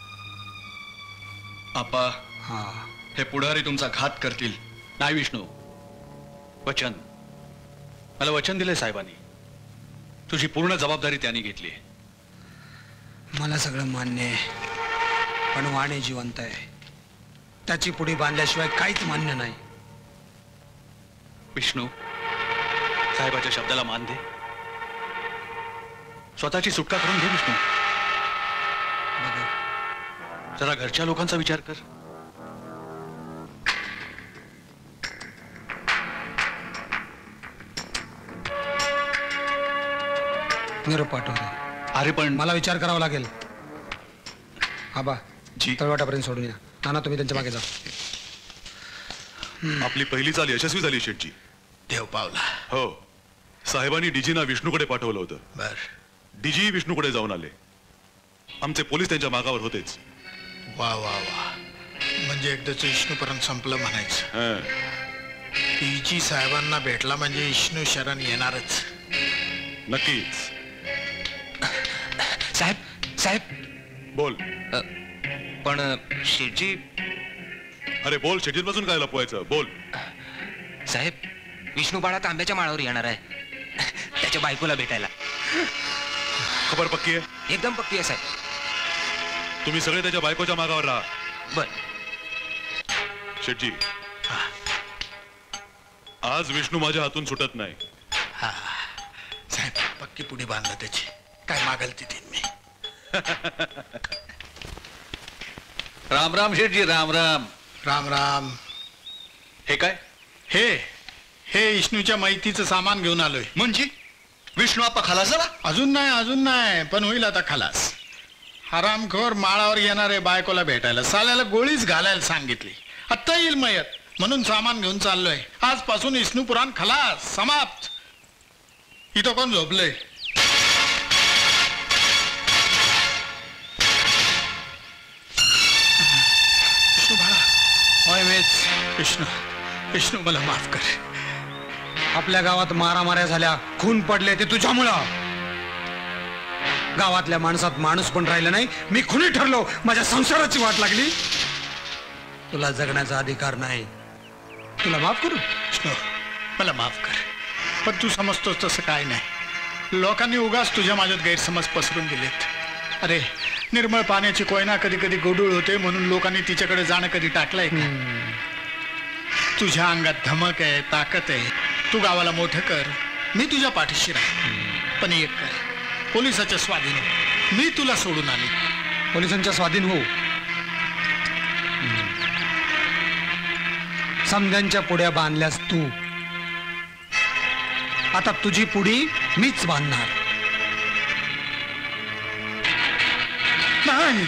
आप्पा, हे पुढारी तुमचा घात करतील. नाही विष्णू, वचन. मला वचन दिलंय साहेबांनी. तुझी पूर्ण जबाबदारी त्यांनी घेतली. मला सगळं मान्य आहे, पण वाणे जिवंत आहे. त्याची पुढे बांधल्याशिवाय काहीच मान्य नाही. विष्णू, साहेबाच्या शब्दाला मान दे. स्वतःची सुटका करून घे विष्णू. जरा घरच्या लोकांचा विचार कर. निरोप पाठवतो. अरे पण मला विचार करावा लागेल. आबा, तळवाटापर्यंत सोडून या. नाना, तुम्ही त्यांच्या मागे जा. आपली पहिली चाल यशस्वी झाली शेठजी. देव पावला. हो, साहेबांनी डीजीना विष्णूकडे पाठवलं होतं. बर. डीजी विष्णूकडे जाऊन आले. आमचे पोलीस त्यांच्या मागावर होतेच. वा वा वा, म्हणजे एकदाच विष्णूपर्यंत संपलं म्हणायचं. डीजी साहेबांना भेटला म्हणजे विष्णू शरण येणारच. नक्कीच. साहेब, साहेब. बोल. पण शेठजी. अरे बोल, शेठजींपासून काय लपवायचं? बोल. साहेब, विष्णू बाळा तांब्याच्या माळावर येणार आहे, त्याच्या बायकोला भेटायला. खबर पक्की आहे? एकदम पक्की आहे साहेब. तुम्ही सगळे त्याच्या बायकोच्या मागावर राहा. बर. शेठजी, आज विष्णू माझ्या हातून सुटत नाही. साहेब, पक्की पुढे बांधलं त्याची. काय मागल ती मी. राम राम शेठजी, राम राम. राम राम. हे काय? हे विष्णूच्या मैतीचं सामान घेऊन आलोय. म्हणजे विष्णू आपा खलास झाला? अजून नाही, पण होईल आता खलास. हरामखोर माळावर येणारे बायकोला भेटायला, साल्याला गोळीच घालायला सांगितली. आत्ता येईल मयत म्हणून सामान घेऊन चाललोय. आजपासून विष्णू पुराण खलास, समाप्त. इथं कोण झोपलंय? विष्णू बाळा. होय मेच. विष्णू मला माफ कर. आपल्या गावात मारामाऱ्या झाल्या, खून पडले, ते तुझ्यामुळं. गावातल्या माणसात माणूस पण राहिला नाही. मी खुनी ठरलो, माझ्या संसाराची वाट लागली. तुला जगण्याचा अधिकार नाही. तुला माफ करू? विष्णू मला माफ कर. पण तू समजतोस तसं काय नाही. लोकांनी उगाच तुझ्या माझ्यात गैरसमज पसरून दिलेत. अरे निर्मळ पाण्याची कोयना कधी कधी गोडूळ होते म्हणून लोकांनी तिच्याकडे जाणं कधी टाकलंय का? तुझ्या अंगात धमक आहे, ताकद आहे. तू गावाला मोठं कर, मी तुझ्या पाठीशी राह. पण एक कर, पोलिसाच्या स्वाधीन हो. मी तुला सोडून आले. पोलिसांच्या स्वाधीन हो. समध्यांच्या पुड्या बांधल्यास तू. आता तुझी पुडी मीच बांधणार. नाही.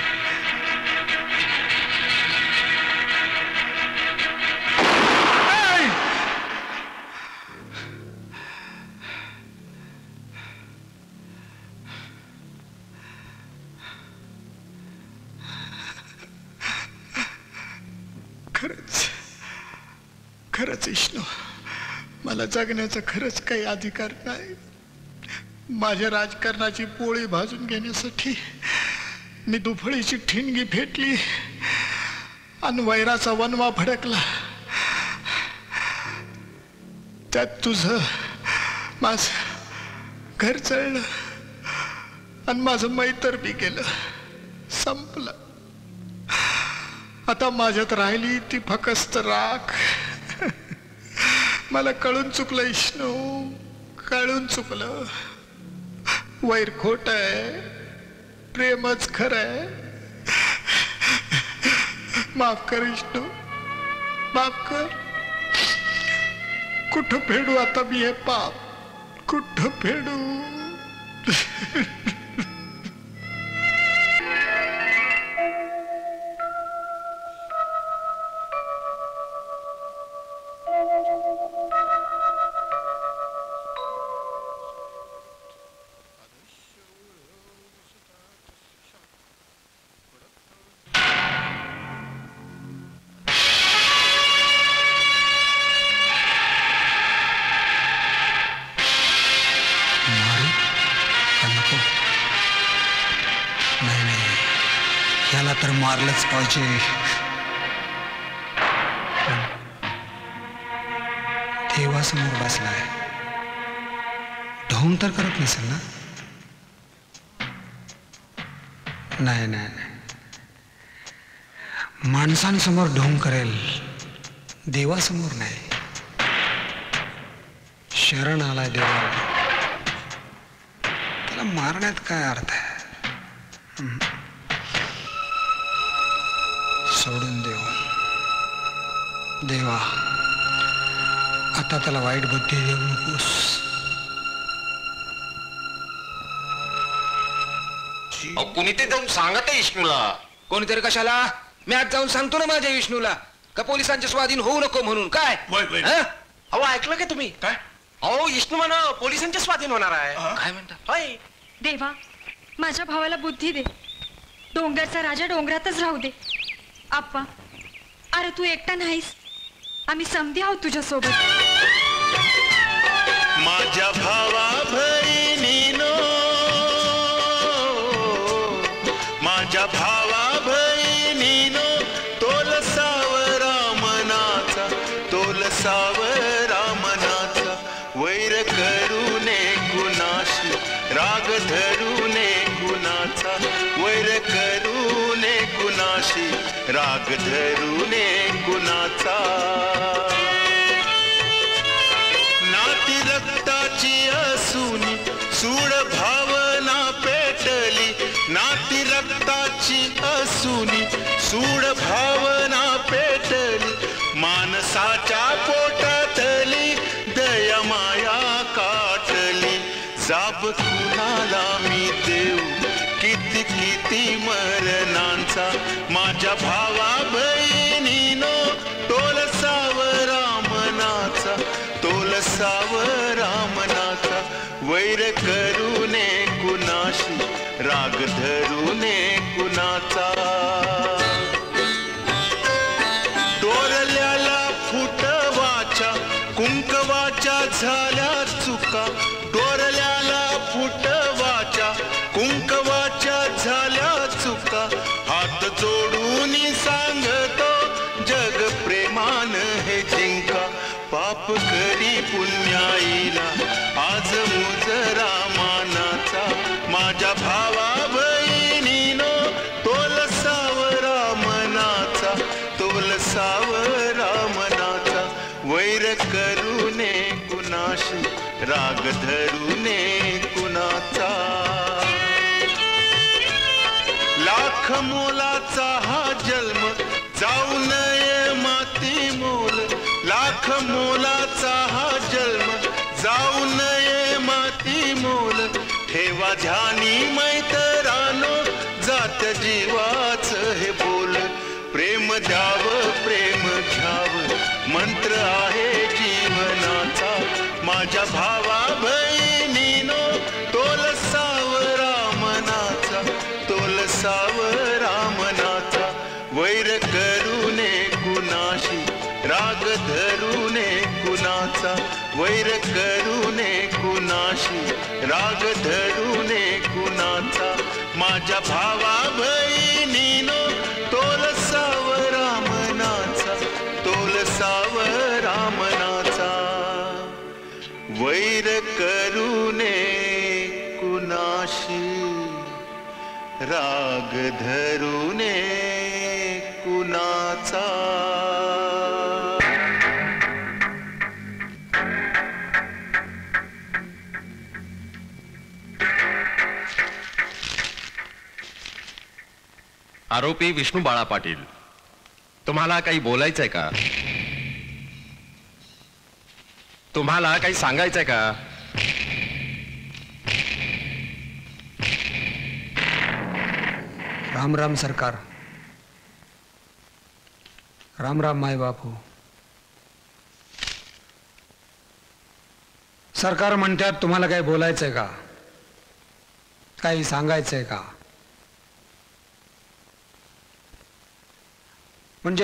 खरंच विष्णू, मला जगण्याचा खरंच काही अधिकार नाही. माझ्या राजकारणाची पोळी भाजून घेण्यासाठी मी दुफळीची ठिणगी फेटली आणि वैराचा वनवा भडकला. त्यात तुझं माझं घर चळलं आणि माझं मैत्र बी गेलं, संपलं. आता माझ्यात राहिली ती फकस्त राख. मला कळून चुकलं विष्णू, कळून चुकलं. वैर खोट आहे, प्रेमच खरं आहे. माफ कर विष्णू, माफ कर. कुठं फेडू आता मी हे पाप, कुठं फेडू? याला तर मारलंच पाहिजे. देवासमोर बसलाय, ढोंग तर करत नसेल ना? नाही नाही, माणसांसमोर ढोंग करेल, देवासमोर नाही. शरण आलाय देवाला, त्याला मारण्यात काय अर्थ आहे? सोडून देव. देवा, आता त्याला वाईट बुद्धी देऊ नकोस. कुणी ते जाऊन सांगत आहे विष्णूला. कोणीतरी कशाला? मी आज जाऊन सांगतो ना माझ्या विष्णूला का पोलिसांच्या स्वाधीन होऊ नको म्हणून. काय अहो ऐकलं का तुम्ही? काय? अहो विष्णू म्हणा पोलिसांच्या स्वाधीन होणार आहे. काय म्हणता? होय. देवा, माझ्या भावाला बुद्धी दे. डोंगरचा राजा डोंगरातच राहू दे. आप्पा, अरे तू एकटा नाहीस, आम्ही समधी आहोत तुझ्या सोबत. माझ्या भावा बहिणीनो, माझ्या भावा बहिणीनो, तोल सावरा मनाचा, तोल सावरा मनाचा. वैर करू नये कुणाशी, राग धरू नये कुणाचा. वैर करू नये कुणाशी, राग धरू नये कुणाचा. नाती रक्ताची असूनी सूड भावना पेटली. नाती रक्ताची असूनी सूड माझ्या भावा बहिणीनो तोल सावरा मनाचा, तोल सावरा मनाचा, वैर करू ने कुणाशी, राग धरू ने कुणाचा. डोरल्याला फुटवाच्या कुंकवाच्या झाल्या चुका, डोरल्याला फुटवाच्या कुंकवाच्या झाल्या चुका, हात जोडून सांगतो जग प्रेमान हे जिंका. पाप करी पुण्याईला आज मुजरा मानाचा, माझ्या भावा बहिणीनो तोल सावरा मनाचा, तोल सावरा मनाचा, वैर करूने कुणाशी, राग धरूने कुणाचा. लाख मोलाचा हा जन्म जाऊ नये माती मोल, लाख मोलाचा हा जन्म जाऊ नये माती मोल. ठेवा ध्यानी मैतरानो जात जीवाच हे बोल. प्रेम द्याव प्रेम घ्याव मंत्र आहे जीवनाचा, माझ्या भावा बहिणीनो तोल सावरा मनाचा, तोल सावरा मनाचा, वैर करूने कुणाशी, राग धरूने कुणाचा, वैर करूने कुणाशी, राग धरूने कुणाचा, माझ्या भावा बहिणीनो तोल सावरा मनाचा, तोल सावरा मनाचा, वैर करूने कुणाशी, राग धरूने कुणाचा. आरोपी विष्णू बाळा पाटील, तुम्हाला काही बोलायचंय का? तुम्हाला काही सांगायचंय का? राम राम सरकार, राम राम माय बापू. सरकार म्हणतात तुम्हाला काही बोलायचंय का, काही सांगायचंय का? म्हणजे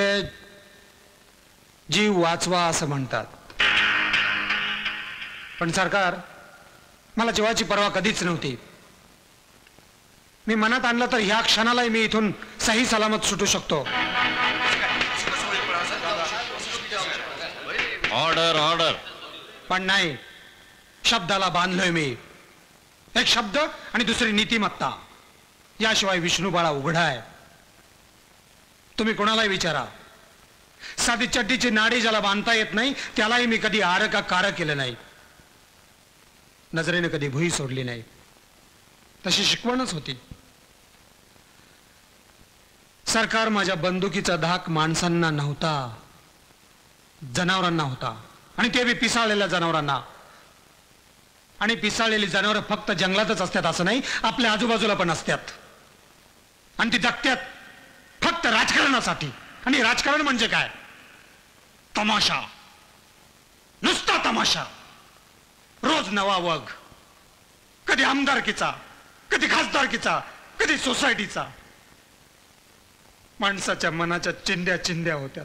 जीव वाचवा असं म्हणतात. पण सरकार, मला जीवाची पर्वा कधीच नव्हती. मी मनात आणलं तर ह्या क्षणालाही मी इथून सही सलामत सुटू शकतो. Order order. पण नाही, शब्दाला बांधलोय मी. एक शब्द आणि दुसरी नीतिमत्ता, याशिवाय विष्णू बाळा उघडा आहे. तुम्ही कोणालाही विचारा, साधी चड्डीची नाडी ज्याला बांधता येत नाही त्यालाही मी कधी आर का कार केलं नाही, नजरेने कधी भुई सोडली नाही. तशी शिकवणच होती. सरकार, माझ्या बंदुकीचा धाक माणसांना नव्हता, जनावरांना होता, आणि ते बी पिसाळलेल्या जनावरांना. आणि पिसाळलेली जनावरं फक्त जंगलातच असतात असं नाही, आपल्या आजूबाजूला पण असतात. आणि ती जगत्यात फक्त राजकारणासाठी. आणि राजकारण म्हणजे काय? तमाशा, नुसता तमाशा. रोज नवा वग, कधी आमदारकीचा, कधी खासदारकीचा, कधी सोसायटीचा. माणसाच्या मनाच्या चिंध्या चिंध्या होत्या.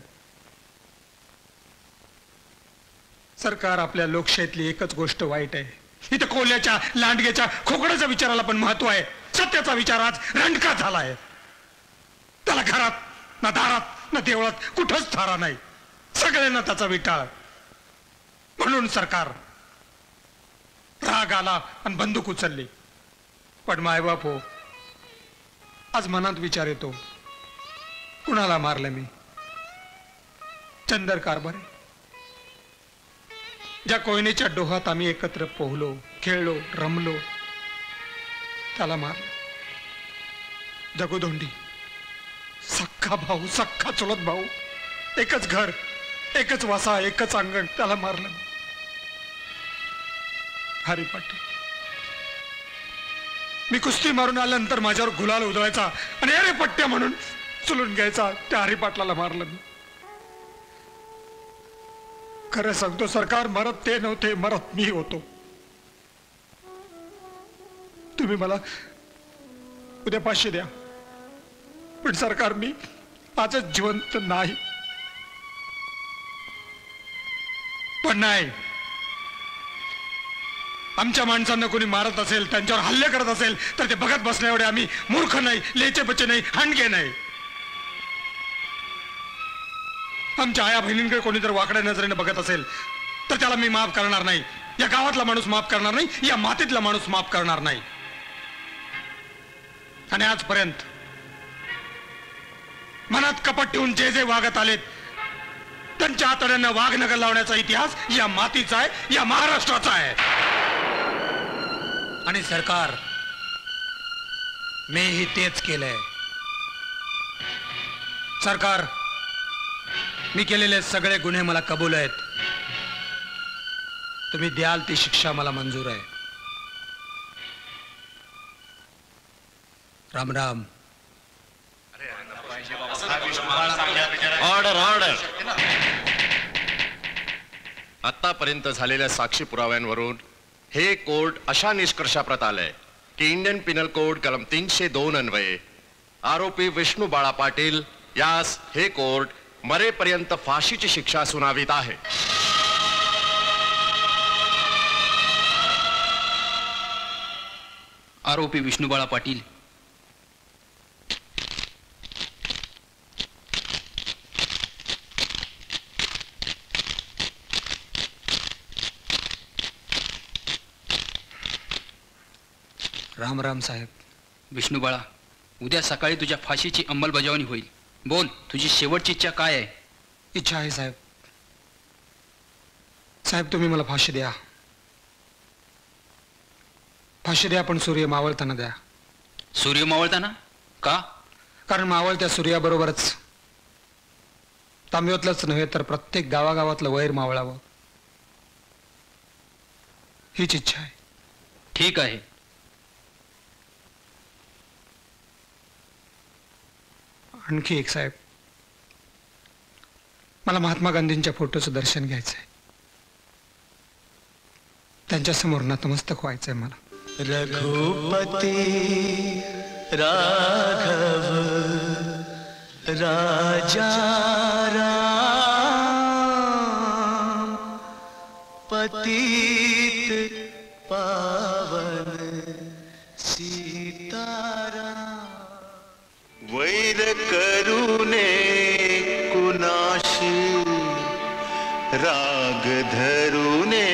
सरकार, आपल्या लोकशाहीतली एकच गोष्ट वाईट आहे. इथं कोल्याच्या, लांडग्याच्या, खोकड्याच्या विचाराला पण महत्व आहे. सत्याचा विचार आज रंडका झालाय. त्याला घरात ना दारात ना देवळात कुठंच थारा नाही. सगळ्यांना त्याचा विटाळ. म्हणून सरकार, राग आला आणि बंदूक उचलली. पण मायबाप हो, आज मनात विचार येतो, कुणाला मारलं मी? चंदर कारभारे, ज्या कोयनेच्या डोहात आम्ही एकत्र पोहलो, खेळलो, रमलो, त्याला मारलं. जगोदोंडी, सख्खा भाऊ, सख्खा चुलत भाऊ, एकच घर, एकच वसा, एकच अंगण, त्याला मारलं. हरी पाटील, मी कुस्ती मारून आल्यानंतर माझ्यावर गुलाल उधळायचा आणि अरे पट्ट्या म्हणून चुलून घ्यायचा त्या हरी पाटलाला मारलं मी. खरं सांगतो सरकार, मरत ते नव्हते, मरत मी होतो. तुम्ही मला उद्या 500 द्या, पण सरकार मी आजच जिवंत नाही. पण नाही, आमच्या माणसांना कोणी मारत असेल, त्यांच्यावर हल्ले करत असेल तर ते बघत बसण्या एवढे आम्ही मूर्ख नाही, लेचे बच्चे नाही, हंडके नाही. आमच्या आया बहिणींकडे कोणी जर वाकड्या नजरेने बघत असेल तर त्याला मी माफ करणार नाही. या गावातला माणूस माफ करणार नाही, या मातीतला माणूस माफ करणार नाही. आणि आजपर्यंत मनात कपट ठेवून जे जे वागत आलेत त्यांच्या आतड्यांना वाघ नगर लावण्याचा इतिहास या मातीचा आहे, या महाराष्ट्राचा आहे. आणि सरकार, मीही तेच केलंय. सरकार, मी केलेले सगळे गुन्हे मला कबूल आहेत. तुम्ही द्याल ती शिक्षा मला मंजूर आहे. राम राम. Order order. आतापर्यंत झालेल्या साक्षी पुराव्यांवरून हे कोर्ट अशा निष्कर्षाप्रत आलंय की इंडियन पिनल कोड कलम 302 अन्वये आरोपी विष्णू बाळा पाटील यास हे कोर्ट मरेपर्यंत फाशीची शिक्षा सुनावित आहे. आरोपी विष्णू बाळा पाटील राम राम साहेब. विष्णू बाळा, उद्या सकाळी तुझ्या फाशीची अंमलबजावणी होईल. बोल, तुझी शेवटची इच्छा काय आहे? इच्छा आहे साहेब. साहेब, तुम्ही मला फाशी द्या. फाशी द्या, पण सूर्य मावळताना द्या. सूर्य मावळताना का? कारण मावळत्या सूर्याबरोबरच तांब्यातलंच नव्हे तर प्रत्येक गावागावातलं वैर मावळावं, हीच इच्छा आहे. ठीक आहे. आणखी एक साहेब, मला महात्मा गांधींच्या फोटोचं दर्शन घ्यायचंय. त्यांच्या समोर नतमस्तक व्हायचंय मला. रघुपति राघव राजा राम पतित पावन सीताराम. वैर करुणे कुणाशी राग धरुने